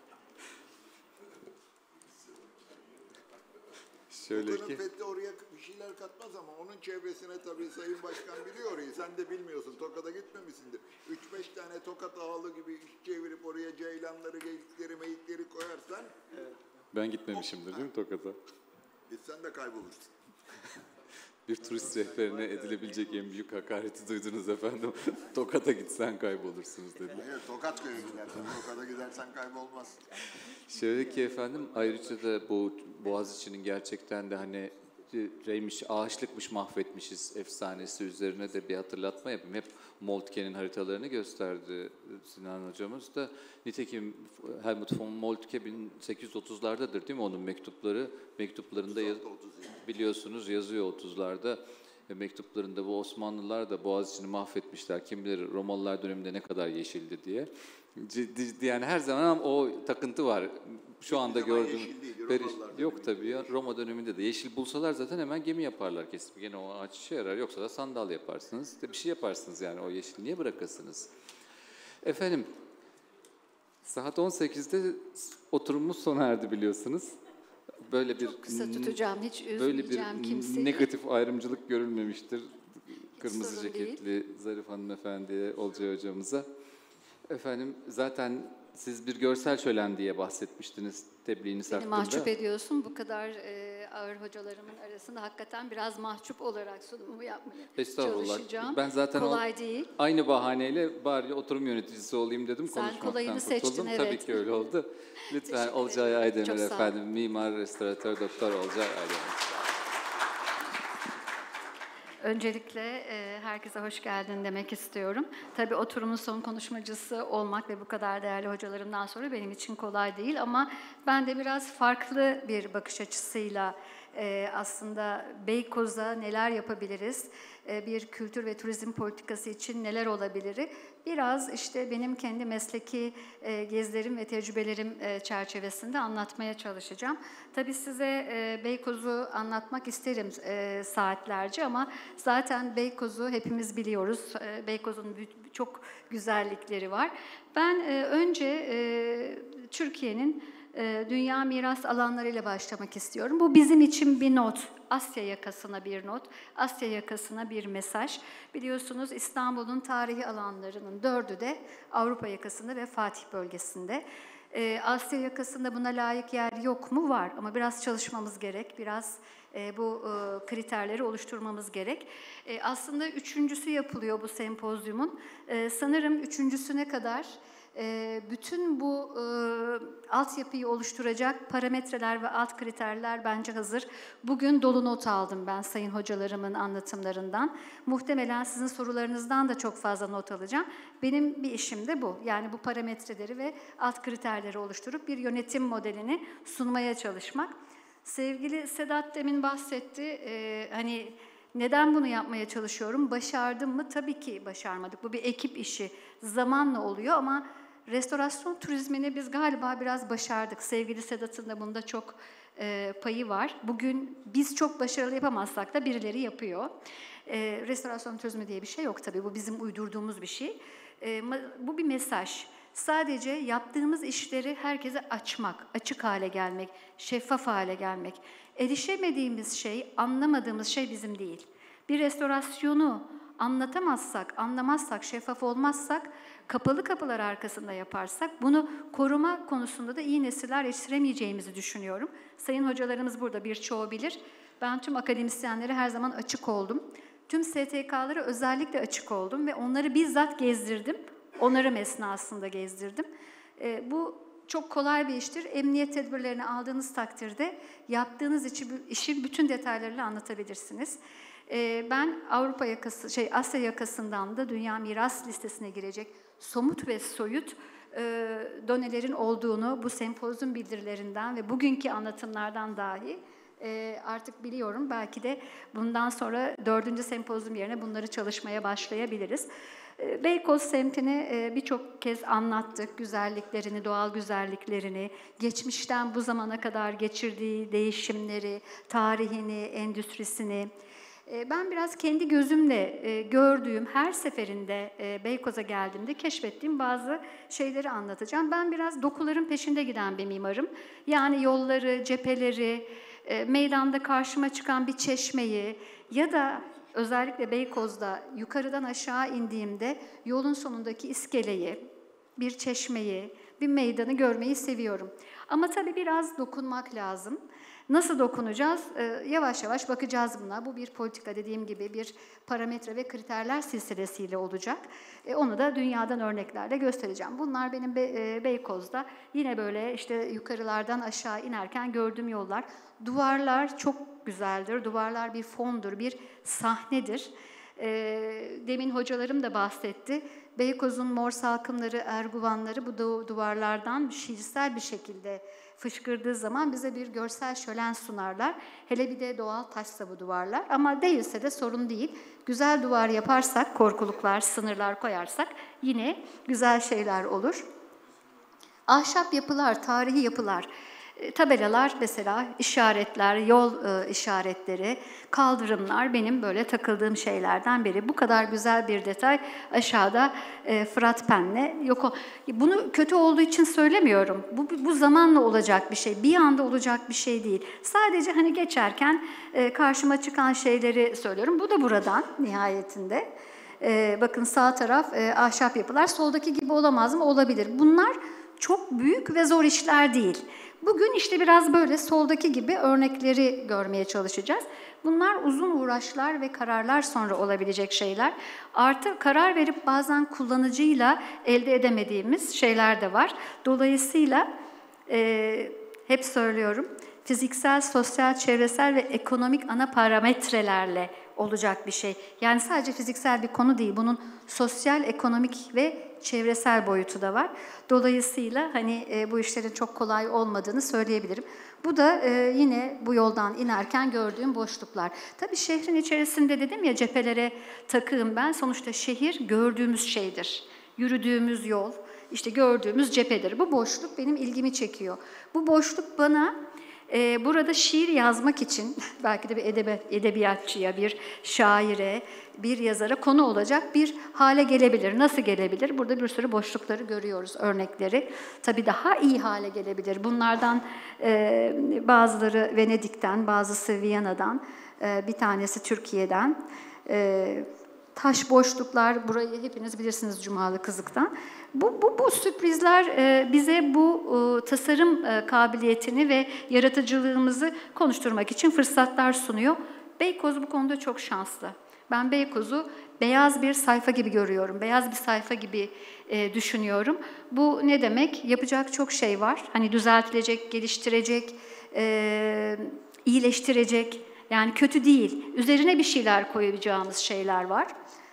Şöyle Tokat'ın ki... fethi oraya bir şeyler katmaz ama onun çevresine tabii Sayın Başkan biliyor orayı. Sen de bilmiyorsun. Tokat'a gitmemişsindir. Üç beş tane Tokat ağalı gibi iş çevirip oraya ceylanları, geyikleri, meyikleri koyarsan... Ben gitmemişimdir değil mi Tokat'a? Gitsen de kaybolursun. bir turist rehberine edilebilecek en büyük hakareti duydunuz efendim. Tokat'a gitsen kaybolursunuz dedi. Hayır, Tokat köyü gidersen, Tokat'a gidersen kaybolmaz. Şöyle ki efendim, ayrıca da bu Boğaziçi'nin gerçekten de hani reymiş, ağaçlıkmış mahvetmişiz efsanesi üzerine de bir hatırlatma yapayım. Hep Moltke'nin haritalarını gösterdi Sinan hocamız da. Nitekim Helmut von Moltke bin sekiz yüz otuzlardadır değil mi onun mektupları? Mektuplarında yaz, biliyorsunuz yazıyor otuzlarda. Ve mektuplarında bu Osmanlılar da Boğaziçi'ni mahvetmişler. Kim bilir Romalılar döneminde ne kadar yeşildi diye. Ciddi, ciddi yani her zaman o takıntı var. Şu anda gördüğüm yok tabii ya. Roma döneminde de yeşil bulsalar zaten hemen gemi yaparlar kesip. Gene o ağaç işe yarar. Yoksa da sandal yaparsınız. De bir şey yaparsınız yani o yeşil niye bırakasınız? Efendim saat on sekizde oturumumuz sona erdi biliyorsunuz. Böyle bir çok kısa tutacağım. Hiç üzmeyeceğim böyle bir kimseyi. negatif ayrımcılık görülmemiştir. Kırmızı sorun ceketli değil. Zarif hanımefendiye, Olcay hocamıza. Efendim zaten siz bir görsel şölen diye bahsetmiştiniz tebliğiniz Beni hakkında. mahcup ediyorsun. Bu kadar e, ağır hocalarımın arasında hakikaten biraz mahcup olarak sunumumu yapmaya Estağfurullah. çalışacağım. Ben zaten Kolay o, değil. aynı bahaneyle bari oturum yöneticisi olayım dedim. Sen konuşmaktan kolayını seçtin, kurtuldum. evet. Tabii ki öyle oldu. Lütfen Teşekkür Olcay ederim. Aydemir Çok sağ olun. efendim, mimar, restoratör, doktor Olcay Aydemir. Öncelikle e, herkese hoş geldin demek istiyorum. Tabii oturumun son konuşmacısı olmak ve bu kadar değerli hocalarımdan sonra benim için kolay değil ama ben de biraz farklı bir bakış açısıyla e, aslında Beykoz'a neler yapabiliriz, e, bir kültür ve turizm politikası için neler olabilir, biraz işte benim kendi mesleki e, gezilerim ve tecrübelerim e, çerçevesinde anlatmaya çalışacağım. Tabii size e, Beykoz'u anlatmak isterim e, saatlerce ama zaten Beykoz'u hepimiz biliyoruz. E, Beykoz'un çok güzellikleri var. Ben e, önce e, Türkiye'nin e, dünya miras alanlarıyla başlamak istiyorum. Bu bizim için bir not. Asya yakasına bir not, Asya yakasına bir mesaj. Biliyorsunuz İstanbul'un tarihi alanlarının dördü de Avrupa yakasında ve Fatih bölgesinde. Ee, Asya yakasında buna layık yer yok mu? Var ama biraz çalışmamız gerek, biraz e, bu e, kriterleri oluşturmamız gerek. E, aslında üçüncüsü yapılıyor bu sempozyumun. E, sanırım üçüncüsüne kadar e, bütün bu e, altyapıyı oluşturacak parametreler ve alt kriterler bence hazır. Bugün dolu not aldım ben sayın hocalarımın anlatımlarından. Muhtemelen sizin sorularınızdan da çok fazla not alacağım. Benim bir işim de bu. Yani bu parametreleri ve alt kriterleri oluşturup bir yönetim modelini sunmaya çalışmak. Sevgili Sedat demin bahsetti. Ee, hani neden bunu yapmaya çalışıyorum? Başardım mı? Tabii ki başarmadık. Bu bir ekip işi. Zamanla oluyor ama restorasyon turizmini biz galiba biraz başardık. Sevgili Sedat'ın da bunda çok e, payı var. Bugün biz çok başarılı yapamazsak da birileri yapıyor. E, restorasyon turizmi diye bir şey yok tabii. Bu bizim uydurduğumuz bir şey. E, bu bir mesaj. Sadece yaptığımız işleri herkese açmak, açık hale gelmek, şeffaf hale gelmek. Erişemediğimiz şey, anlamadığımız şey bizim değil. Bir restorasyonu anlatamazsak, anlamazsak, şeffaf olmazsak, kapalı kapılar arkasında yaparsak bunu koruma konusunda da iyi nesiller yetiştiremeyeceğimizi düşünüyorum. Sayın hocalarımız burada birçoğu bilir. Ben tüm akademisyenlere her zaman açık oldum. Tüm S T K'lara özellikle açık oldum ve onları bizzat gezdirdim. Onarım esnasında gezdirdim. E, bu çok kolay bir iştir. Emniyet tedbirlerini aldığınız takdirde yaptığınız işin bütün detaylarıyla anlatabilirsiniz. E, ben Avrupa yakası, şey Asya yakasından da Dünya Miras Listesi'ne girecek somut ve soyut e, donelerin olduğunu bu sempozyum bildirilerinden ve bugünkü anlatımlardan dahi e, artık biliyorum. Belki de bundan sonra dördüncü sempozyum yerine bunları çalışmaya başlayabiliriz. Beykoz semtini birçok kez anlattık, güzelliklerini, doğal güzelliklerini, geçmişten bu zamana kadar geçirdiği değişimleri, tarihini, endüstrisini. Ben biraz kendi gözümle gördüğüm, her seferinde Beykoz'a geldiğimde keşfettiğim bazı şeyleri anlatacağım. Ben biraz dokuların peşinde giden bir mimarım. Yani yolları, cepheleri, meydanda karşıma çıkan bir çeşmeyi ya da özellikle Beykoz'da yukarıdan aşağı indiğimde yolun sonundaki iskeleyi, bir çeşmeyi, bir meydanı görmeyi seviyorum. Ama tabii biraz dokunmak lazım. Nasıl dokunacağız? Ee, yavaş yavaş bakacağız buna. Bu bir politika, dediğim gibi bir parametre ve kriterler silsilesiyle olacak. E, onu da dünyadan örneklerle göstereceğim. Bunlar benim Be e, Beykoz'da yine böyle işte yukarılardan aşağı inerken gördüğüm yollar. Duvarlar çok güzeldir. Duvarlar bir fondur, bir sahnedir. E, demin hocalarım da bahsetti. Beykoz'un mor salkımları, erguvanları bu duvarlardan şiirsel bir şekilde fışkırdığı zaman bize bir görsel şölen sunarlar. Hele bir de doğal taşsa bu duvarlar. Ama değilse de sorun değil. Güzel duvar yaparsak, korkuluklar, sınırlar koyarsak yine güzel şeyler olur. Ahşap yapılar, tarihi yapılar, tabelalar mesela, işaretler, yol e, işaretleri, kaldırımlar benim böyle takıldığım şeylerden biri. Bu kadar güzel bir detay aşağıda e, Fırat Pen'le yok. O, bunu kötü olduğu için söylemiyorum. Bu, bu zamanla olacak bir şey, bir anda olacak bir şey değil. Sadece hani geçerken e, karşıma çıkan şeyleri söylüyorum. Bu da buradan nihayetinde. E, bakın sağ taraf e, ahşap yapılar, soldaki gibi olamaz mı? Olabilir. Bunlar çok büyük ve zor işler değil. Bugün işte biraz böyle soldaki gibi örnekleri görmeye çalışacağız. Bunlar uzun uğraşlar ve kararlar sonra olabilecek şeyler. Artı karar verip bazen kullanıcıyla elde edemediğimiz şeyler de var. Dolayısıyla e, hep söylüyorum, fiziksel, sosyal, çevresel ve ekonomik ana parametrelerle olacak bir şey. Yani sadece fiziksel bir konu değil, bunun sosyal, ekonomik ve çevresel boyutu da var. Dolayısıyla hani e, bu işlerin çok kolay olmadığını söyleyebilirim. Bu da e, yine bu yoldan inerken gördüğüm boşluklar. Tabii şehrin içerisinde dedim ya, cephelere takığım ben. Sonuçta şehir gördüğümüz şeydir. Yürüdüğümüz yol, işte gördüğümüz cephedir. Bu boşluk benim ilgimi çekiyor. Bu boşluk bana Ee, burada şiir yazmak için belki de bir edebi, edebiyatçıya, bir şaire, bir yazara konu olacak bir hale gelebilir. Nasıl gelebilir? Burada bir sürü boşlukları görüyoruz, örnekleri. Tabii daha iyi hale gelebilir. Bunlardan e, bazıları Venedik'ten, bazısı Viyana'dan, e, bir tanesi Türkiye'den. E, taş boşluklar, burayı hepiniz bilirsiniz Cumalı Kızık'tan. Bu, bu, bu sürprizler e, bize bu e, tasarım e, kabiliyetini ve yaratıcılığımızı konuşturmak için fırsatlar sunuyor. Beykoz bu konuda çok şanslı. Ben Beykoz'u beyaz bir sayfa gibi görüyorum, beyaz bir sayfa gibi e, düşünüyorum. Bu ne demek? Yapacak çok şey var. Hani düzeltilecek, geliştirecek, e, iyileştirecek. Yani kötü değil. Üzerine bir şeyler koyacağımız şeyler var.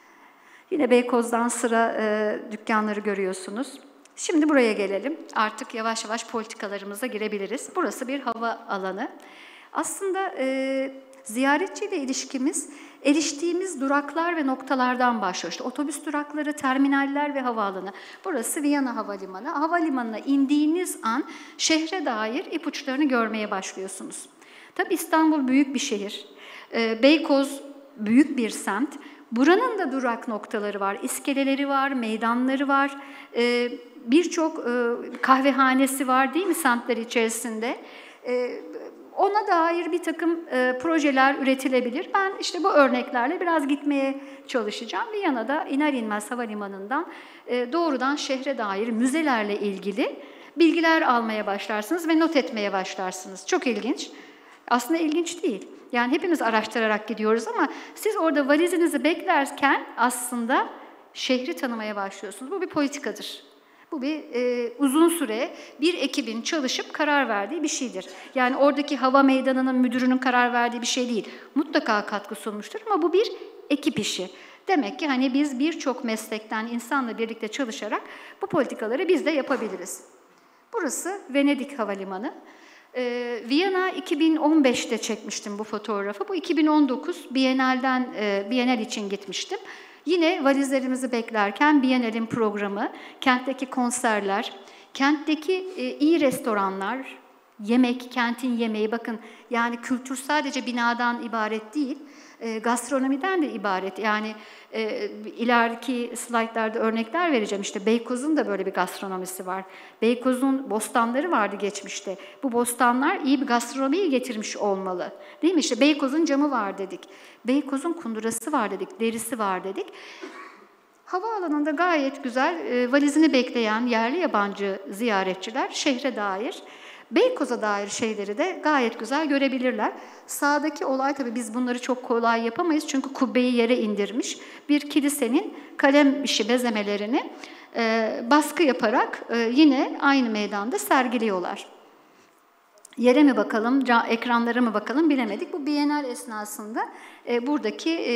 Yine Beykoz'dan sıra e, dükkanları görüyorsunuz. Şimdi buraya gelelim. Artık yavaş yavaş politikalarımıza girebiliriz. Burası bir hava alanı. Aslında e, ziyaretçiyle ilişkimiz, eriştiğimiz duraklar ve noktalardan başlıyor. İşte otobüs durakları, terminaller ve havaalanı. Burası Viyana Havalimanı. Havalimanına indiğiniz an şehre dair ipuçlarını görmeye başlıyorsunuz. Tabii İstanbul büyük bir şehir. E, Beykoz büyük bir semt. Buranın da durak noktaları var, iskeleleri var, meydanları var, ee, birçok e, kahvehanesi var değil mi semtler içerisinde? Ee, ona dair bir takım e, projeler üretilebilir. Ben işte bu örneklerle biraz gitmeye çalışacağım. Viyana'da iner inmez havalimanından e, doğrudan şehre dair müzelerle ilgili bilgiler almaya başlarsınız ve not etmeye başlarsınız. Çok ilginç. Aslında ilginç değil. Yani hepimiz araştırarak gidiyoruz ama siz orada valizinizi beklerken aslında şehri tanımaya başlıyorsunuz. Bu bir politikadır. Bu bir e, uzun süre bir ekibin çalışıp karar verdiği bir şeydir. Yani oradaki hava meydanının müdürünün karar verdiği bir şey değil. Mutlaka katkı sunmuştur ama bu bir ekip işi. Demek ki hani biz birçok meslekten insanla birlikte çalışarak bu politikaları biz de yapabiliriz. Burası Venedik Havalimanı. Ee, Viyana iki bin on beşte çekmiştim bu fotoğrafı. Bu iki bin on dokuz Biennale'den, e, Biennale için gitmiştim. Yine valizlerimizi beklerken Biennale'in programı, kentteki konserler, kentteki e, iyi restoranlar, yemek, kentin yemeği. Bakın yani kültür sadece binadan ibaret değil, e, gastronomiden de ibaret. Yani e, ileriki slaytlarda örnekler vereceğim. İşte Beykoz'un da böyle bir gastronomisi var. Beykoz'un bostanları vardı geçmişte. Bu bostanlar iyi bir gastronomiyi getirmiş olmalı. Değil mi? İşte Beykoz'un camı var dedik. Beykoz'un kundurası var dedik, derisi var dedik. Havaalanında gayet güzel e, valizini bekleyen yerli yabancı ziyaretçiler şehre dair, Beykoz'a dair şeyleri de gayet güzel görebilirler. Sağdaki olay, tabii biz bunları çok kolay yapamayız çünkü kubbeyi yere indirmiş bir kilisenin kalem işi bezemelerini e, baskı yaparak e, yine aynı meydanda sergiliyorlar. Yere mi bakalım, ekranlara mı bakalım bilemedik. Bu Bienal esnasında e, buradaki e,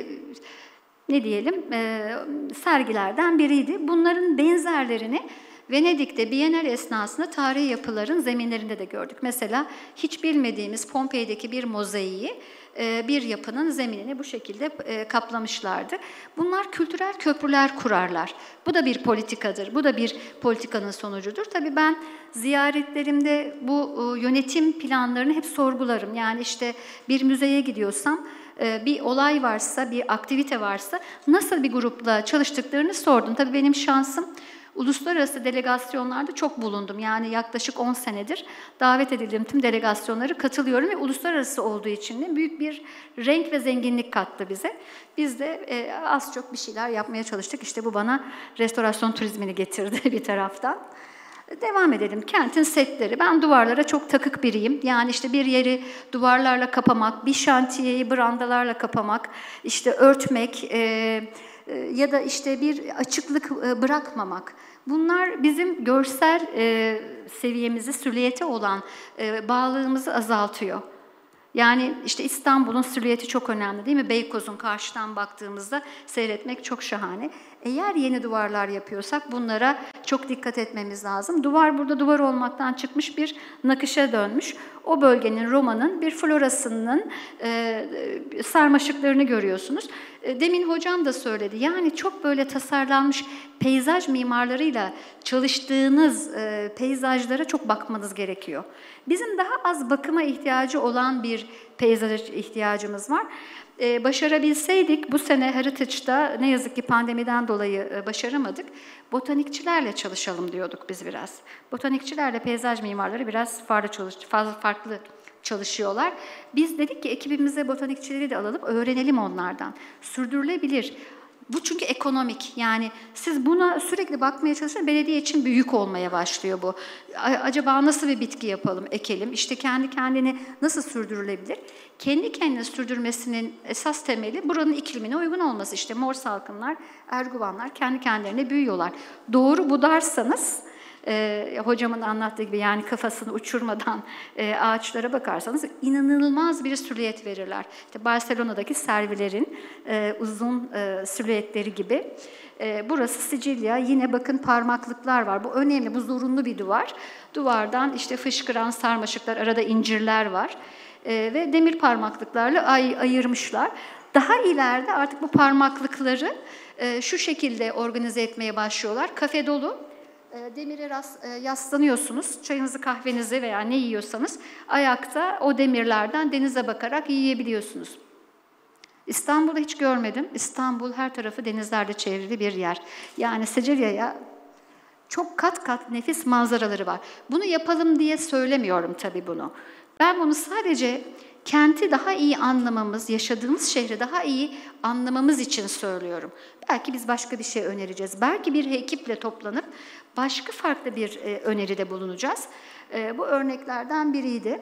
ne diyelim e, sergilerden biriydi. Bunların benzerlerini Venedik'te Bienal esnasında tarihi yapıların zeminlerinde de gördük. Mesela hiç bilmediğimiz Pompei'deki bir mozaiği e, bir yapının zeminini bu şekilde e, kaplamışlardı. Bunlar kültürel köprüler kurarlar. Bu da bir politikadır, bu da bir politikanın sonucudur. Tabii ben ziyaretlerimde bu e, yönetim planlarını hep sorgularım. Yani işte bir müzeye gidiyorsam, bir olay varsa, bir aktivite varsa nasıl bir grupla çalıştıklarını sordum. Tabii benim şansım uluslararası delegasyonlarda çok bulundum. Yani yaklaşık on senedir davet edildiğim tüm delegasyonlara katılıyorum ve uluslararası olduğu için de büyük bir renk ve zenginlik kattı bize. Biz de az çok bir şeyler yapmaya çalıştık. İşte bu bana restorasyon turizmini getirdi bir taraftan. Devam edelim. Kentin setleri. Ben duvarlara çok takık biriyim. Yani işte bir yeri duvarlarla kapamak, bir şantiyeyi brandalarla kapamak, işte örtmek e, e, ya da işte bir açıklık e, bırakmamak. Bunlar bizim görsel e, seviyemizi, silüete olan e, bağlılığımızı azaltıyor. Yani işte İstanbul'un silüeti çok önemli değil mi? Beykoz'un karşıdan baktığımızda seyretmek çok şahane. Eğer yeni duvarlar yapıyorsak bunlara çok dikkat etmemiz lazım. Duvar burada duvar olmaktan çıkmış bir nakışa dönmüş. O bölgenin, Roma'nın bir florasının e, sarmaşıklarını görüyorsunuz. E, demin hocam da söyledi. Yani çok böyle tasarlanmış peyzaj mimarlarıyla çalıştığınız e, peyzajlara çok bakmanız gerekiyor. Bizim daha az bakıma ihtiyacı olan bir peyzaj ihtiyacımız var. Ee, başarabilseydik, bu sene Heritage'da ne yazık ki pandemiden dolayı e, başaramadık. Botanikçilerle çalışalım diyorduk biz biraz. Botanikçilerle peyzaj mimarları biraz farklı, çalış, fazla farklı çalışıyorlar. Biz dedik ki ekibimize botanikçileri de alalım, öğrenelim onlardan. Sürdürülebilir. Bu çünkü ekonomik. Yani siz buna sürekli bakmaya çalışırsanız belediye için büyük olmaya başlıyor bu. Acaba nasıl bir bitki yapalım, ekelim? İşte kendi kendini nasıl sürdürülebilir? Kendi kendini sürdürmesinin esas temeli buranın iklimine uygun olması. İşte mor salkımlar, erguvanlar kendi kendilerine büyüyorlar. Doğru budarsanız, e, hocamın anlattığı gibi yani kafasını uçurmadan e, ağaçlara bakarsanız inanılmaz bir silüet verirler. İşte Barcelona'daki servilerin e, uzun e, silüetleri gibi. E, burası Sicilya. Yine bakın parmaklıklar var. Bu önemli, bu zorunlu bir duvar. Duvardan işte fışkıran sarmaşıklar, arada incirler var. E, ve demir parmaklıklarla ay, ayırmışlar. Daha ileride artık bu parmaklıkları e, şu şekilde organize etmeye başlıyorlar. Kafe dolu. Demire yaslanıyorsunuz, çayınızı, kahvenizi veya ne yiyorsanız ayakta o demirlerden denize bakarak yiyebiliyorsunuz. İstanbul'da hiç görmedim. İstanbul her tarafı denizlerle çevrili bir yer. Yani Sicilya'ya çok kat kat nefis manzaraları var. Bunu yapalım diye söylemiyorum tabii bunu. Ben bunu sadece kenti daha iyi anlamamız, yaşadığımız şehri daha iyi anlamamız için söylüyorum. Belki biz başka bir şey önereceğiz. Belki bir ekiple toplanıp başka farklı bir e, öneride bulunacağız. E, bu örneklerden biriydi.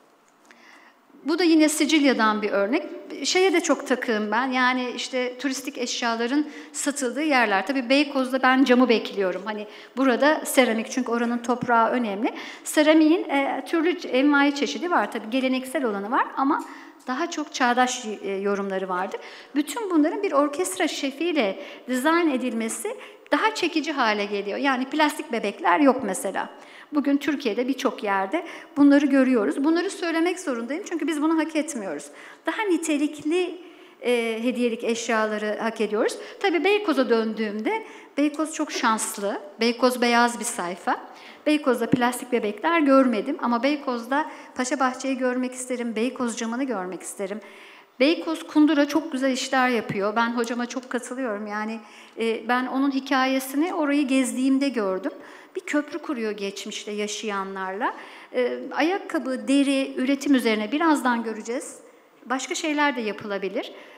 Bu da yine Sicilya'dan bir örnek. Şeye de çok takığım ben. Yani işte turistik eşyaların satıldığı yerler. Tabii Beykoz'da ben camı bekliyorum. Hani burada seramik, çünkü oranın toprağı önemli. Seramiğin e, türlü envai çeşidi var. Tabii geleneksel olanı var ama daha çok çağdaş e, yorumları vardır. Bütün bunların bir orkestra şefiyle dizayn edilmesi daha çekici hale geliyor. Yani plastik bebekler yok mesela. Bugün Türkiye'de birçok yerde bunları görüyoruz. Bunları söylemek zorundayım çünkü biz bunu hak etmiyoruz. Daha nitelikli e, hediyelik eşyaları hak ediyoruz. Tabii Beykoz'a döndüğümde, Beykoz çok şanslı. Beykoz beyaz bir sayfa. Beykoz'da plastik bebekler görmedim ama Beykoz'da Paşabahçe'yi görmek isterim, Beykoz camını görmek isterim. Beykoz Kundura çok güzel işler yapıyor. Ben hocama çok katılıyorum. Yani e, ben onun hikayesini orayı gezdiğimde gördüm. Bir köprü kuruyor geçmişte yaşayanlarla. E, ayakkabı, deri, üretim üzerine birazdan göreceğiz. Başka şeyler de yapılabilir.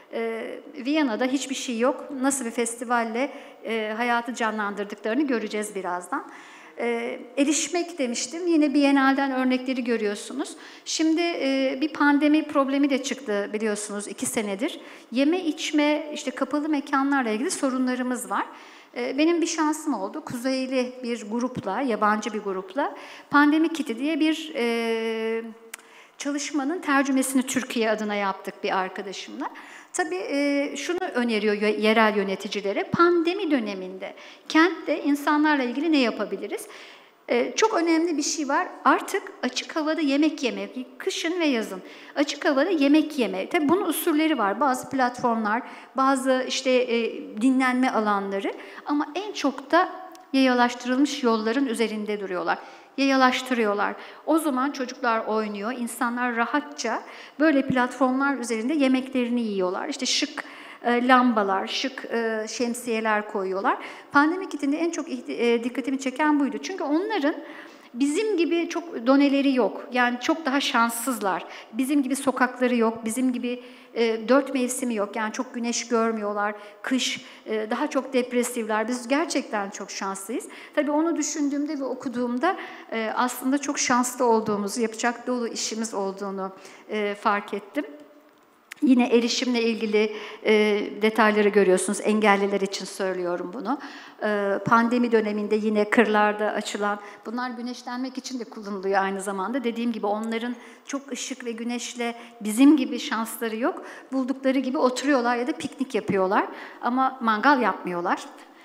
E, Viyana'da hiçbir şey yok. Nasıl bir festivalle e, hayatı canlandırdıklarını göreceğiz birazdan. E, erişmek demiştim. Yine Biennale'den örnekleri görüyorsunuz. Şimdi e, bir pandemi problemi de çıktı biliyorsunuz iki senedir. Yeme içme, işte kapalı mekanlarla ilgili sorunlarımız var. E, benim bir şansım oldu. Kuzeyli bir grupla, yabancı bir grupla Pandemi Kiti diye bir e, çalışmanın tercümesini Türkiye adına yaptık bir arkadaşımla. Tabii e, şunu öneriyor yerel yöneticilere, pandemi döneminde kentte insanlarla ilgili ne yapabiliriz? E, çok önemli bir şey var, artık açık havada yemek yemek, kışın ve yazın açık havada yemek yeme. Tabii bunun usulleri var, bazı platformlar, bazı işte e, dinlenme alanları ama en çok da yayalaştırılmış yolların üzerinde duruyorlar. Yayalaştırıyorlar. O zaman çocuklar oynuyor, insanlar rahatça böyle platformlar üzerinde yemeklerini yiyorlar. İşte şık e, lambalar, şık e, şemsiyeler koyuyorlar. Pandemi kitinde en çok e, dikkatimi çeken buydu. Çünkü onların bizim gibi çok doneleri yok. Yani çok daha şanssızlar. Bizim gibi sokakları yok, bizim gibi e, dört mevsimi yok. Yani çok güneş görmüyorlar, kış, e, daha çok depresifler. Biz gerçekten çok şanslıyız. Tabii onu düşündüğümde ve okuduğumda e, aslında çok şanslı olduğumuzu, yapacak dolu işimiz olduğunu e, fark ettim. Yine erişimle ilgili e, detayları görüyorsunuz. Engelliler için söylüyorum bunu. E, pandemi döneminde yine kırlarda açılan, bunlar güneşlenmek için de kullanılıyor aynı zamanda. Dediğim gibi onların çok ışık ve güneşle bizim gibi şansları yok. Buldukları gibi oturuyorlar ya da piknik yapıyorlar ama mangal yapmıyorlar.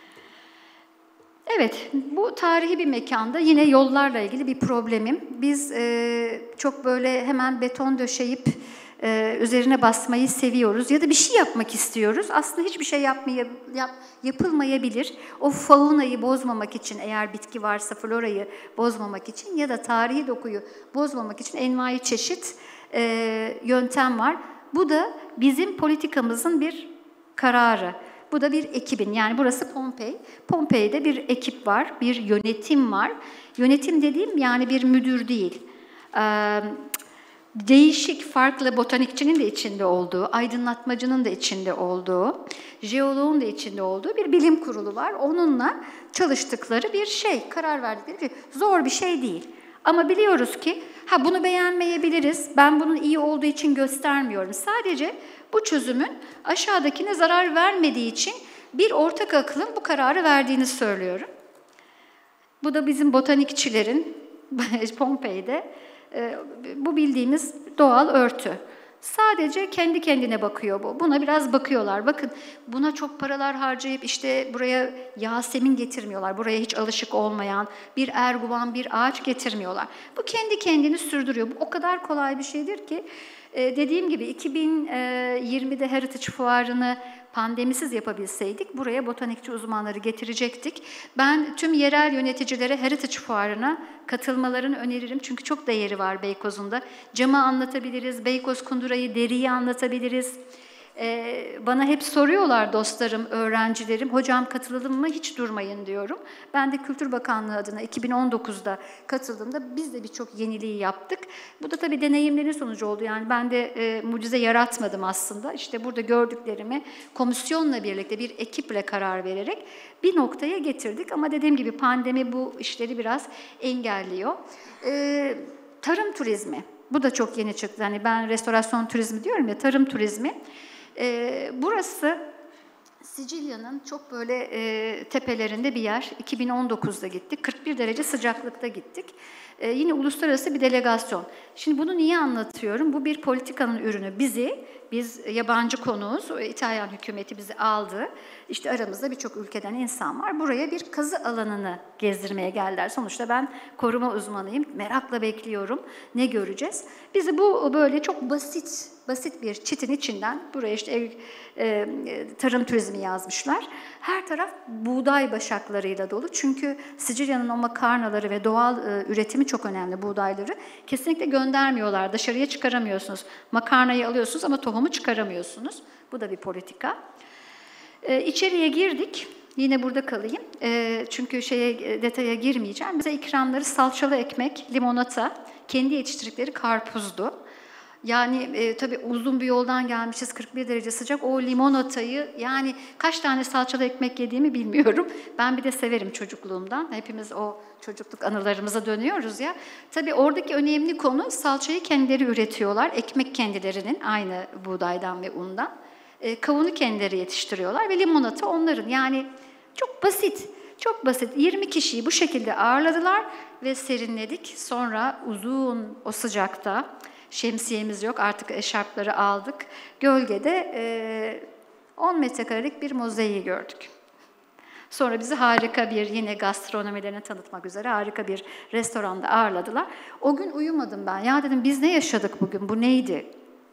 Evet, bu tarihi bir mekanda yine yollarla ilgili bir problemim. Biz e, çok böyle hemen beton döşeyip Ee, üzerine basmayı seviyoruz ya da bir şey yapmak istiyoruz. Aslında hiçbir şey yapmaya, yap, yapılmayabilir. O faunayı bozmamak için, eğer bitki varsa florayı bozmamak için ya da tarihi dokuyu bozmamak için envai çeşit e, yöntem var. Bu da bizim politikamızın bir kararı. Bu da bir ekibin, yani burası Pompei. Pompei'de bir ekip var, bir yönetim var. Yönetim dediğim yani bir müdür değil. Ee, Değişik, farklı botanikçinin de içinde olduğu, aydınlatmacının da içinde olduğu, jeoloğun da içinde olduğu bir bilim kurulu var. Onunla çalıştıkları bir şey, karar verdikleri bir şey. Zor bir şey değil. Ama biliyoruz ki, ha bunu beğenmeyebiliriz, ben bunun iyi olduğu için göstermiyorum. Sadece bu çözümün aşağıdakine zarar vermediği için bir ortak akılın bu kararı verdiğini söylüyorum. Bu da bizim botanikçilerin Pompei'de bu bildiğimiz doğal örtü. Sadece kendi kendine bakıyor bu. Buna biraz bakıyorlar. Bakın buna çok paralar harcayıp işte buraya Yasemin getirmiyorlar. Buraya hiç alışık olmayan bir erguvan, bir ağaç getirmiyorlar. Bu kendi kendini sürdürüyor. Bu o kadar kolay bir şeydir ki dediğim gibi iki bin yirmide Heritage Fuarı'nı pandemisiz yapabilseydik buraya botanikçi uzmanları getirecektik. Ben tüm yerel yöneticilere Heritage Fuarı'na katılmalarını öneririm. Çünkü çok değeri var Beykoz'un da. Camı anlatabiliriz, Beykoz Kundura'yı, deriyi anlatabiliriz. Ee, bana hep soruyorlar dostlarım, öğrencilerim, hocam katılalım mı? Hiç durmayın diyorum. Ben de Kültür Bakanlığı adına iki bin on dokuzda katıldığımda biz de birçok yeniliği yaptık. Bu da tabii deneyimlerin sonucu oldu. Yani ben de e, mucize yaratmadım aslında. İşte burada gördüklerimi komisyonla birlikte, bir ekiple karar vererek bir noktaya getirdik. Ama dediğim gibi pandemi bu işleri biraz engelliyor. Ee, tarım turizmi, bu da çok yeni çıktı. Yani ben restorasyon turizmi diyorum ya, tarım turizmi. Ee, burası Sicilya'nın çok böyle e, tepelerinde bir yer. iki bin on dokuzda gittik. kırk bir derece sıcaklıkta gittik. Ee, yine uluslararası bir delegasyon. Şimdi bunu niye anlatıyorum? Bu bir politikanın ürünü. Bizi, biz yabancı konuğuz. İtalyan hükümeti bizi aldı. İşte aramızda birçok ülkeden insan var. Buraya bir kazı alanını gezdirmeye geldiler. Sonuçta ben koruma uzmanıyım. Merakla bekliyorum. Ne göreceğiz? Bizi bu böyle çok basit, basit bir çitin içinden, buraya işte ev, e, tarım turizmi yazmışlar. Her taraf buğday başaklarıyla dolu. Çünkü Sicilya'nın o makarnaları ve doğal e, üretimi çok önemli, buğdayları. Kesinlikle göndermiyorlar, dışarıya çıkaramıyorsunuz. Makarnayı alıyorsunuz ama tohumu çıkaramıyorsunuz. Bu da bir politika. E, içeriye girdik. Yine burada kalayım. E, çünkü şeye detaya girmeyeceğim. Bize ikramları salçalı ekmek, limonata, kendi yetiştirdikleri karpuzdu. Yani e, tabii uzun bir yoldan gelmişiz, kırk bir derece sıcak. O limonatayı, yani kaç tane salçalı ekmek yediğimi bilmiyorum. Ben bir de severim çocukluğumdan. Hepimiz o çocukluk anılarımıza dönüyoruz ya. Tabii oradaki önemli konu, salçayı kendileri üretiyorlar. Ekmek kendilerinin, aynı buğdaydan ve undan. E, kavunu kendileri yetiştiriyorlar ve limonata onların. Yani çok basit, çok basit. yirmi kişiyi bu şekilde ağırladılar ve serinledik. Sonra uzun o sıcakta, şemsiyemiz yok, artık eşarpları aldık. Gölgede e, on metrekarelik bir mozaiği gördük. Sonra bizi harika bir, yine gastronomilerini tanıtmak üzere harika bir restoranda ağırladılar. O gün uyumadım ben. Ya dedim, biz ne yaşadık bugün, bu neydi?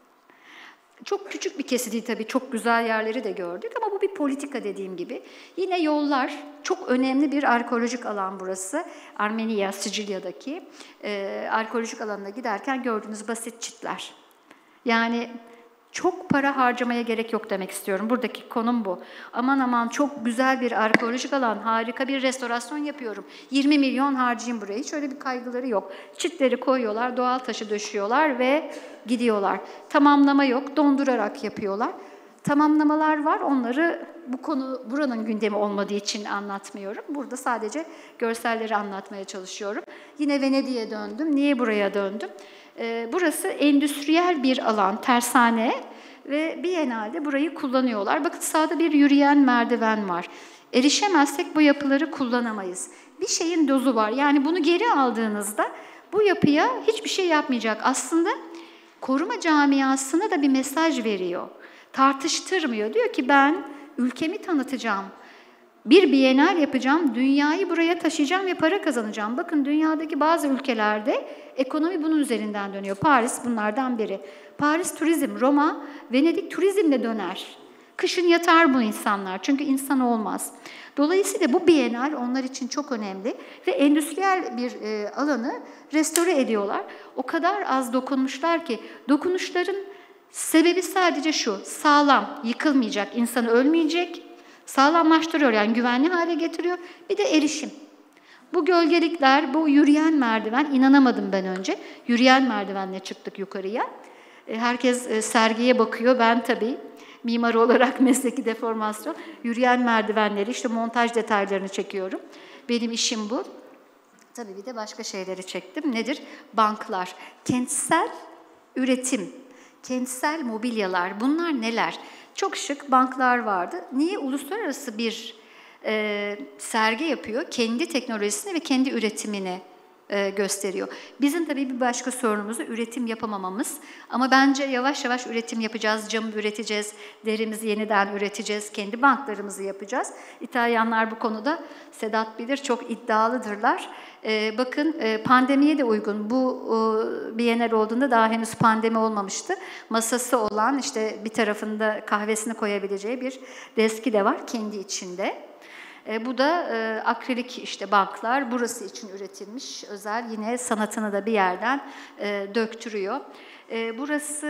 Çok küçük bir kesit tabii, çok güzel yerleri de gördük ama bu bir politika dediğim gibi. Yine yollar, çok önemli bir arkeolojik alan burası. Armenia, Sicilya'daki e, arkeolojik alanına giderken gördüğünüz basit çitler. Yani çok para harcamaya gerek yok demek istiyorum. Buradaki konum bu. Aman aman çok güzel bir arkeolojik alan, harika bir restorasyon yapıyorum. yirmi milyon harcayayım buraya. Hiç öyle bir kaygıları yok. Çitleri koyuyorlar, doğal taşı döşüyorlar ve gidiyorlar. Tamamlama yok, dondurarak yapıyorlar. Tamamlamalar var, onları bu konu buranın gündemi olmadığı için anlatmıyorum. Burada sadece görselleri anlatmaya çalışıyorum. Yine Venedik'e döndüm. Niye buraya döndüm? Ee, burası endüstriyel bir alan, tersane ve Biennale'de burayı kullanıyorlar. Bakın sağda bir yürüyen merdiven var. Erişemezsek bu yapıları kullanamayız. Bir şeyin dozu var. Yani bunu geri aldığınızda bu yapıya hiçbir şey yapmayacak. Aslında koruma camiasına da bir mesaj veriyor. Tartıştırmıyor. Diyor ki ben ülkemi tanıtacağım. Bir bienal yapacağım, dünyayı buraya taşıyacağım ve para kazanacağım. Bakın dünyadaki bazı ülkelerde ekonomi bunun üzerinden dönüyor. Paris bunlardan biri. Paris turizm, Roma, Venedik turizmle döner. Kışın yatar bu insanlar çünkü insan olmaz. Dolayısıyla bu bienal onlar için çok önemli ve endüstriyel bir e, alanı restore ediyorlar. O kadar az dokunmuşlar ki dokunuşların sebebi sadece şu: sağlam, yıkılmayacak, insan ölmeyecek. Sağlamlaştırıyor, yani güvenli hale getiriyor. Bir de erişim. Bu gölgelikler, bu yürüyen merdiven, inanamadım ben önce. Yürüyen merdivenle çıktık yukarıya. Herkes sergiye bakıyor. Ben tabii mimar olarak mesleki deformasyon. Yürüyen merdivenleri, işte montaj detaylarını çekiyorum. Benim işim bu. Tabii bir de başka şeyleri çektim. Nedir? Banklar, kentsel üretim, kentsel mobilyalar. Bunlar neler? Çok şık banklar vardı. Niye? Uluslararası bir e, sergi yapıyor. Kendi teknolojisini ve kendi üretimini e, gösteriyor. Bizim tabii bir başka sorunumuz üretim yapamamamız. Ama bence yavaş yavaş üretim yapacağız. Cam üreteceğiz, derimizi yeniden üreteceğiz, kendi banklarımızı yapacağız. İtalyanlar bu konuda, Sedat bilir, çok iddialıdırlar. Ee, bakın e, pandemiye de uygun. Bu e, Bienal olduğunda daha henüz pandemi olmamıştı. Masası olan, işte bir tarafında kahvesini koyabileceği bir deski de var kendi içinde. E, bu da e, akrilik işte banklar, burası için üretilmiş özel, yine sanatını da bir yerden e, döktürüyor. E, burası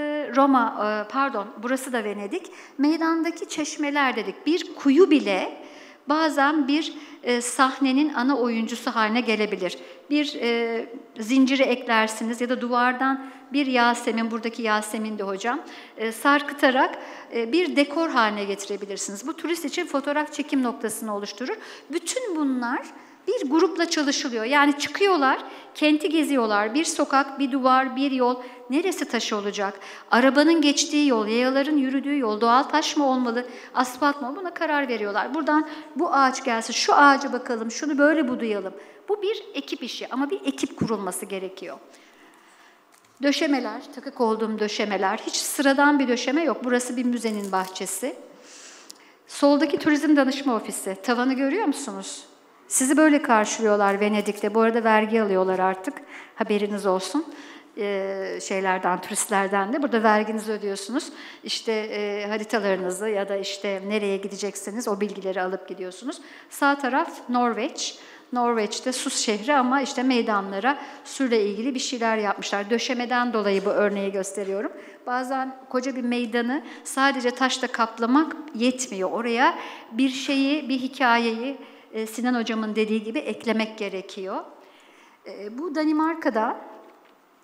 Roma, e, pardon burası da Venedik. Meydandaki çeşmeler dedik, bir kuyu bile bazen bir e, sahnenin ana oyuncusu haline gelebilir. Bir e, zinciri eklersiniz ya da duvardan bir Yasemin, buradaki Yasemin de hocam, e, sarkıtarak e, bir dekor haline getirebilirsiniz. Bu turist için fotoğraf çekim noktasını oluşturur. Bütün bunlar bir grupla çalışılıyor. Yani çıkıyorlar, kenti geziyorlar. Bir sokak, bir duvar, bir yol. Neresi taşı olacak? Arabanın geçtiği yol, yayaların yürüdüğü yol, doğal taş mı olmalı, asfalt mı? Buna karar veriyorlar. Buradan bu ağaç gelsin, şu ağaca bakalım, şunu böyle budayalım. Bu bir ekip işi ama bir ekip kurulması gerekiyor. Döşemeler, takık olduğum döşemeler. Hiç sıradan bir döşeme yok. Burası bir müzenin bahçesi. Soldaki turizm danışma ofisi. Tavanı görüyor musunuz? Sizi böyle karşılıyorlar Venedik'te. Bu arada vergi alıyorlar artık. Haberiniz olsun. Ee, şeylerden, turistlerden de. Burada verginizi ödüyorsunuz. İşte e, haritalarınızı ya da işte nereye gidecekseniz o bilgileri alıp gidiyorsunuz. Sağ taraf Norveç. Norveç'te Sus şehri ama işte meydanlara suyla ilgili bir şeyler yapmışlar. Döşemeden dolayı bu örneği gösteriyorum. Bazen koca bir meydanı sadece taşla kaplamak yetmiyor. Oraya bir şeyi, bir hikayeyi Sinan hocamın dediği gibi eklemek gerekiyor. Bu Danimarka'da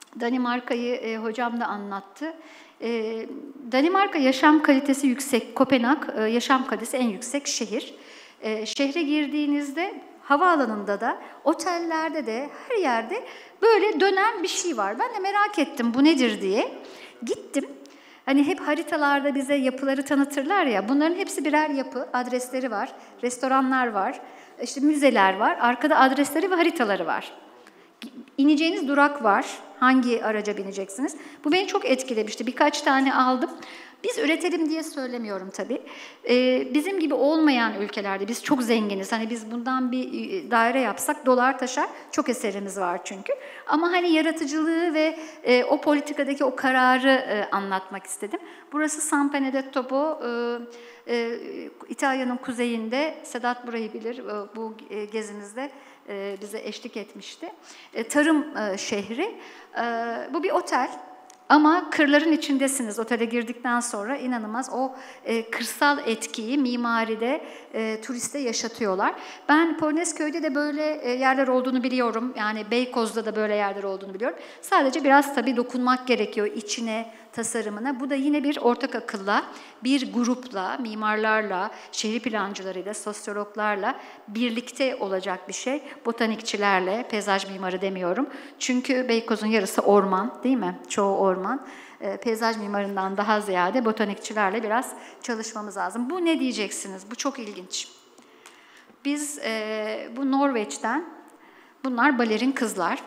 Danimarka'yı e, hocam da anlattı. E, Danimarka yaşam kalitesi yüksek. Kopenhag e, yaşam kalitesi en yüksek şehir. E, şehre girdiğinizde havaalanında da, otellerde de, her yerde böyle dönen bir şey var. Ben de merak ettim bu nedir diye. Gittim. Hani hep haritalarda bize yapıları tanıtırlar ya, bunların hepsi birer yapı, adresleri var, restoranlar var, işte müzeler var, arkada adresleri ve haritaları var. İneceğiniz durak var, hangi araca bineceksiniz? Bu beni çok etkilemişti, birkaç tane aldım. Biz üretelim diye söylemiyorum tabii. Ee, bizim gibi olmayan ülkelerde, biz çok zenginiz. Hani biz bundan bir daire yapsak dolar taşar. Çok eserimiz var çünkü. Ama hani yaratıcılığı ve e, o politikadaki o kararı e, anlatmak istedim. Burası San Benedetto, e, e, İtalya'nın kuzeyinde. Sedat burayı bilir, e, bu e, gezimizde e, bize eşlik etmişti. E, tarım e, şehri. E, bu bir otel. Ama kırların içindesiniz. Otele girdikten sonra inanılmaz o e, kırsal etkiyi mimaride, e, turiste yaşatıyorlar. Ben Polonezköy'de de böyle e, yerler olduğunu biliyorum. Yani Beykoz'da da böyle yerler olduğunu biliyorum. Sadece biraz tabii dokunmak gerekiyor içine, tasarımına. Bu da yine bir ortak akılla, bir grupla, mimarlarla, şehir plancılarıyla, sosyologlarla birlikte olacak bir şey. Botanikçilerle, peyzaj mimarı demiyorum. Çünkü Beykoz'un yarısı orman, değil mi? Çoğu orman. E, peyzaj mimarından daha ziyade botanikçilerle biraz çalışmamız lazım. Bu ne diyeceksiniz? Bu çok ilginç. Biz e, bu Norveç'ten, bunlar balerin kızlar.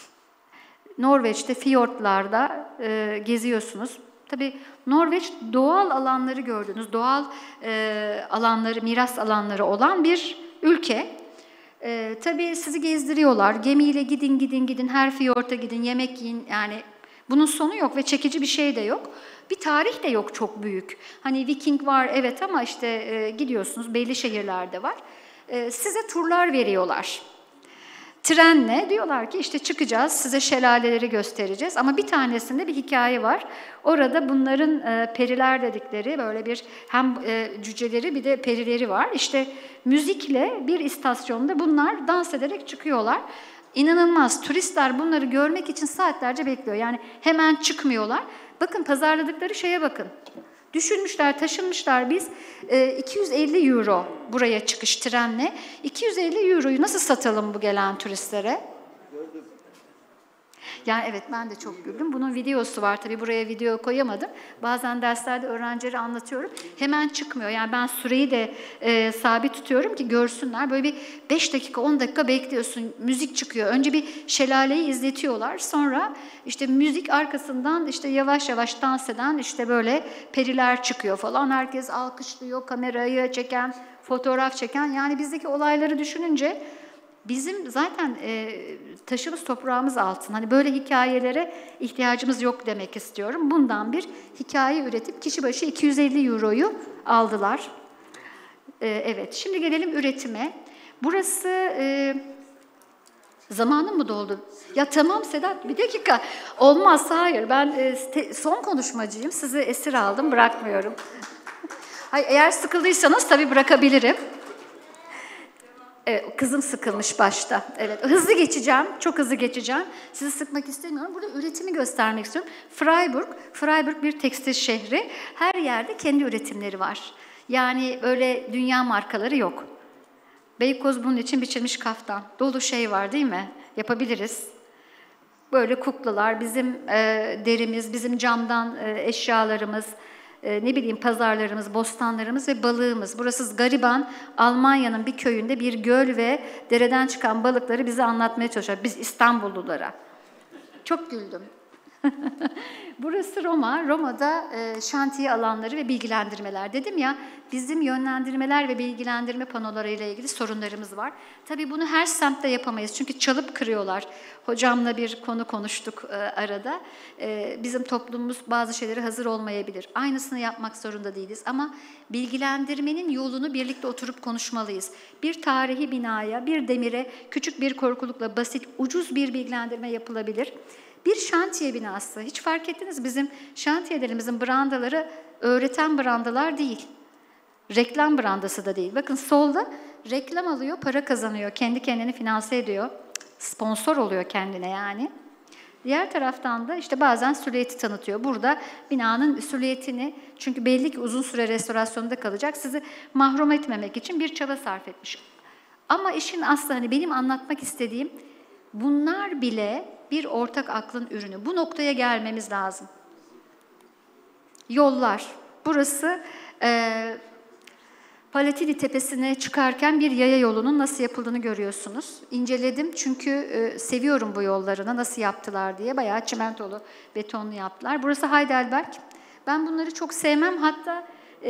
Norveç'te fiyortlarda e, geziyorsunuz. Tabii Norveç doğal alanları gördünüz, doğal e, alanları, miras alanları olan bir ülke. E, tabii sizi gezdiriyorlar, gemiyle gidin gidin gidin, her fiyorta gidin, yemek yiyin, yani bunun sonu yok ve çekici bir şey de yok. Bir tarih de yok çok büyük. Hani Viking var evet ama işte e, gidiyorsunuz, belli şehirlerde var. E, size turlar veriyorlar. Trenle diyorlar ki işte çıkacağız, size şelaleleri göstereceğiz. Ama bir tanesinde bir hikaye var. Orada bunların e, periler dedikleri böyle bir hem e, cüceleri bir de perileri var. İşte müzikle bir istasyonda bunlar dans ederek çıkıyorlar. İnanılmaz. Turistler bunları görmek için saatlerce bekliyor. Yani hemen çıkmıyorlar. Bakın pazarladıkları şeye bakın. Düşünmüşler, taşınmışlar biz e, iki yüz elli euro buraya çıkış trenle. iki yüz elli euroyu nasıl satalım bu gelen turistlere? Yani evet ben de çok güldüm. Bunun videosu var tabii buraya video koyamadım. Bazen derslerde öğrencilere anlatıyorum. Hemen çıkmıyor. Yani ben süreyi de e, sabit tutuyorum ki görsünler. Böyle bir beş dakika on dakika bekliyorsun. Müzik çıkıyor. Önce bir şelaleyi izletiyorlar. Sonra işte müzik arkasından işte yavaş yavaş dans eden işte böyle periler çıkıyor falan. Herkes alkışlıyor. Kamerayı çeken, fotoğraf çeken. Yani bizdeki olayları düşününce bizim zaten e, taşımız toprağımız altın. Hani böyle hikayelere ihtiyacımız yok demek istiyorum. Bundan bir hikaye üretip kişi başı iki yüz elli euroyu aldılar. E, evet, şimdi gelelim üretime. Burası e, zamanım mı doldu? Ya tamam Sedat, bir dakika. Olmaz, hayır. Ben e, te, son konuşmacıyım. Sizi esir aldım, bırakmıyorum. Hayır, eğer sıkıldıysanız tabii bırakabilirim. Evet, kızım sıkılmış başta. Evet, hızlı geçeceğim, çok hızlı geçeceğim. Sizi sıkmak istemiyorum. Burada üretimi göstermek istiyorum. Freiburg, Freiburg bir tekstil şehri. Her yerde kendi üretimleri var. Yani öyle dünya markaları yok. Beykoz bunun için biçilmiş kaftan. Dolu şey var değil mi? Yapabiliriz. Böyle kuklalar, bizim e, derimiz, bizim camdan e, eşyalarımız, ne bileyim pazarlarımız, bostanlarımız ve balığımız. Burası gariban, Almanya'nın bir köyünde bir göl ve dereden çıkan balıkları bize anlatmaya çalışıyor. Biz İstanbullulara. Çok güldüm. Burası Roma. Roma'da e, şantiye alanları ve bilgilendirmeler. Dedim ya, bizim yönlendirmeler ve bilgilendirme panolarıyla ilgili sorunlarımız var. Tabii bunu her semtte yapamayız. Çünkü çalıp kırıyorlar. Hocamla bir konu konuştuk e, arada. E, bizim toplumumuz bazı şeylere hazır olmayabilir. Aynısını yapmak zorunda değiliz. Ama bilgilendirmenin yolunu birlikte oturup konuşmalıyız. Bir tarihi binaya, bir demire, küçük bir korkulukla basit, ucuz bir bilgilendirme yapılabilir. Bir şantiye binası. Hiç fark ettiniz, bizim şantiyelerimizin brandaları öğreten brandalar değil. Reklam brandası da değil. Bakın solda reklam alıyor, para kazanıyor. Kendi kendini finanse ediyor. Sponsor oluyor kendine yani. Diğer taraftan da işte bazen silüeti tanıtıyor. Burada binanın silüetini, çünkü belli ki uzun süre restorasyonda kalacak, sizi mahrum etmemek için bir çaba sarf etmiş. Ama işin aslı, hani benim anlatmak istediğim, bunlar bile bir ortak aklın ürünü. Bu noktaya gelmemiz lazım. Yollar. Burası e, Palatini Tepesi'ne çıkarken bir yaya yolunun nasıl yapıldığını görüyorsunuz. İnceledim çünkü e, seviyorum bu yollarını, nasıl yaptılar diye. Bayağı çimentolu, betonlu yaptılar. Burası Heidelberg. Ben bunları çok sevmem. Hatta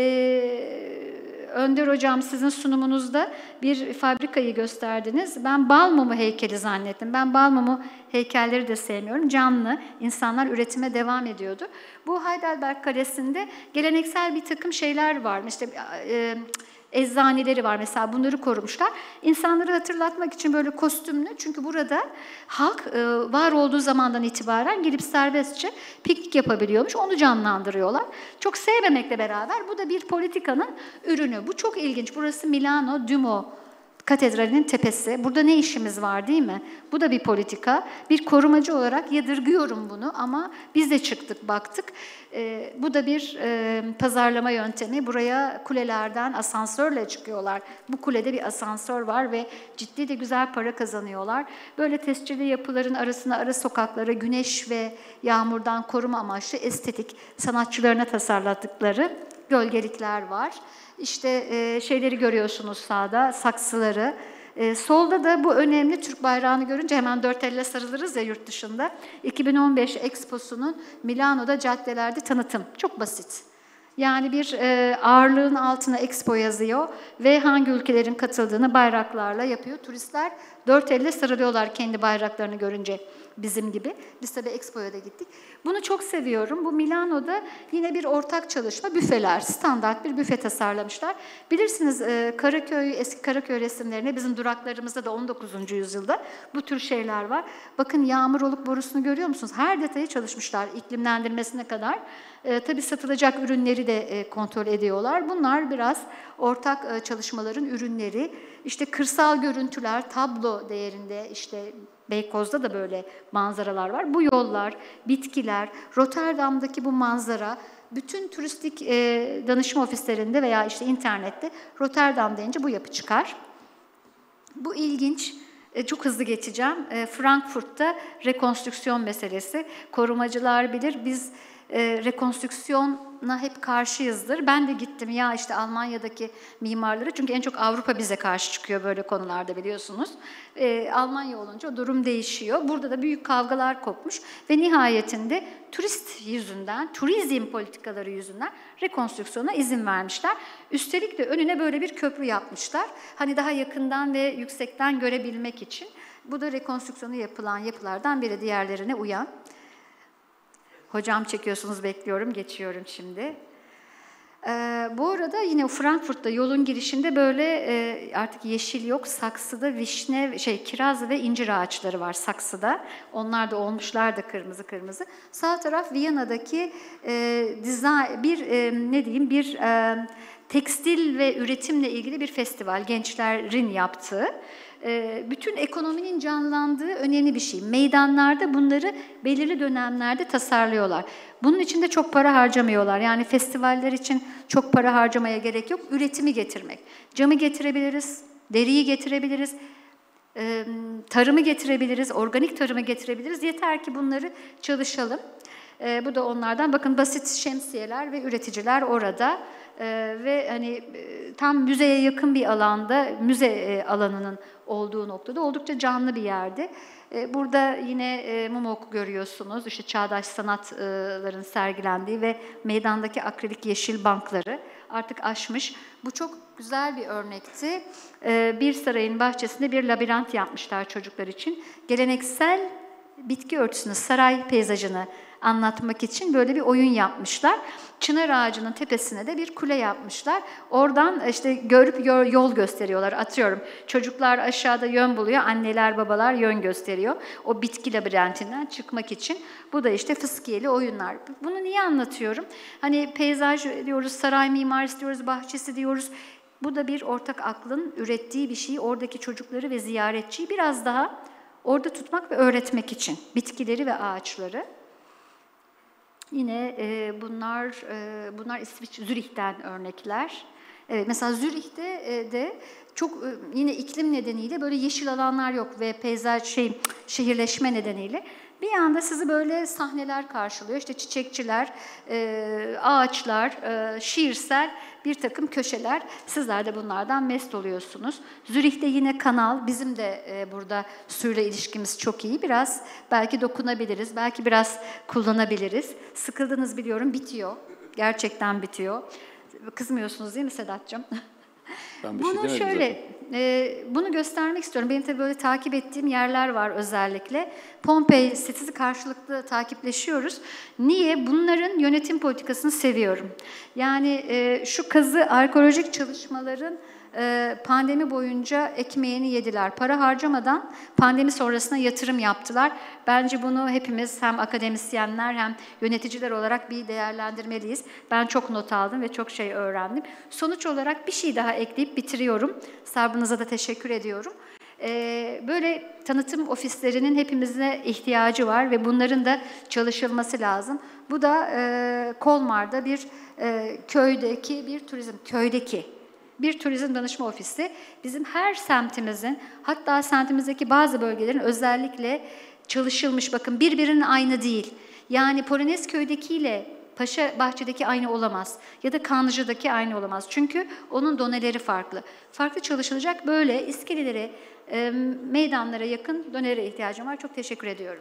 e, Önder Hocam, sizin sunumunuzda bir fabrikayı gösterdiniz. Ben bal mumu heykeli zannettim. Ben bal mumu heykelleri de sevmiyorum. Canlı, insanlar üretime devam ediyordu. Bu Heidelberg Kalesi'nde geleneksel bir takım şeyler var. İşte e, eczaneleri var mesela, bunları korumuşlar. İnsanları hatırlatmak için böyle kostümlü, çünkü burada halk e, var olduğu zamandan itibaren gelip serbestçe piknik yapabiliyormuş, onu canlandırıyorlar. Çok sevmemekle beraber bu da bir politikanın ürünü. Bu çok ilginç. Burası Milano Duomo Katedrali'nin tepesi. Burada ne işimiz var, değil mi? Bu da bir politika. Bir korumacı olarak yadırgıyorum bunu ama biz de çıktık, baktık. Ee, bu da bir e, pazarlama yöntemi. Buraya kulelerden asansörle çıkıyorlar. Bu kulede bir asansör var ve ciddi de güzel para kazanıyorlar. Böyle tescilli yapıların arasına, ara sokaklara güneş ve yağmurdan koruma amaçlı estetik sanatçılarına tasarladıkları gölgelikler var. İşte e, şeyleri görüyorsunuz sağda, saksıları. E, solda da bu önemli, Türk bayrağını görünce hemen dört elle sarılırız ya yurt dışında. iki bin on beş Expo'sunun Milano'da caddelerde tanıtım. Çok basit. Yani bir e, ağırlığın altına Expo yazıyor ve hangi ülkelerin katıldığını bayraklarla yapıyor. Turistler dört elle sarılıyorlar kendi bayraklarını görünce, bizim gibi. Biz tabii Expo'ya da gittik. Bunu çok seviyorum. Bu Milano'da yine bir ortak çalışma, büfeler, standart bir büfe tasarlamışlar. Bilirsiniz e, Karaköy, eski Karaköy resimlerine, bizim duraklarımızda da on dokuzuncu yüzyılda bu tür şeyler var. Bakın yağmur oluk borusunu görüyor musunuz? Her detayı çalışmışlar, iklimlendirmesine kadar. E, tabii satılacak ürünleri de e, kontrol ediyorlar. Bunlar biraz ortak e, çalışmaların ürünleri. İşte kırsal görüntüler, tablo değerinde, işte Beykoz'da da böyle manzaralar var. Bu yollar, bitkiler, Rotterdam'daki bu manzara, bütün turistik e, danışma ofislerinde veya işte internette Rotterdam deyince bu yapı çıkar. Bu ilginç. E, çok hızlı geçeceğim. E, Frankfurt'ta rekonstrüksiyon meselesi. Korumacılar bilir, biz e, rekonstrüksiyona hep karşıyızdır. Ben de gittim ya işte Almanya'daki mimarları, çünkü en çok Avrupa bize karşı çıkıyor böyle konularda, biliyorsunuz. E, Almanya olunca o durum değişiyor. Burada da büyük kavgalar kopmuş ve nihayetinde turist yüzünden, turizm politikaları yüzünden rekonstrüksiyona izin vermişler. Üstelik de önüne böyle bir köprü yapmışlar. Hani daha yakından ve yüksekten görebilmek için. Bu da rekonstrüksiyonu yapılan yapılardan biri, diğerlerine uyan. Hocam çekiyorsunuz, bekliyorum, geçiyorum şimdi. Ee, bu arada yine Frankfurt'ta yolun girişinde böyle e, artık yeşil yok, saksıda vişne, şey kiraz ve incir ağaçları var saksıda. Onlar da olmuşlar da kırmızı kırmızı. Sağ taraf Viyana'daki e, dizayn, bir e, ne diyeyim bir e, tekstil ve üretimle ilgili bir festival, gençlerin yaptığı. Bütün ekonominin canlandığı önemli bir şey. Meydanlarda bunları belirli dönemlerde tasarlıyorlar. Bunun için de çok para harcamıyorlar. Yani festivaller için çok para harcamaya gerek yok. Üretimi getirmek. Camı getirebiliriz, deriyi getirebiliriz, tarımı getirebiliriz, organik tarımı getirebiliriz. Yeter ki bunları çalışalım. Bu da onlardan. Bakın basit şemsiyeler ve üreticiler orada. Ee, ve hani e, tam müzeye yakın bir alanda, müze e, alanının olduğu noktada oldukça canlı bir yerde. E, burada yine e, Mumok görüyorsunuz, işte çağdaş sanatların sergilendiği ve meydandaki akrilik yeşil bankları artık aşmış. Bu çok güzel bir örnekti. E, bir sarayın bahçesinde bir labirent yapmışlar çocuklar için. Geleneksel bitki örtüsünü, saray peyzajını anlatmak için böyle bir oyun yapmışlar. Çınar ağacının tepesine de bir kule yapmışlar. Oradan işte görüp yol gösteriyorlar. Atıyorum, çocuklar aşağıda yön buluyor, anneler babalar yön gösteriyor. O bitki labirentinden çıkmak için. Bu da işte fıskiyeli oyunlar. Bunu niye anlatıyorum? Hani peyzaj diyoruz, saray mimarisi diyoruz, bahçesi diyoruz. Bu da bir ortak aklın ürettiği bir şey. Oradaki çocukları ve ziyaretçiyi biraz daha orada tutmak ve öğretmek için bitkileri ve ağaçları. Yine e, bunlar e, bunlar İsviçre, Zürih'ten örnekler. Evet, mesela Zürih'te e, de çok e, yine iklim nedeniyle böyle yeşil alanlar yok ve peyzaj şey şehirleşme nedeniyle bir anda sizi böyle sahneler karşılıyor. İşte çiçekçiler, e, ağaçlar, e, şiirsel bir takım köşeler. Sizler de bunlardan mest oluyorsunuz. Zürih'te yine kanal. Bizim de e, burada suyla ilişkimiz çok iyi. Biraz belki dokunabiliriz, belki biraz kullanabiliriz. Sıkıldınız biliyorum, bitiyor. Gerçekten bitiyor. Kızmıyorsunuz değil mi Sedat'cığım? Ben bir şey bunu demedim şöyle, e, bunu göstermek istiyorum. Benim tabii böyle takip ettiğim yerler var özellikle. Pompei sitesi karşılıklı takipleşiyoruz. Niye? Bunların yönetim politikasını seviyorum. Yani e, şu kazı arkeolojik çalışmaların e, pandemi boyunca ekmeğini yediler. Para harcamadan pandemi sonrasına yatırım yaptılar. Bence bunu hepimiz hem akademisyenler hem yöneticiler olarak bir değerlendirmeliyiz. Ben çok not aldım ve çok şey öğrendim. Sonuç olarak bir şey daha ekleyip bitiriyorum. Sabrınıza da teşekkür ediyorum. Ee, böyle tanıtım ofislerinin hepimize ihtiyacı var ve bunların da çalışılması lazım. Bu da e, Kolmar'da bir e, köydeki bir turizm, köydeki bir turizm danışma ofisi. Bizim her semtimizin, hatta semtimizdeki bazı bölgelerin özellikle çalışılmış, bakın birbirinin aynı değil. Yani Polonezköy'dekiyle Paşa Bahçe'deki aynı olamaz ya da Kanlıca'daki aynı olamaz. Çünkü onun doneleri farklı. Farklı çalışılacak böyle iskelelere, e, meydanlara yakın donelere ihtiyacım var. Çok teşekkür ediyorum.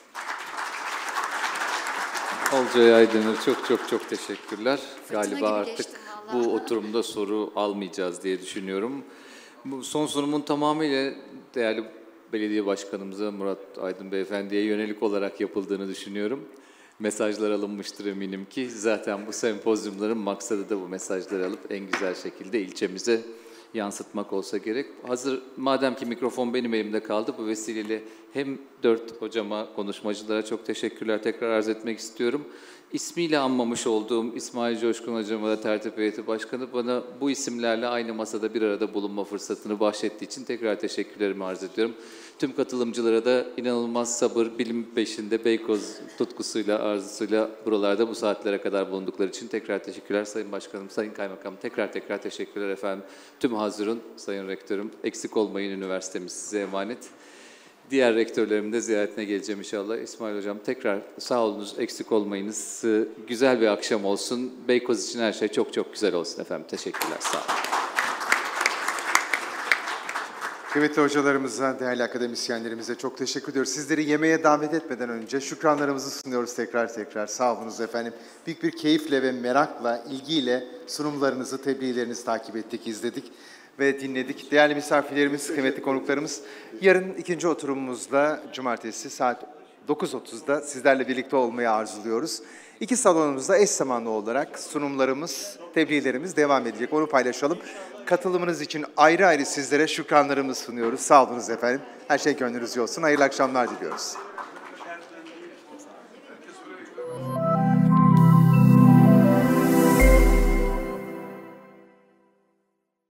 Olcay Aydınır çok çok çok teşekkürler. Fırtına Galiba gibi artık geçtim bu vallahi. oturumda soru almayacağız diye düşünüyorum. Bu son sunumun tamamıyla değerli belediye başkanımıza Murat Aydın Beyefendi'ye yönelik olarak yapıldığını düşünüyorum. Mesajlar alınmıştır eminim ki. Zaten bu sempozyumların maksadı da bu mesajları alıp en güzel şekilde ilçemize yansıtmak olsa gerek. Hazır madem ki mikrofon benim elimde kaldı, bu vesileyle hem dört hocama, konuşmacılara çok teşekkürler tekrar arz etmek istiyorum. İsmiyle anmamış olduğum İsmail Coşkun hocama da Tertip Heyeti Başkanı bana bu isimlerle aynı masada bir arada bulunma fırsatını bahşettiği için tekrar teşekkürlerimi arz ediyorum. Tüm katılımcılara da inanılmaz sabır, bilim peşinde, Beykoz tutkusuyla, arzusuyla buralarda bu saatlere kadar bulundukları için tekrar teşekkürler. Sayın Başkanım, Sayın Kaymakamım tekrar tekrar teşekkürler efendim. Tüm hazırın, Sayın Rektörüm, eksik olmayın, üniversitemiz size emanet. Diğer rektörlerimin de ziyaretine geleceğim inşallah. İsmail Hocam tekrar sağ olunuz, eksik olmayınız. Güzel bir akşam olsun. Beykoz için her şey çok çok güzel olsun efendim. Teşekkürler, sağ olun. Kıymetli hocalarımıza, değerli akademisyenlerimize çok teşekkür ediyoruz. Sizleri yemeğe davet etmeden önce şükranlarımızı sunuyoruz tekrar tekrar. Sağ olunuz efendim. Büyük bir keyifle ve merakla, ilgiyle sunumlarınızı, tebliğlerinizi takip ettik, izledik ve dinledik. Değerli misafirlerimiz, kıymetli konuklarımız, yarın ikinci oturumumuzda cumartesi saat dokuz otuzda sizlerle birlikte olmayı arzuluyoruz. İki salonumuzda eş zamanlı olarak sunumlarımız, tebliğlerimiz devam edecek. Onu paylaşalım. Katılımınız için ayrı ayrı sizlere şükranlarımızı sunuyoruz. Sağ olunuz efendim. Her şey gönlünüzce olsun. Hayırlı akşamlar diliyoruz.